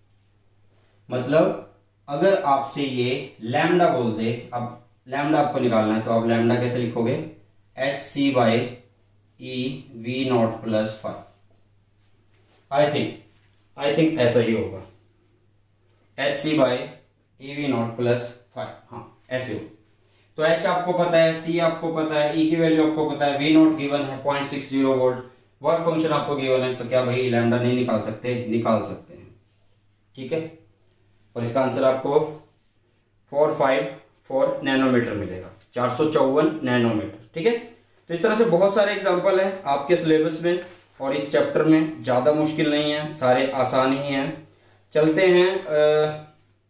मतलब अगर आपसे ये लैम्डा बोल दे, अब लैम्डा आपको निकालना है तो आप लैम्डा कैसे लिखोगे, H C by E V not plus five. I think I think ऐसा ही होगा, H C by E V not plus five, हाँ ऐसे हो। तो एच आपको पता है, सी आपको पता है, ई की वैल्यू आपको पता है, वी नॉट गिवन है point six zero volt, work function आपको गिवन है, तो क्या भाई लैम्डा नहीं निकाल सकते, निकाल सकते हैं, ठीक है। और इसका आंसर आपको फोर फाइव फोर नैनोमीटर मिलेगा, चार सौ चौवन नैनोमीटर, ठीक है। तो इस तरह से बहुत सारे एग्जाम्पल हैं आपके सिलेबस में और इस चैप्टर में, ज्यादा मुश्किल नहीं है, सारे आसान ही हैं। चलते हैं आ,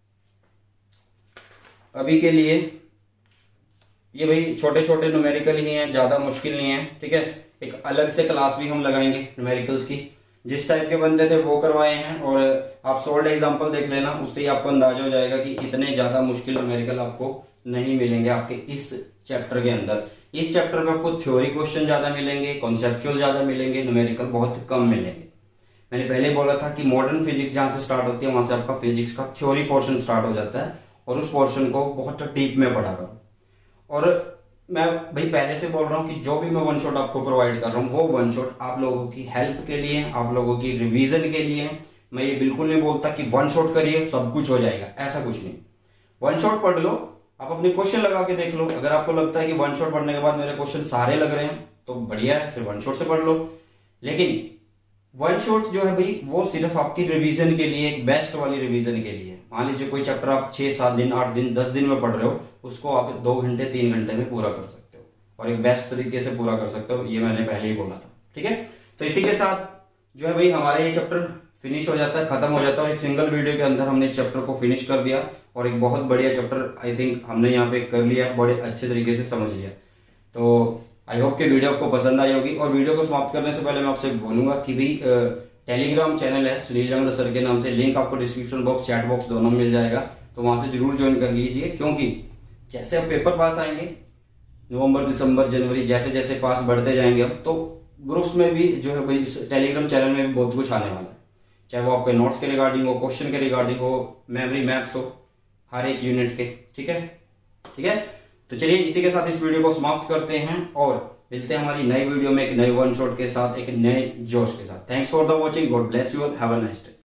अभी के लिए ये भाई छोटे छोटे न्यूमेरिकल ही हैं, ज्यादा मुश्किल नहीं है, ठीक है। एक अलग से क्लास भी हम लगाएंगे न्यूमेरिकल्स की, जिस टाइप के बनते थे वो करवाए हैं, और आप सोल्ड एग्जांपल देख लेना, उससे ही आपको अंदाजा हो जाएगा कि इतने ज्यादा मुश्किल न्यूमेरिकल आपको नहीं मिलेंगे आपके इस चैप्टर के अंदर। इस चैप्टर में आपको थ्योरी क्वेश्चन ज्यादा मिलेंगे, कॉन्सेप्चुअल ज्यादा मिलेंगे, न्यूमेरिकल बहुत कम मिलेंगे। मैंने पहले बोला था कि मॉडर्न फिजिक्स जहां से स्टार्ट होती है वहां से आपका फिजिक्स का थ्योरी पोर्शन स्टार्ट हो जाता है, और उस पोर्शन को बहुत डीप में पढ़ा करो। और मैं भाई पहले से बोल रहा हूँ कि जो भी मैं वन शॉट आपको प्रोवाइड कर रहा हूँ वो वन शॉट आप लोगों की हेल्प के लिए, आप लोगों की रिवीजन के लिए। मैं ये बिल्कुल नहीं बोलता कि वन शॉट करिए सब कुछ हो जाएगा, ऐसा कुछ नहीं। वन शॉट पढ़ लो, आप अपने क्वेश्चन लगा के देख लो, अगर आपको लगता है कि वन शॉट पढ़ने के बाद मेरे क्वेश्चन सारे लग रहे हैं तो बढ़िया है, फिर वन शॉट से पढ़ लो। लेकिन वन शॉट जो है भाई वो सिर्फ आपकी रिवीजन के लिए, एक बेस्ट वाली रिवीजन के लिए। मान लीजिए कोई चैप्टर आप छह सात दिन, आठ दिन, दस दिन में पढ़ रहे हो, उसको आप दो घंटे तीन घंटे में पूरा कर सकते हो और एक बेस्ट तरीके से पूरा कर सकते हो। ये मैंने पहले ही बोला था, ठीक है। तो इसी के साथ जो है भाई हमारा ये चैप्टर फिनिश हो जाता है, खत्म हो जाता है। और एक सिंगल वीडियो के अंदर हमने इस चैप्टर को फिनिश कर दिया और एक बहुत बढ़िया चैप्टर आई थिंक हमने यहाँ पे कर लिया, बड़े अच्छे तरीके से समझ लिया। तो आई होप कि वीडियो आपको पसंद आई होगी। और वीडियो को समाप्त करने से पहले मैं आपसे बोलूंगा कि भाई टेलीग्राम चैनल है सुनील जांगड़ा सर के नाम से, लिंक आपको डिस्क्रिप्शन बॉक्स, चैट बॉक्स दोनों में मिल जाएगा, तो वहां से जरूर ज्वाइन कर लीजिए। क्योंकि जैसे अब पेपर पास आएंगे, नवंबर दिसंबर जनवरी, जैसे जैसे पास बढ़ते जाएंगे अब, तो ग्रुप्स में भी जो है भाई टेलीग्राम चैनल में भी बहुत कुछ आने वाला है, चाहे वो आपके नोट्स के रिगार्डिंग हो, क्वेश्चन के रिगार्डिंग हो, मेमोरी मैप्स हो, हर एक यूनिट के, ठीक है ठीक है। तो चलिए इसी के साथ इस वीडियो को समाप्त करते हैं और मिलते हैं हमारी नई वीडियो में एक नए वन शॉट के साथ, एक नए जोश के साथ। Thanks for the watching, God bless you all, have a nice day.